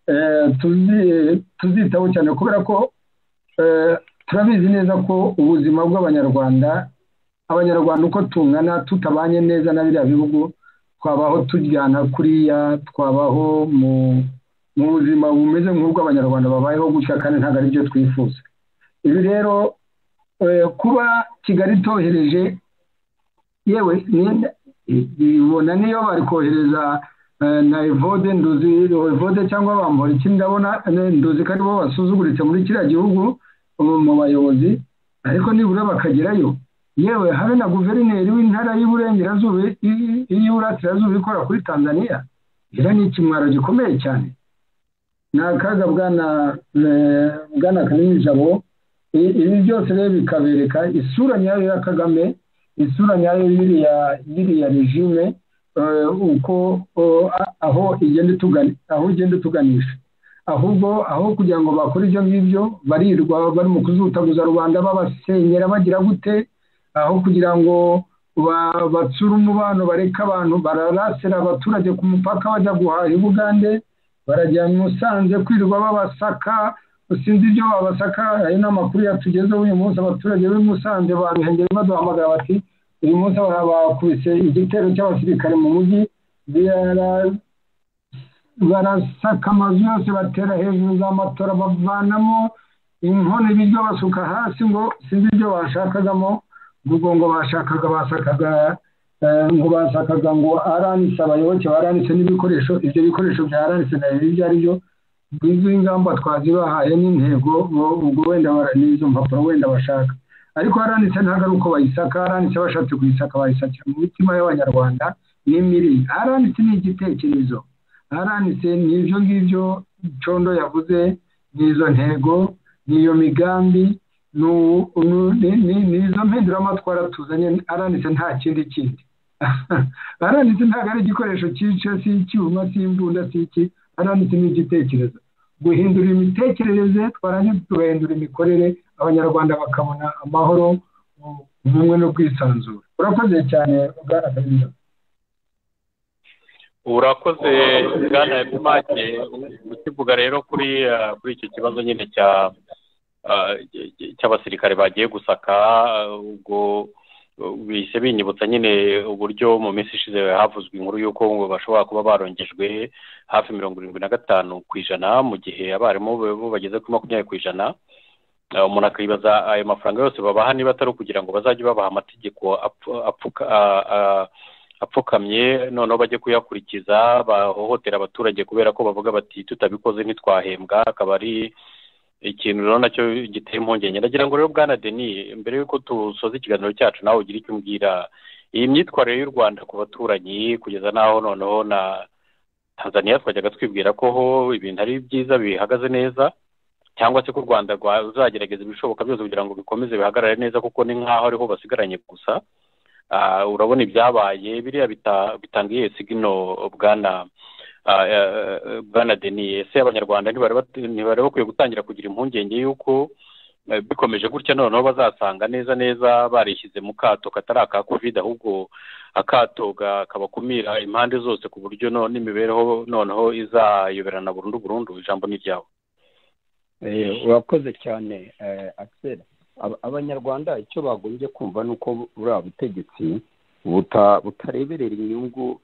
tuzitaho cyane, kubera ko turabizi neza ko ubuzima bw'Abanyarwanda, Abanyarwanda uko tungana, tutabanye neza na biriya bihugu, twabaho turyana kuriya, twabaho mu mu buzima bumeze nk'ubw'Abanyarwanda babayeho gutya, kandi ntabwo ari byo twifuza. Ibi rero kuba Kigali itohereje, yewe ibona niyo bari kohereza na Evode Nduzi, Evode cyangwa Bambora, ikindi ndabona Nduzi kandi bo basuzuguritse muri kiriya gihugu mu bayobozi, ariko nibura bakagerayo. Yewe habe na guverineri w'intara y'Iburengerazuba y'Iburasirazuba ikora kuri Tanzania, era ni ikimwaro gikomeye cyane. Nakaga bwana bwana Kanini Jabo, ibi byose rero bikabereka isura nyayo ya Kagame, isura nyayo y'iriya y'iriya regime, uko aho igenda itugana aho igenda tuganisha, ahubwo aho kugira ngo bakore ibyo ngibyo barirwa bari mu kuzutaguza rubanda babasenyera bagira gute, aho kugira ngo batsure umubano bareka abantu bararasira abaturage ku mupaka bajya guhaha i Bugande, barajya Musanze kwirirwa babasaka, usinzi ibyo babasaka. Ayo n'amakuru yatugezeho uyu munsi, abaturage b'i Musanze babihengeye baduhamagara bati uyu munsi bakubise igitero cy'abasirikare mu mujyi, barasaka amazu yose batera hejuru za matora bavanamo inkono ibiryo basuka hasi, ngo sinzi ibyo bashakagamo, ubwo ngo bashakaga basakaga ngo basakaga ngo aranise abayoboke baranise n'ibikoresho, ibyo bikoresho bya aranise na ibyo ari byo bwizo ingamba twazibahaye n'intego, ubwo wenda n'izo mpapuro wenda bashaka, ariko aranise ntabwo ari uko bayisaka. Aranise bashatse kuyisaka bayisakira mu mitima y'abanyarwanda n'imiri. Aranise ni igitekerezo, aranise ni ibyo ngibyo Condo yavuze, n'izo ntego, n'iyo migambi, n'izo mpinduramatwara tuzanye. Aranise nta kindi kindi. Aranise ntabwo ari igikoresho cyica, si icyuma, si imbunda, si iki. Aranise ni igitekerezo, guhindura imitekerereze, twarangiza tugahindura imikorere, abanyarwanda bakabona amahoro, ubumwe n'ubwisanzure. Urakoze cyane Bwana Kabila. Urakoze Bwana Epimake. Ukivuga rero kuri kuri icyo kibazo nyine cya cy'abasirikare bagiye gusaka, ubwo bise binyibutsa nyine uburyo mu minsi ishize havuzwe inkuru y'uko ngo bashobora kuba barongejwe hafi mirongo irindwi na gatanu ku ijana mu gihe abarimu bo bageze kuri makumyabiri ku ijana. Umuntu akibaza ayo mafaranga yose babaha niba atari ukugira ngo bazajye babaha amategeko apfukamye noneho bajye kuyakurikiza, bahohotera abaturage kubera ko bavuga bati tutabikoze ntitwahembwa. Akaba ari ikintu rero nacyo giteye impungenge. Ndagira ngo rero Bwana Denis, mbere y'uko tusoza ikiganiro cyacu nawe ugira icyo umbwira iyi myitwarire y'u Rwanda ku baturanyi kugeza n'aho noneho na Tanzania twajyaga twibwira ko ho ibintu ari byiza bihagaze neza, cyangwa se ko u Rwanda rwazagerageza ibishoboka byose kugira ngo bikomeze bihagarare neza, kuko ni nk'aho ariho basigaranye gusa. Urabona ibyabaye biriya bitanga iyihe sigino Bwana Bwana Denis? Ese abanyarwanda ntibari bakwiye gutangira kugira impungenge y'uko bikomeje gutya noneho bazasanga neza neza barishyize mu kato katari aka covid, ahubwo akato kabakumira impande zose ku buryo n'imibereho noneho izayoberana burundu burundu? Ijambo ni ryawe. Urakoze cyane Axel. Abanyarwanda icyo bagombye kumva ni uko buriya butegetsi butareberera inyungu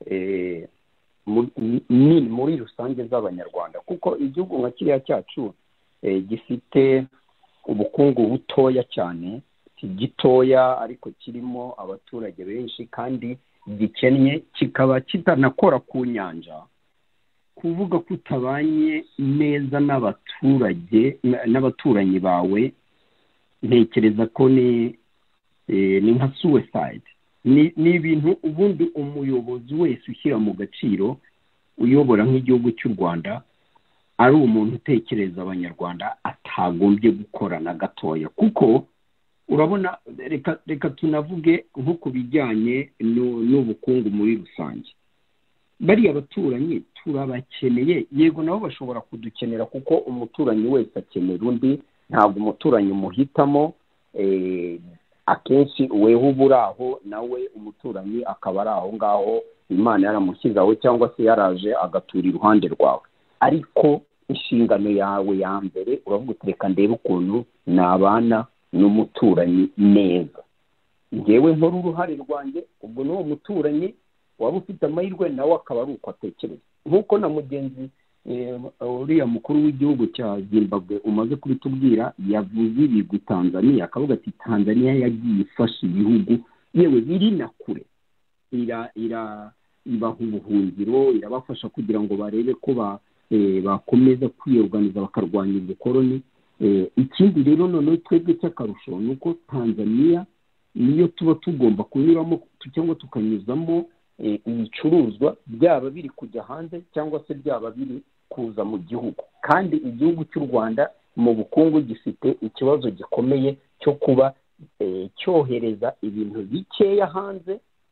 muri rusange z'abanyarwanda, kuko igihugu nka kiriya cyacu gifite ubukungu butoya cyane, gitoya ariko kirimo abaturage benshi kandi gikennye, kikaba kitanakora ku nyanja. Kuvuga ko utabanye neza n'abaturage n'abaturanyi bawe, ntekereza ko ni ni nka suicide. Ni ibintu ubundi umuyobozi wese ushyira mu gaciro uyobora nk'igihugu cy'u Rwanda ari umuntu utekereza abanyarwanda atagombye gukora na gatoya, kuko urabona, reka reka tunavuge nko ku bijyanye n'ubukungu muri rusange. Bariya abaturanyi turabakeneye, yego nabo bashobora kudukenera kuko umuturanyi wese akenera undi, ntabwo umuturanyi umuhitamo. Akenshi weho uba uri aho, nawe umuturanyi akaba ari aho ngaho, Imana yaramushyizeho cyangwa se yaraje agatura iruhande rwawe. Ariko inshingano yawe ya mbere uravuga uti reka ndebe ukuntu nabana n'umuturanyi neza. Ngewe nkora uruhare rwanjye, ubwo n'uwo muturanyi waba ufite amahirwe nawe akaba ari uko atekereza. Nk'uko na mugenzi uriya mukuru w'igihugu cya Zimbabwe umaze kubitubwira, yavuze ibigwi Tanzania, akavuga ati Tanzania yagiye ifasha ibihugu yewe biri na kure, ira ira ibaha ubuhungiro, irabafasha kugira ngo barebe ko bakomeza kwiyorganiza bakarwanya ubukoloni. Ikindi rero noneho twebwe cy'akarusho ni uko Tanzania niyo tuba tugomba kunyuramo cyangwa tukanyuzamo ibicuruzwa, byaba biri kujya hanze cyangwa se byaba biri kuza mu gihugu. Kandi igihugu cy'u Rwanda mu bukungu gifite ikibazo gikomeye cyo kuba cyohereza ibintu bikeya hanze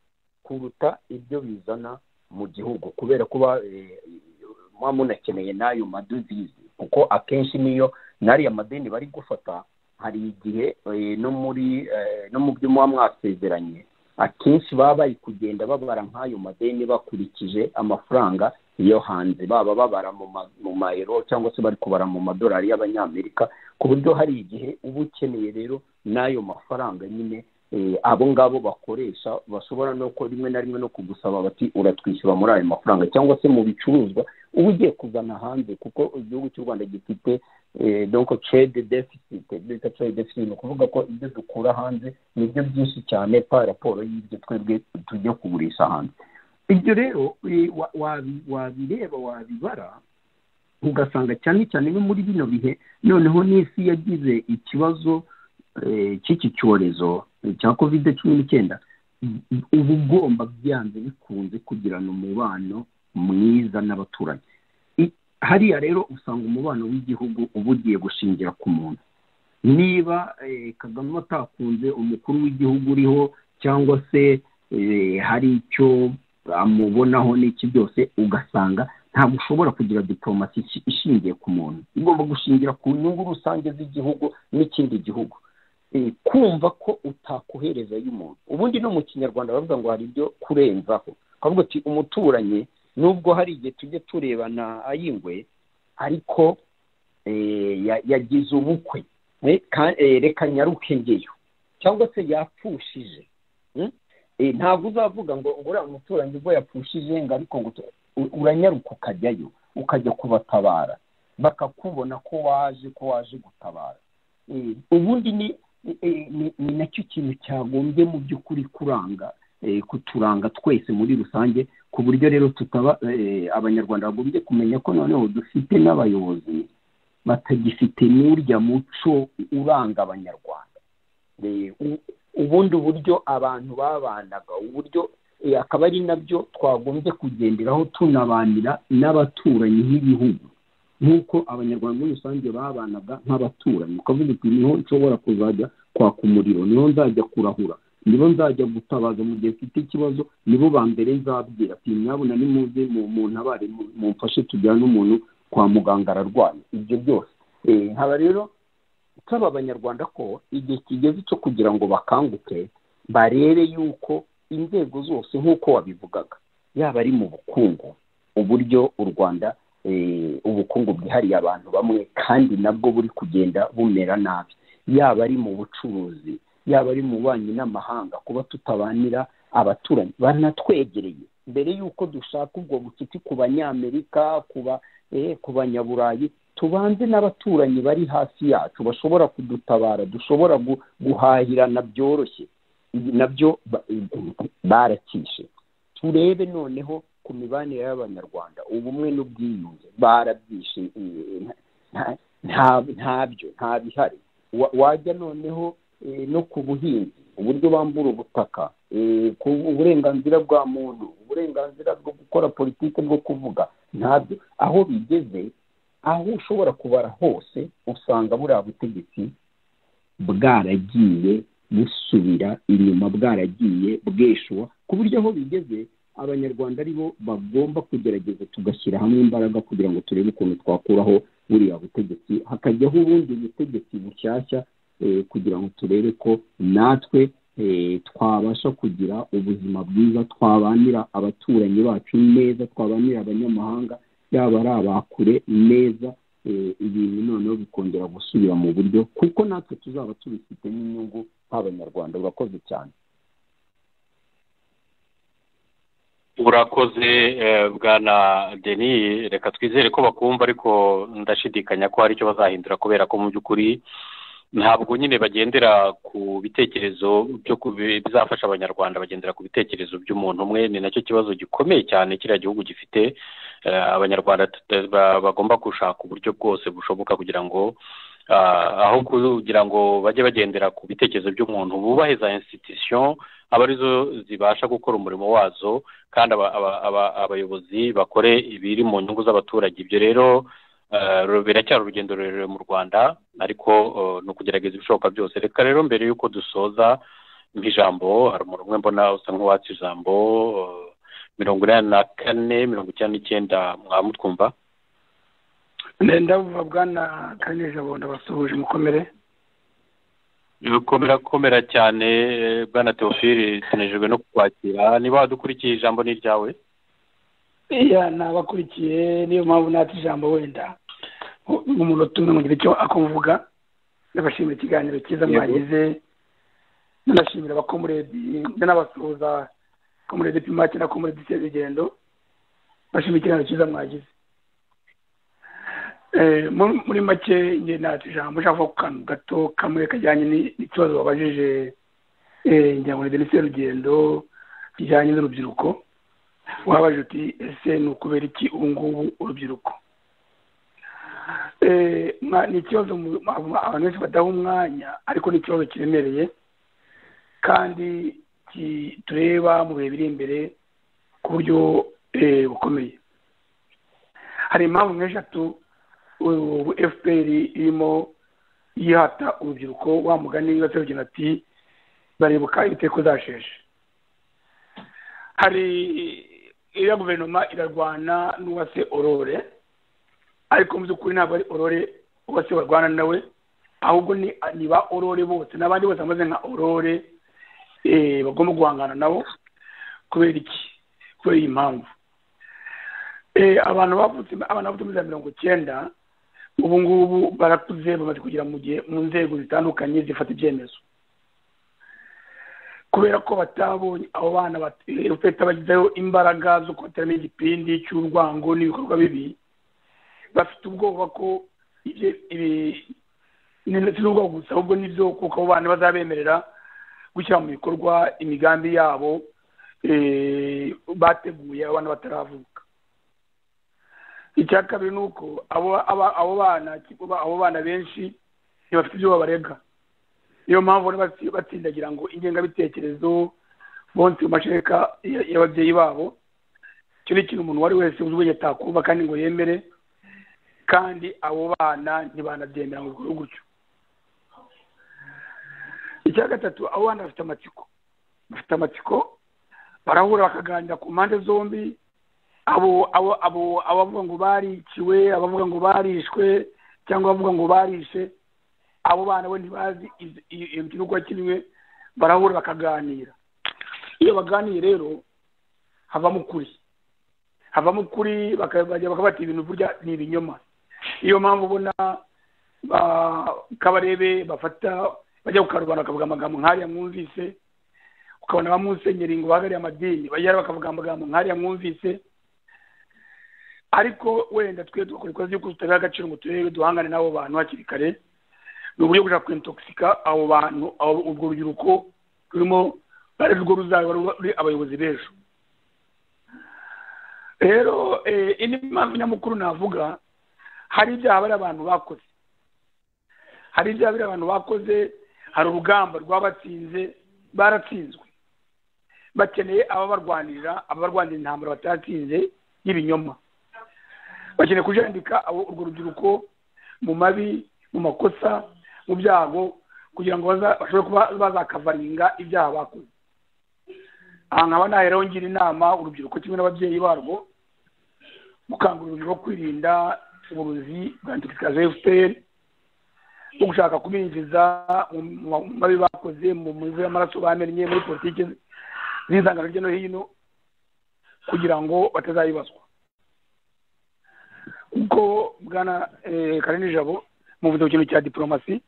kuruta ibyo bizana mu gihugu kubera kuba muba munakeneye n'ayo madovize kuko akenshi niyo n'ariya madeni bari gufata hari igihe no muri no mu byo muba mwasezeranye akenshi baba bari kugenda babara nk'ayo madeni bakurikije amafaranga yo hanze baba babara mu mayero cyangwa se bari kubara mu madolari y'abanyamerika ku buryo hari igihe uba ukeneye rero n'ayo mafaranga nyine abo ngabo bakoresha bashobora no ko rimwe na rimwe no kugusaba bati uratwishyura muri ayo mafaranga cyangwa se mu bicuruzwa uba ugiye kuzana hanze kuko igihugu cy'u Rwanda gifite donc trade deficit bita trade deficit ni ukuvuga ko ibyo dukura hanze nibyo byinshi cyane par rapport y'ibyo twebwe tujya kugurisha hanze. Ibyo rero wabireba wabibara ugasanga cyane cyane no muri bino bihe noneho n'isi yagize ikibazo cy'iki cyorezo cya covid cumi n'icyenda uba ugomba byanze bikunze kugirana umubano mwiza n'abaturage. Hariya rero usanga umubano w'igihugu uba ugiye gushingira ku muntu. Niba Kagame atakunze umukuru w'igihugu uriho cyangwa se hari icyo amubonaho n'iki byose ugasanga ntabwo ushobora kugira diplomasi ishingiye ku muntu, igomba gushingira ku nyungu rusange z'igihugu n'ikindi gihugu. Kumva ko utakohereza y'umuntu ubundi no mu kinyarwanda bavuga ngo hari ibyo kurenzaho, kavuga ati umuturanyi nubwo hari igihe tujye turebana ayingwe ariko yagize ubukwe reka nyaruke ngeyo cyangwa se yapfushije. Ntabwo uzavuga ngo uriya umuturanyi ubwo yapfushije ngo ariko ngo uranyaruka ukajyayo ukajya kubatabara bakakubona ko waje ko waje gutabara. Ubundi ni ni nacyo kintu cyagombye mu by'ukuri kuranga kuturanga twese muri rusange ku buryo rero tutaba abanyarwanda bagombye kumenya ko noneho dufite n'abayobozi batagifite n'urya muco uranga abanyarwanda. Ubundi uburyo abantu babanaga uburyo akaba ari nabyo twagombye kugenderaho tunabanira n'abaturanyi b'ibihugu nk'uko abanyarwanda muri rusange babanaga nk'abaturanyi. ukavuga uti niho nshobora kuzajya kwaka umuriro, niho nzajya kurahura, nibo nzajya gutabaza mu gihe mfite ikibazo, nibo ba mbere nzabwira ati mwabona nimuze mu ntabare mumfashe tujyane umuntu kwa muganga ararwaye. Ibyo byose nkaba rero nsaba abanyarwanda ko igihe kigeze cyo kugira ngo bakanguke barebe yuko inzego zose nk'uko wabivugaga yaba ari mu bukungu uburyo u Rwanda ubukungu bwihariye abantu bamwe kandi nabwo buri kugenda bumera nabi, yaba ari mu bucuruzi yaba ari mu banyi n'amahanga kuba tutabanira abaturanyi banatwegereye mbere yuko dushaka ubwo bucuti ku banyamerika kuba ku banyaburayi tubanze n'abaturanyi bari hafi yacu bashobora kudutabara dushobora guhahirana byoroshye nabyo barakishe. Turebe noneho ku mibanire y'abanyarwanda ubumwe n'ubwiyunge barabyishe ntabyo nta bihari. Wajya noneho no ku buhinzi uburyo bambura ubutaka, ku uburenganzira bwa muntu, uburenganzira bwo gukora politiki bwo kuvuga ntabyo. Aho bigeze aho ushobora kubara hose usanga buriya butegetsi bwaragiye busubira inyuma bwaragiye bweshuwa ku buryo aho bigeze abanyarwanda aribo bagomba kugerageza tugashyira hamwe imbaraga kugira ngo turebe ukuntu twakuraho buriya butegetsi hakajyaho ubundi butegetsi bushyashya kugira ngo turebe ko natwe twabasha kugira ubuzima bwiza, twabanira abaturanyi bacu neza, twabanira abanyamahanga yaba ari abakure neza, ibintu noneho bikongera gusubira mu buryo kuko natwe tuzaba tubifite n'inyungu nk'abanyarwanda. Urakoze cyane. Urakoze bwana Denis, reka twizere ko bakumva ariko ndashidikanya ko hari icyo bazahindura kubera ko mu by'ukuri ntabwo nyine bagendera ku bitekerezo byo bizafasha abanyarwanda, bagendera ku bitekerezo by'umuntu umwe. Ni nacyo kibazo gikomeye cyane kiriya gihugu gifite. Abanyarwanda bagomba gushaka uburyo bwose bushoboka kugira ngo aho kugira ngo bajye bagendera ku bitekerezo by'umuntu bubahe za institution aba arizo zibasha gukora umurimo wazo kandi abayobozi bakore ibiri mu nyungu z'abaturage. Ibyo rero biracyari urugendo rurerure mu Rwanda ariko no kugerageza ibishoboka byose. Reka rero mbere y'uko dusoza nk'ijambo hari umuntu umwe mbona usa nk'uwatse ijambo mirongo inani na kane mirongo icyenda n'icyenda mwamutwumva ndavuga bwana Kanijabo ndabasuhuje mukomere komera komera cyane bwana Theophile tunejejwe no kukwakira niba wadukurikiye ijambo ni ryawe iya nabakurikiye niyo mpamvu natse ijambo wenda umuntu utumwe ngo ngire icyo akumvuga ndabashimira ikiganiro cyiza mwagize ndashimira abakomuredi n'abasuhuza komuredi Pimake na komuredi Serugendo bashimira ikiganiro cyiza mwagize muri make njye natse ijambo ushaka ku kantu gato kamwe kajyanye n'ikibazo wabajije ngira ngo ni Denis Serugendo kijyanye n'urubyiruko wabaje uti ese ni ukubera iki ubu ngubu urubyiruko ni ikibazo abantu benshi badaha umwanya ariko ni ikibazo kiremereye kandi tureba mu bihe biri imbere ku buryo bukomeye hari impamvu nk'eshatu ubu F P R irimo yihata urubyiruko wa mugani baterugena ati baribuka ibiteko zasheshe hari iriya guverinoma irarwana n'uwase Aurore ariko mu by'ukuri ntabwo ari Aurore uwase barwana nawe ahubwo ni ba Aurore bose n'abandi bose bameze nka Aurore bagomba guhangana nabo kubera iki kubera iyi mpamvu abantu bavutse abana bafite muri mirongo icyenda ubu ngubu barakuze bamaze kugera mu gihe mu nzego zitandukanye zifata ibyemezo kubera ko batabonye abo bana bafite bagizeho imbaraga zo kubateramo igipindi cy'urwango n'ibikorwa bibi bafite ubwoba ko ibi n'ubwoba gusa ahubwo nibyo kuko abo bana bazabemerera gushyira mu bikorwa imigambi yabo bateguye abana bataravuka icya kabiri ni uko abo bana abo bana benshi ntibafite ibyo babarega niyo mpamvu batsindagira ngo ingengabitekerezo bonse mu mashereka y'ababyeyi babo icyo ni ikintu umuntu uwo ari wese uzi ubwenge atakumva kandi ngo yemere kandi abo bana ntibanabyemera ngo bikorwe gutyo icya gatatu abo bana bafite amatsiko bafite amatsiko barahura bakaganira ku mpande zombi abo abo abo abavuga ngo bariciwe abavuga ngo barishwe cyangwa abavuga ngo barishe abo bana bo ntibazi iyo mikino uko kimwe barahura bakaganira iyo baganiye rero havamo ukuri havamo ukuri bakabajya bakabata ibintu burya ni ibinyoma iyo mpamvu ubona kabarebe bafata bajya kukarubana bakavuga amagambo nk'ariya mwumvise ukabona ba musenyeri ngo bahagarariye amadini bajya bakavuga amagambo nk'ariya mwumvise ariko wenda twe dukora ikoze yuko tutabiha agaciro ngo turebe duhangane n'abo bantu hakiri kare ni uburyo bwo gushaka kwintoxika abo bantu urwo rubyiruko rurimo bari rwo ruzaba ruri abayobozi b'ejo rero indi mpamvu nyamukuru navuga hari ibyaha bari abantu bakoze hari ibyaha bari abantu bakoze hari urugamba rwabatsinze baratsinzwe bakeneye ababarwanirira ababarwanira intambara batatsinze y'ibinyoma bakeneye kujandika urwo rubyiruko mu mabi mu makosa mu byago kugira ngo bashobore kuba bazakavaringa ibyaha bakoze aha nkaba naheraho ngira inama urubyiruko kimwe n'ababyeyi barwo gukangurira urubyiruko kwirinda uburozi bwa antikikazi F P R no gushaka kubinjiza mu mabi bakoze mu mivu y'amaraso bamennye muri politiki z'inzangano hirya no hino kugira ngo batazayibazwa ubwo bwana Kanijabo muvuze ku kintu cya diplomasi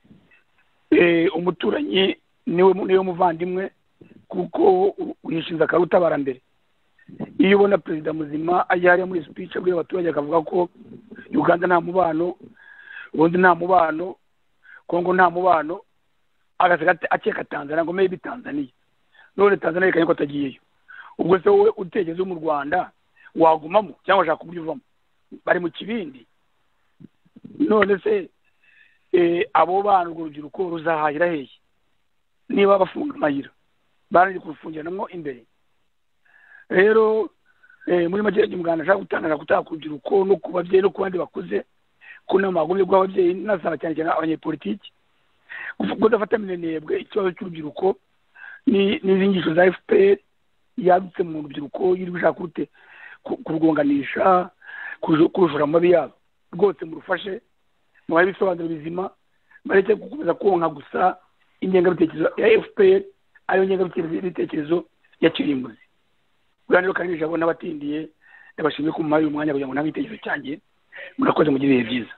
umuturanyi niwe niwe muvandimwe kuko uyishinze akarutabara mbere iyo ubona perezida muzima ajya hariya muri speech abwira abaturage akavuga ko Uganda nta mubano ubundi nta mubano Kongo nta mubano agaseka akeka Tanzania ngo maybe Tanzania none Tanzania ikanye ko atagiyeyo ubwo se wowe utegeze mu Rwanda wagumamo cyangwa ushaka kubyuvamo bari mu kibindi none se abo bana urwo rubyiruko ruzahahira hehe niba bafunga amayira barangije kurufungiranamo imbere rero muri make y'umuganda ashaka gutangaza gutaka ku rubyiruko no ku babyeyi no ku bandi bakuze ku nama bagomye bw'ababyeyi nasaba cyane cyane abanyepolitiki kudafata minenebwe ikibazo cy'urubyiruko n'inyigisho za F P R yadutse mu rubyiruko yiri gushaka kurute kurwunganisha kurushora amabi yabo rwose murufashe mubaye ibisobanuro bizima bareke gukomeza konka gusa ingengabitekerezo ya F P R ariyo ngengabitekerezo ya kirimbuzi rero kandi jabo n'abatindiye ndabashimiye ku mwanya umwanya kugira ngo nabitekerezo cyanjye murakoze mu gihe byiza.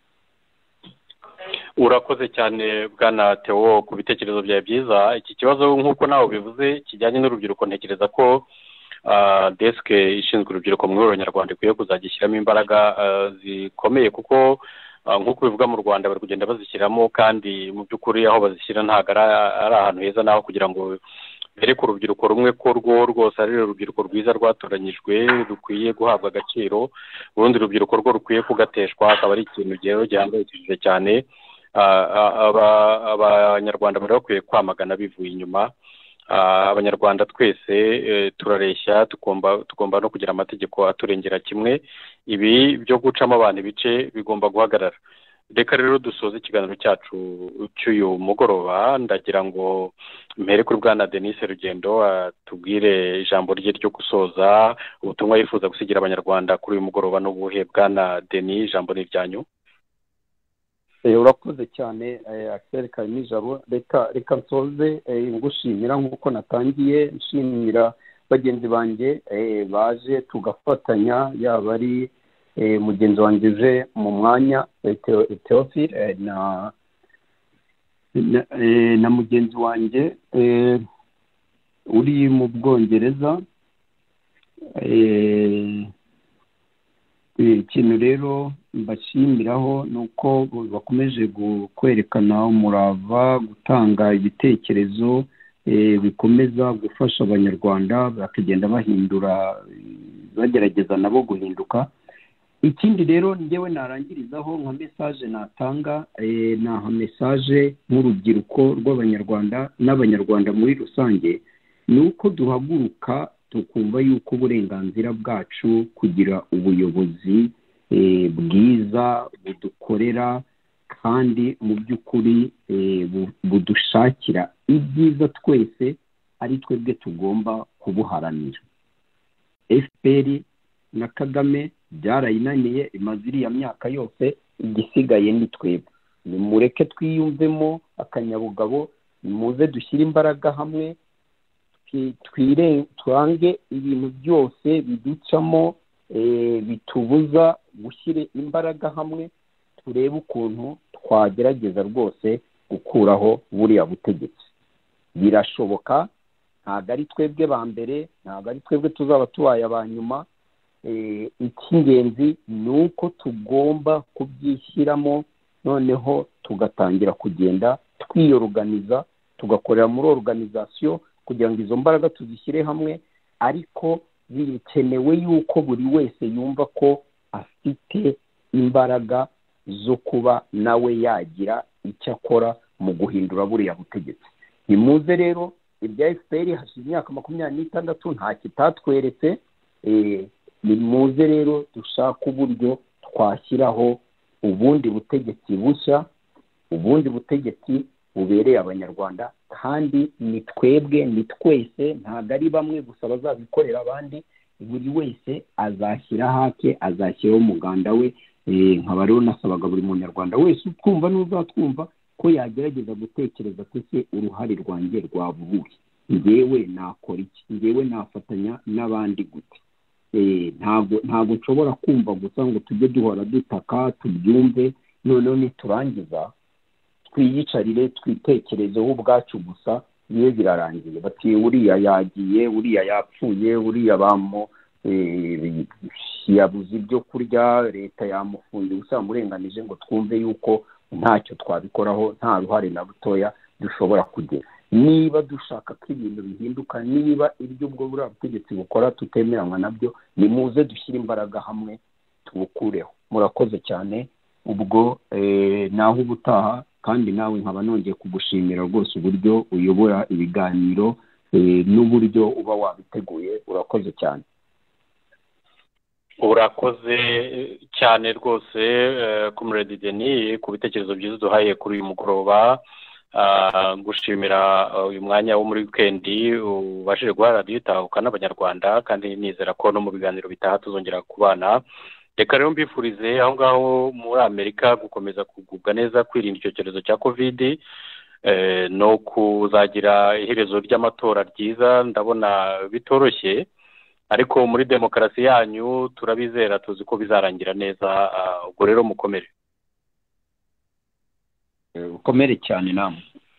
Urakoze cyane bwana Theo ku bitekerezo byawe byiza. Iki kibazo nk'uko nawe bivuze kijyanye n'urubyiruko ntekereza ko desk ishinzwe urubyiruko mu ihuriro nyarwanda ikwiye kuzagishyiramo imbaraga zikomeye kuko nk'uko bivuga mu Rwanda bari kugenda bazishyiramo kandi mu by'ukuri aho bazishyira ntabwo ari ahantu heza naho kugira ngo bereke urubyiruko rumwe ko rwo rwose ari urubyiruko rwiza rwatoranyijwe rukwiye guhabwa agaciro urundi rubyiruko rwo rukwiye kugateshwa akaba ari ikintu gihangayikishije cyane. Abanyarwanda bari bakwiye kwamagana bivuye inyuma. Abanyarwanda twese turareshya tugomba no kugira amategeko aturengera kimwe. Ibi byo gucamo abantu ibice bigomba guhagarara. Reka rero dusoze ikiganiro cyacu cy'uyu mugoroba ndagira ngo mpere kuri bwana Denis Rugendo atubwire ijambo rye ryo gusoza ubutumwa yifuza gusigira abanyarwanda kuri uyu mugoroba n'ubuhe. Bwana Denis, ijambo ni ryanyu. Urakoze cyane Axel Karinijabo. reka reka nsoze ngushimira nk'uko natangiye nshimira bagenzi banjye baje tugafatanya yaba ari mugenzi wanjye uje mu mwanya Theophile na na mugenzi wanjye uri mu Bwongereza. Ikintu rero mbashimiraho ni uko bakomeje kwerekana umurava gutanga ibitekerezo bikomeza gufasha abanyarwanda bakagenda bahindura bagerageza nabo guhinduka. Ikindi rero njyewe narangirizaho nka message natanga na message nk'urubyiruko rw'abanyarwanda n'abanyarwanda muri rusange ni uko duhaguruka tukumva yuko uburenganzira bwacu kugira ubuyobozi bwiza budukorera kandi mu by'ukuri budushakira ibyiza twese ari twebwe tugomba kubuharanira. F P R na Kagame byarayinaniye imaze iriya myaka yose, igisigaye ni twebwe. Nimureke twiyumvemo akanyabugabo, muze dushyire imbaraga hamwe, twange ibintu byose biducamo bitubuza gushyira imbaraga hamwe, turebe ukuntu twagerageza rwose gukuraho buriya butegetsi. Birashoboka, ntabwo ari twebwe ba mbere, ntabwo ari twebwe tuzaba tubaye aba nyuma. Icy'ingenzi ni uko tugomba kubyishyiramo, noneho tugatangira kugenda twiyoruganiza, tugakorera muri organization kugira ngo izo mbaraga tuzishyire hamwe, ariko bikenewe yuko buri wese yumva ko afite imbaraga zo kuba nawe yagira icyo akora mu guhindura buriya butegetsi. Nimuze rero ibya F P R hashize imyaka makumyabiri n'itandatu nta kitatweretse. Nimuze rero dushaka uburyo twashyiraho ubundi butegetsi bushya, ubundi butegetsi bubereye abanyarwanda, kandi ni twebwe ni twese, ntabwo ari bamwe gusa bazabikorera abandi. Buri wese azashyira hake, azashyiraho umuganda we. Nkaba rero nasabaga buri munyarwanda wese utwumva n'uzatwumva ko yagerageza gutekereza ko se uruhare rwanjye rwabubuye, njyewe nakora iki, njyewe nafatanya n'abandi gute. ntabwo ntabwo nshobora kumva gusa ngo tujye duhora dutaka tubyumve, noneho niturangiza twiyicarire twitekerezeho ubwacu gusa, niyo birarangiye bati uriya yagiye, uriya yapfuye, uriya bamo yabuze ibyo kurya, leta yamufunze, gusa murenganije ngo twumve yuko ntacyo twabikoraho, nta ruhare na rutoya dushobora kugira. Niba dushaka ko ibintu bihinduka, niba ibyo ubwo buriya butegetsi bukora tutemeranywa nabyo, nimuze dushyire imbaraga hamwe tubukureho. Murakoze cyane. Ubwo naho ubutaha, kandi nawe nkaba nongeye kugushimira rwose uburyo uyobora ibiganiro n'uburyo uba wabiteguye. Urakoze cyane. Urakoze cyane rwose Comrade Denis ku bitekerezo byiza duhaye kuri uyu mugoroba. gushimira uyu mwanya wo muri wikendi ubashije guha radiyo itahuka n'abanyarwanda, kandi nizera ko no mu biganiro bitaha tuzongera kubana. Reka rero mbifurize aho ngaho muri Amerika gukomeza kugubwa neza, kwirinda icyo cyorezo cya kovidi no kuzagira iherezo ry'amatora ryiza. Ndabona bitoroshye, ariko muri demokarasi yanyu turabizera, tuzi ko bizarangira neza. Ubwo rero mukomere ukomere cyane namwe.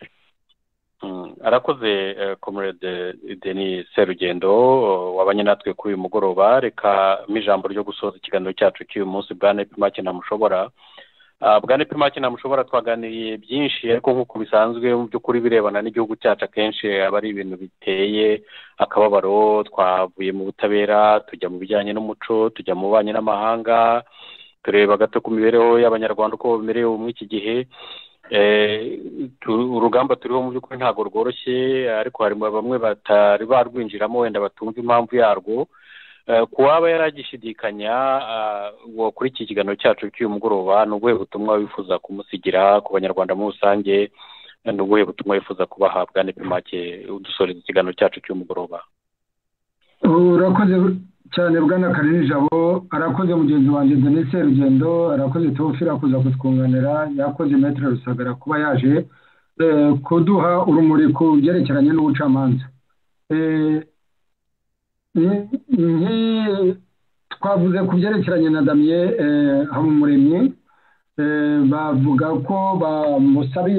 Arakoze comrade Denis Serugendo wabanye natwe kuri uyu mugoroba. Reka ijambo ryo gusoza ikiganiro cyacu cy'uyu munsi Bwana Epimake Ntamushobora. Bwana Epimake Ntamushobora, twaganiriye byinshi, ariko nk'uko bisanzwe mu by'ukuri birebana n'igihugu cyacu akenshi aba ari ibintu biteye akababaro. Twavuye mu butabera tujya mu bijyanye n'umuco, tujya mu bubanyi n'amahanga, tureba gato ku mibereho y'abanyarwanda uko bamerewe muri iki gihe. Urugamba turiho mu by'ukuri ntabwo rworoshye, ariko harimo bamwe batari barwinjiramo wenda batumva impamvu yarwo. Kuwaba yaragishidikanya kuri iki kiganiro cyacu cy'uyu mugoroba, ni ubuhe butumwa wifuza kumusigira ku banyarwanda muri rusange? Ni ubuhe butumwa wifuza kubaha Bwana Epimake udusoreza ikiganiro cyacu cy'uyu mugoroba? Urakoze cyane Bwana Karinijabo, arakoze mugenzi wanjye Denis Serugendo, arakoze Teofila kuza kutwunganira, yakoze Maître Rusagara kuba yaje kuduha urumuri ku byerekeranye n'ubucamanza. Twavuze ku byerekeranye na Damien Habumuremyi, bavuga ko bamusabiye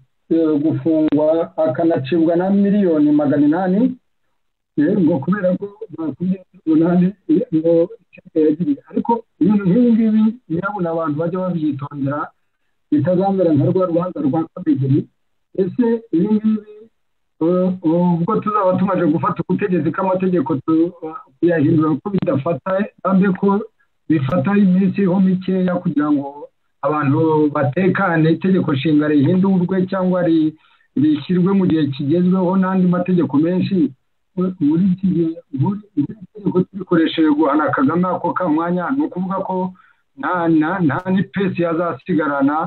gufungwa akanacibwa na miliyoni magana inani ngo kubera ko bakubye umunani ngo yagiriye. Ariko ibintu nk'ibi ngibi nyabona abantu bajya babyitondera, bitazambera nka rwa rubanza rwa Kabegeri. Ese ibi ngibi ubwo tuzaba tumaze gufata ubutegetsi k'amategeko kuyahindura uko bidafata, kandi ko bifata iminsi ho mikeya kugira ngo abantu batekane, itegeko nshinga rihindurwe cyangwa rishyirwe mu gihe kigezweho n'andi mategeko menshi. Muri iki gihe itegeko turikoresheje guhana Kagame ako ka mwanya, ni ukuvuga ko nta n'ipesi yazasigarana,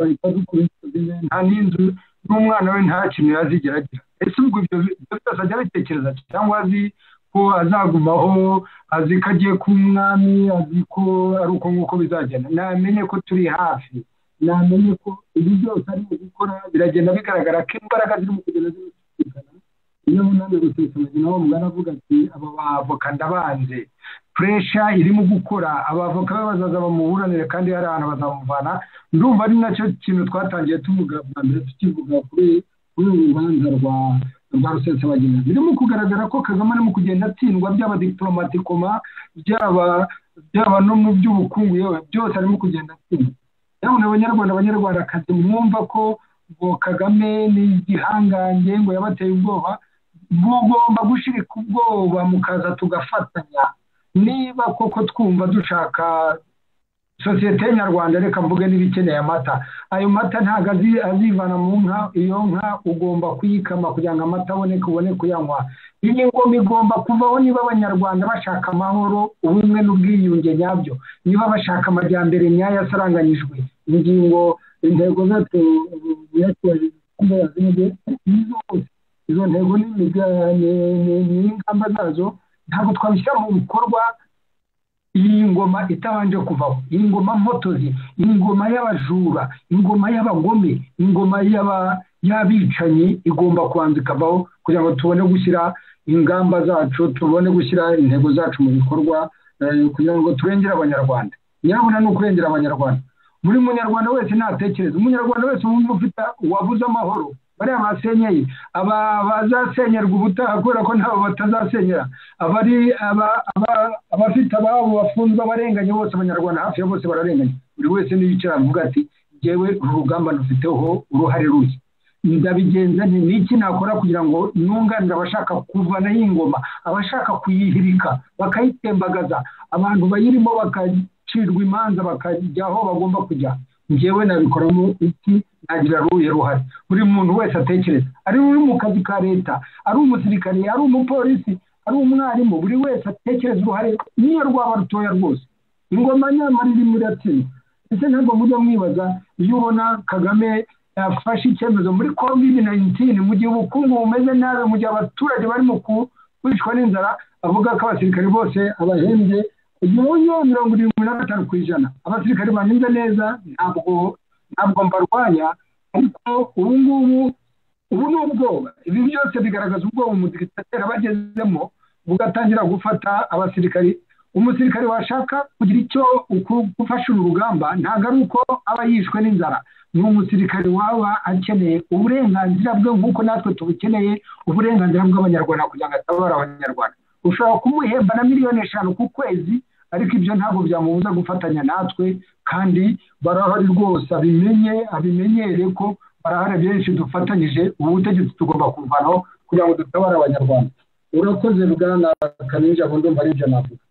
nta n'inzu n'umwana we nta kintu yazigeragira. Ese ubwo ibyo byose ajya abitekereza cyangwa azi ko azagumaho, azi ko agiye ku mwami, azi ko ari uko nguko bizagenda? Namenye ko turi hafi, namenye ko ibi byose ari gukora biragenda bigaragara ko imbaraga ziri mu kugenda zibikana. Iyo munani Rusesabagina nawe mugana avuga ati aba bavoka ndabanze, pressure irimo gukora, abavoka bazaza bamuburanire kandi hari ahantu bazamuvana. Ndumva ari nacyo kintu twatangiye tuvuga bwa mbere tukivuga kuri urubanza rwa rwa Rusesabagina. Birimo kugaragara ko Kagame arimo kugenda atsindwa, byaba diplomatikoma, byaba byaba no mu by'ubukungu, yewe byose arimo kugenda atsindwa. Yabona abanyarwanda abanyarwandakazi mwumva ko ngo Kagame ni igihangange, ngo yabateye ubwoba. Mugomba gushirika ubwoba mukaza tugafatanya. Niba koko twumva dushaka sosiyete nyarwanda, reka mvuge n'ibikeneye amata, ayo mata ntabwo azivana mu nka. Iyo nka ugomba kuyikama kugira ngo amata aboneke, ubone kuyanywa. Iyi ngoma igomba kuvaho niba abanyarwanda bashaka amahoro, ubumwe n'ubwiyunge nyabyo, niba bashaka amajyambere nyayo asaranganyijwe. Ingingo intego zacu izo ntego n'ingamba zazo ntabwo twabishyira mu bikorwa iyi ngoma itabanje kuvaho. Iyi ngoma mpotozi, iyi ngoma y'abajura, ingoma y'abagome, ingoma y'abicanyi igomba kubanza ikavaho kugira ngo tubone gushyira ingamba zacu, tubone gushyira intego zacu mu bikorwa, kugira ngo turengere abanyarwanda. Nyabuna ni ukurengera abanyarwanda. Buri munyarwanda wese natekereza, umunyarwanda wese wumva ufite uwabuze amahoro, bariya basenyeye, aba bazasenyerwa ubutaha kubera ko nabo batazasenyera, abari abafite ababo bafunzwe abarenganye bose, abanyarwanda hafi ya bose bararenganye. Buri wese niyicara avuga ati njyewe uru rugamba ndufiteho uruhare ruke, ndabigenza nti niki nakora kugira ngo nunganire abashaka kuvanaho ingoma, abashaka kuyihirika bakayitembagaza, abantu bayirimo bakacirwa imanza bakajya aho bagomba kujya. Njyewe nabikoramo iki? Nagira ruye ruhare. Buri muntu wese atekereza, ari uri mu kazi ka leta, ari umusirikare, ari umupolisi, ari umwarimu, buri wese atekereza uruhare niyo rwaba rutoya rwose. Ingoma nyamara iri muri atsinda. Ese ntabwo mujya mwibaza iyo ubona Kagame yafashe icyemezo muri covid nineteen mu gihe ubukungu bumeze nabi, mu gihe abaturage barimo kwicwa n'inzara, avuga ko abasirikari bose abahembye igihumbi mirongo irindwi na gatanu ku ijana. Abasirikari banyuze neza, ntabwo ntabwo mbarwanya, ariko ubu ngubu ubu ni ubwoba. Ibi byose bigaragaza ubwoba umudikitateri abagezemo, bugatangira gufata abasirikari. Umusirikari washaka kugira icyo gufasha urugamba ntabwo ari uko aba yishwe n'inzara, ni umusirikari waba akeneye uburenganzira bwe nk'uko natwe tubukeneye uburenganzira bw'abanyarwanda kugira ngo atabara abanyarwanda. Ushobora kumuhemba na miliyoni eshanu ku kwezi, ariko ibyo ntabwo byamubuza gufatanya natwe, kandi barahari rwose, abimenye abimenyere ko barahari benshi dufatanyije. Ubu butegetsi tugomba kuvanaho kugira ngo dutabare abanyarwanda. Urakoze Bwana Kaninja, ngo ndumva ari ibyo navuga.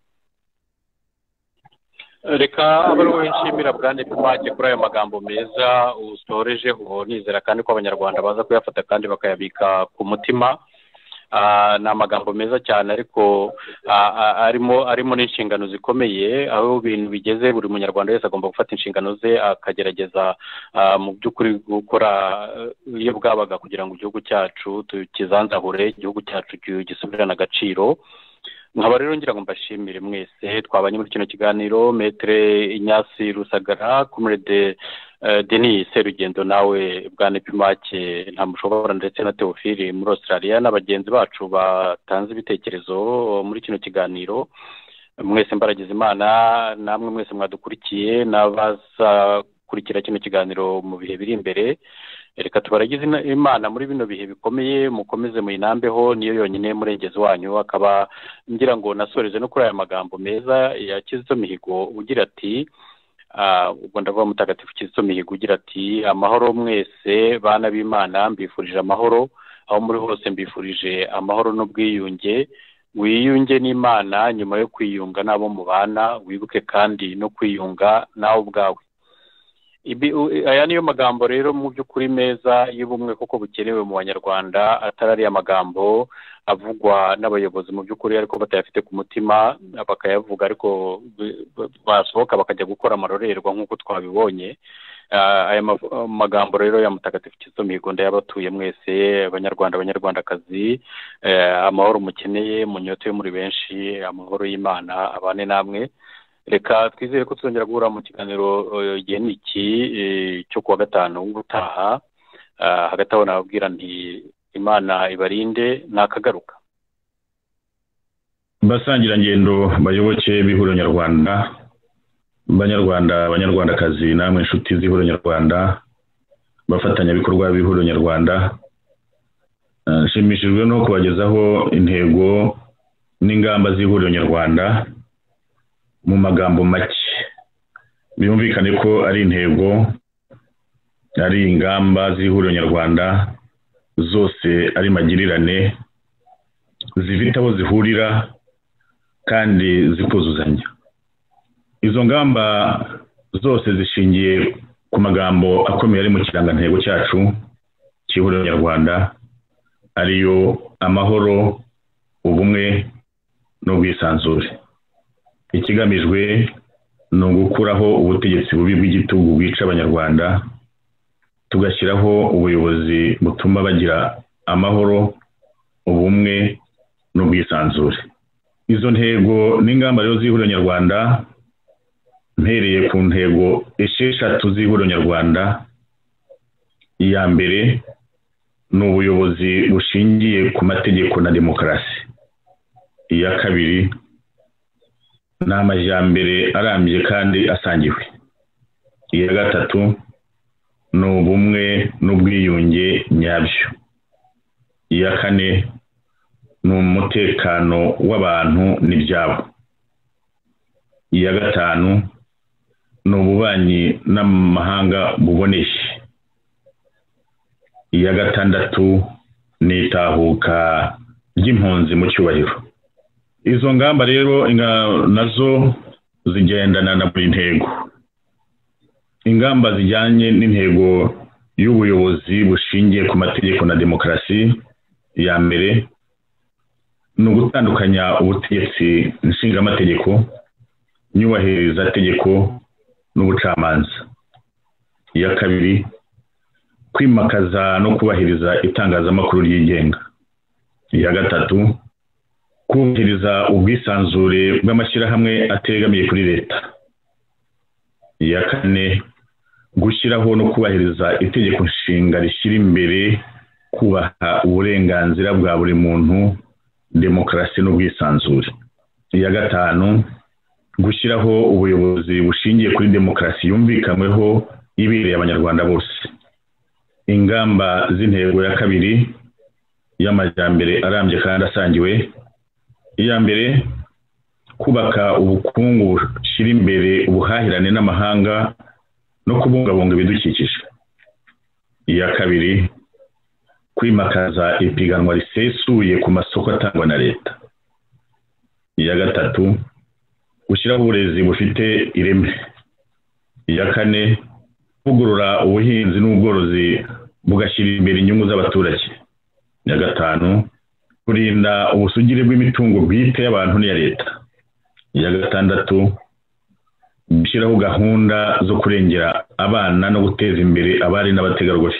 Reka abaruwe nshimira Bwana Epimake kuri ayo magambo meza usorejeho, nizera kandi ko abanyarwanda baza kuyafata kandi bakayabika ku mutima. Ni amagambo meza cyane, ariko arimo arimo n'inshingano zikomeye. Aho ibintu bigeze, buri munyarwanda wese agomba gufata inshingano ze akagerageza mu by'ukuri gukora iyo bwabaga kugira ngo igihugu cyacu tukizanzahure, igihugu cyacu gisubirane agaciro. Nkaba rero ngira ngo mbashimire mwese twabanye muri kino kiganiro, Maître Ignace Rusagara, Comrade Denis Serugendo, nawe Bwana Epimake Ntamushobora, ndetse na Theophile muri Australia, n'abagenzi bacu batanze ibitekerezo muri kino kiganiro. Mwese mbaragize Imana, namwe mwese mwadukurikiye n'abazakurikira kino kiganiro mu bihe biri imbere. Reka tubaragize Imana muri bino bihe bikomeye, mukomeze muyinambeho, niyo yonyine murengezi wanyu. Akaba ngira ngo nasoreze no kuri aya magambo meza ya Kizito Mihigo ugira ati, ubwo ndavuga mutagatifu Kizito Mihigo ugira ati, amahoro mwese bana b'Imana, mbifurije amahoro aho muri hose, mbifurije amahoro n'ubwiyunge. Wiyunge n'Imana nyuma yo kwiyunga n'abo mubana, wibuke kandi no kwiyunga nawe ubwawe. Aya niyo magambo rero mu by'ukuri meza y'ubumwe koko bukenewe mu banyarwanda, atari amagambo avugwa n'abayobozi mu by'ukuri ariko batayafite ku mutima, bakayavuga ariko basohoka bakajya gukora amarorerwa nk'uko twabibonye. Aya magambo rero ya mutagatifu Kizito Mihigo ndayabatuye mwese abanyarwanda abanyarwandakazi. Amahoro mukeneye, munyotewe muri benshi, amahoro y'Imana abane namwe. Reka twizere ko tuzongera guhura mu kiganiro igihe niki cyo kuwa gatanu gutaha. Hagati aho nababwira nti Imana ibarinde nakagaruka. Basangira ngendo bayoboke b'ihuriro nyarwanda, banyarwanda abanyarwandakazi, namwe inshuti z'ihuriro nyarwanda, bafatanya bikorwa b'ihuriro nyarwanda, nshimishijwe no kubagezaho intego n'ingamba z'ihuriro nyarwanda mu magambo make. Byumvikane ko ari intego, ari ingamba z'ihuriro nyarwanda, zose ari magirirane, zifite aho zihurira kandi zikuzuzanya. Izo ngamba zose zishingiye ku magambo akomeye ari mu kirangantego cyacu cy'ihuriro nyarwanda, ariyo amahoro, ubumwe n'ubwisanzure. Ikigamijwe ni ugukuraho ubutegetsi bubi bw'igitugu bwica abanyarwanda, tugashyiraho ubuyobozi butuma bagira amahoro, ubumwe n'ubwisanzure. Izo ntego n'ingamba rero z'ihuriro nyarwanda, mpereye ku ntego esheshatu z'ihuriro nyarwanda. Iya mbere ni ubuyobozi bushingiye ku mategeko na demokarasi. Iya kabiri ni amajyambere arambye kandi asangiwe. Iya gatatu ni ubumwe n'ubwiyunge nyabyo. Iya kane ni umutekano w'abantu n'ibyabo. Iya gatanu ni ububanyi n'amahanga buboneye. Iya gatandatu ni itahuka ry'impunzi mu cyubahiro. Izo ngamba rero nazo zigendana na buri ntego. Ingamba zijyanye n'intego y'ubuyobozi bushingiye ku mategeko na demokarasi, ya mbere ni ugutandukanya ubutegetsi nshingamategeko, nyubahiriza tegeko n'ubucamanza. Iya kabiri kwimakaza no kubahiriza itangazamakuru ryigenga. Iya gatatu, kubahiriza ubwisanzure bw'amashyirahamwe ategamiye kuri leta. Iya kane, gushyiraho no kubahiriza itegeko nshinga rishyira imbere kubaha uburenganzira bwa buri muntu, demokarasi n'ubwisanzure. Iya gatanu, gushyiraho ubuyobozi bushingiye kuri demokarasi yumvikanyweho ibereye abanyarwanda bose. Ingamba z'intego ya kabiri y'amajyambere arambye kandi asangiwe. Iya mbere, kubaka ubukungu bushyira imbere ubuhahirane n'amahanga no kubungabunga ibidukikije. Iya kabiri, kwimakaza ipiganwa risesuye ku masoko atangwa na leta. Iya gatatu, gushyiraho uburezi bufite ireme. Iya kane, kuvugurura ubuhinzi n'ubworozi bugashyira imbere inyungu z'abaturage. Iya gatanu, kurinda ubusugire bw'imitungo bwite y'abantu n'iya leta. Iya gatandatu, gushyiraho gahunda zo kurengera abana no guteza imbere abari n'abategarugori.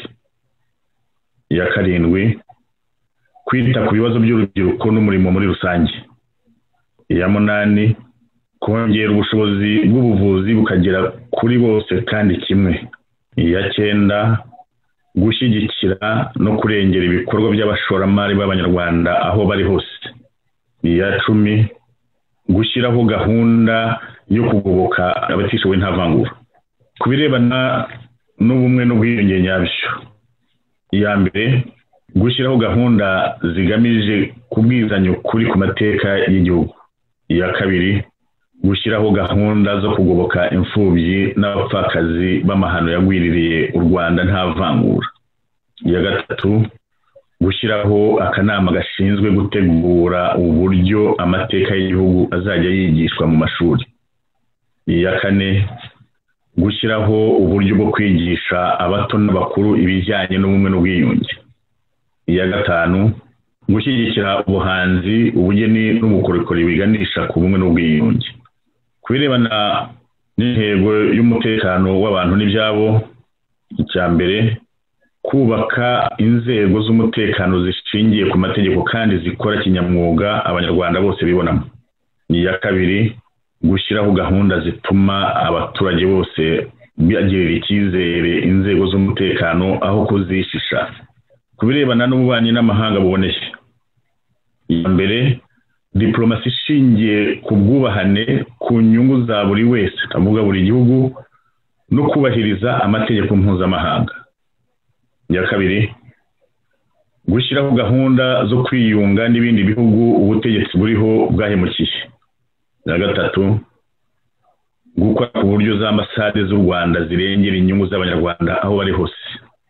Iya karindwi, kwita ku bibazo by'urubyiruko n'umurimo muri rusange. Iya munani, kongera ubushobozi bw'ubuvuzi bukagera kuri bose kandi kimwe. Iya cyenda, gushyigikira no kurengera ibikorwa by'abashoramari b'abanyarwanda aho bari hose. Iya cumi, gushyiraho gahunda yo kugoboka abatishoboye nta vangura. Ku birebana n'ubumwe n'ubwiyunge nyabyo. Iya mbere, gushyiraho gahunda zigamije kubwizanya ukuri ku mateka y'igihugu. Iya kabiri, gushyiraho gahunda zo kugoboka imfubyi n'abapfakazi b'amahano yagwiririye u Rwanda nta vangura. Iya gatatu, gushyiraho akanama gashinzwe gutegura uburyo amateka y'igihugu azajya yigishwa mu mashuri. Iya kane, gushyiraho uburyo bwo kwigisha abato n'abakuru ibijyanye n'ubumwe n'ubwiyunge. Iya gatanu, gushyigikira ubuhanzi, ubugeni n'ubukorikori biganisha ku bumwe n'ubwiyunge. Ku birebana n'intego y'umutekano w'abantu n'ibyabo, icya mbere, kubaka inzego z'umutekano zishingiye ku mategeko kandi zikora kinyamwuga abanyarwanda bose bibonamo. Iya kabiri, gushyiraho gahunda zituma abaturage bose bagirira icyizere inzego z'umutekano aho kuzishisha. Ku birebana n'ububanyi n'amahanga buboneye. Iya mbere, diplomasi ishingiye ku bwubahane ku nyungu za buri wese, avuga buri gihugu, no kubahiriza amategeko mpuzamahanga. Iya kabiri, gushyiraho gahunda zo kwiyunga n'ibindi bihugu ubutegetsi buriho bwahemukiye. Iya gatatu, gukora ku buryo za ambasade z'u Rwanda zirengera inyungu z'abanyarwanda aho bari hose.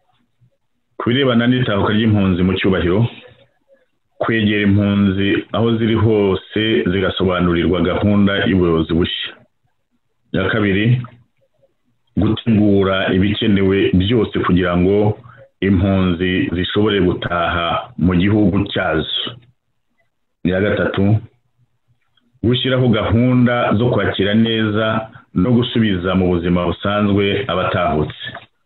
Ku birebana n'itahuka ry'impunzi mu cyubahiro, kwegera impunzi aho ziri hose zigasobanurirwa gahunda y'ubuyobozi bushya. Iya kabiri, gutegura ibikenewe byose kugira ngo impunzi zishobore gutaha mu gihugu cyazo. Iya gatatu, gushyiraho gahunda zo kwakira neza no gusubiza mu buzima busanzwe abatahutse.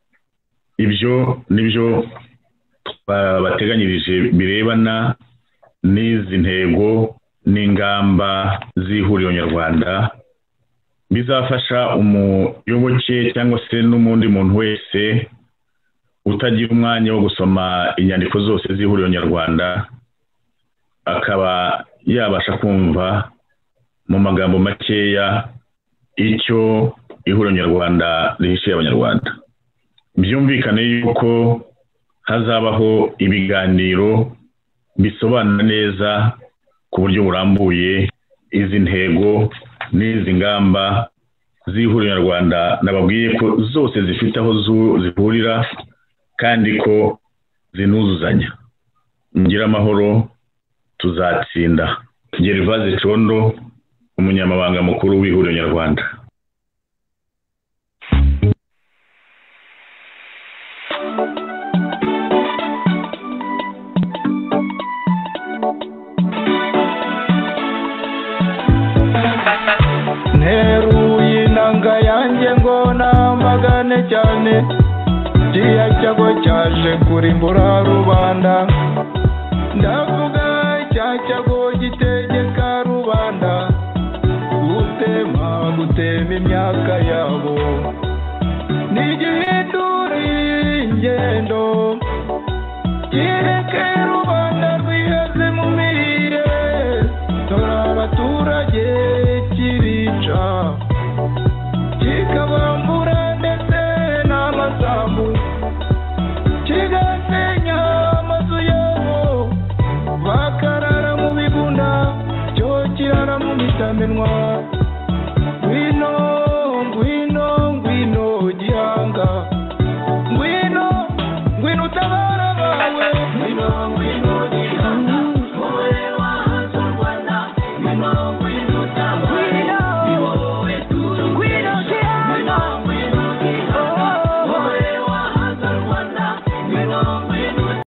Ibyo nibyo bateganyirije birebana n'izi ntego n'ingamba z'ihuriro nyarwanda, bizafasha umuyoboke cyangwa se n'umundi muntu wese utagira umwanya wo gusoma inyandiko zose z'ihuriro nyarwanda, akaba yabasha kumva mu magambo makeya icyo ihuriro nyarwanda rihishiye abanyarwanda. Byumvikane yuko hazabaho ibiganiro bisobanura neza ku buryo burambuye izi ntego n'izi ngamba z'ihuriro nyarwanda. Nababwiye ko zose zifite aho zihurira kandi ko zinuzuzanya. Ngira amahoro, tuzatsinda. Gervase Condo, umunyamabanga mukuru w'ihuriro nyarwanda. Nteruye inanga yanjye ngo namagane cyane kiriya cyago cyaje kurimbura rubanda ndavuga cya cyago gitegeka rubanda gutema gutema imyaka yabo nigihindura ingendo kireke rubanda rwihaze mu mirire dore abaturage kirica kikabambura ndetse n'amasambu kigasenya amazu yabo bakarara mu bigunda cyo kirara mu mitamenwa ngwino ngwino ngwino gihanga ngwino ngwino utabara bawe ngwino ngwino gihanga wowe wahanze u Rwanda ngwino ngwino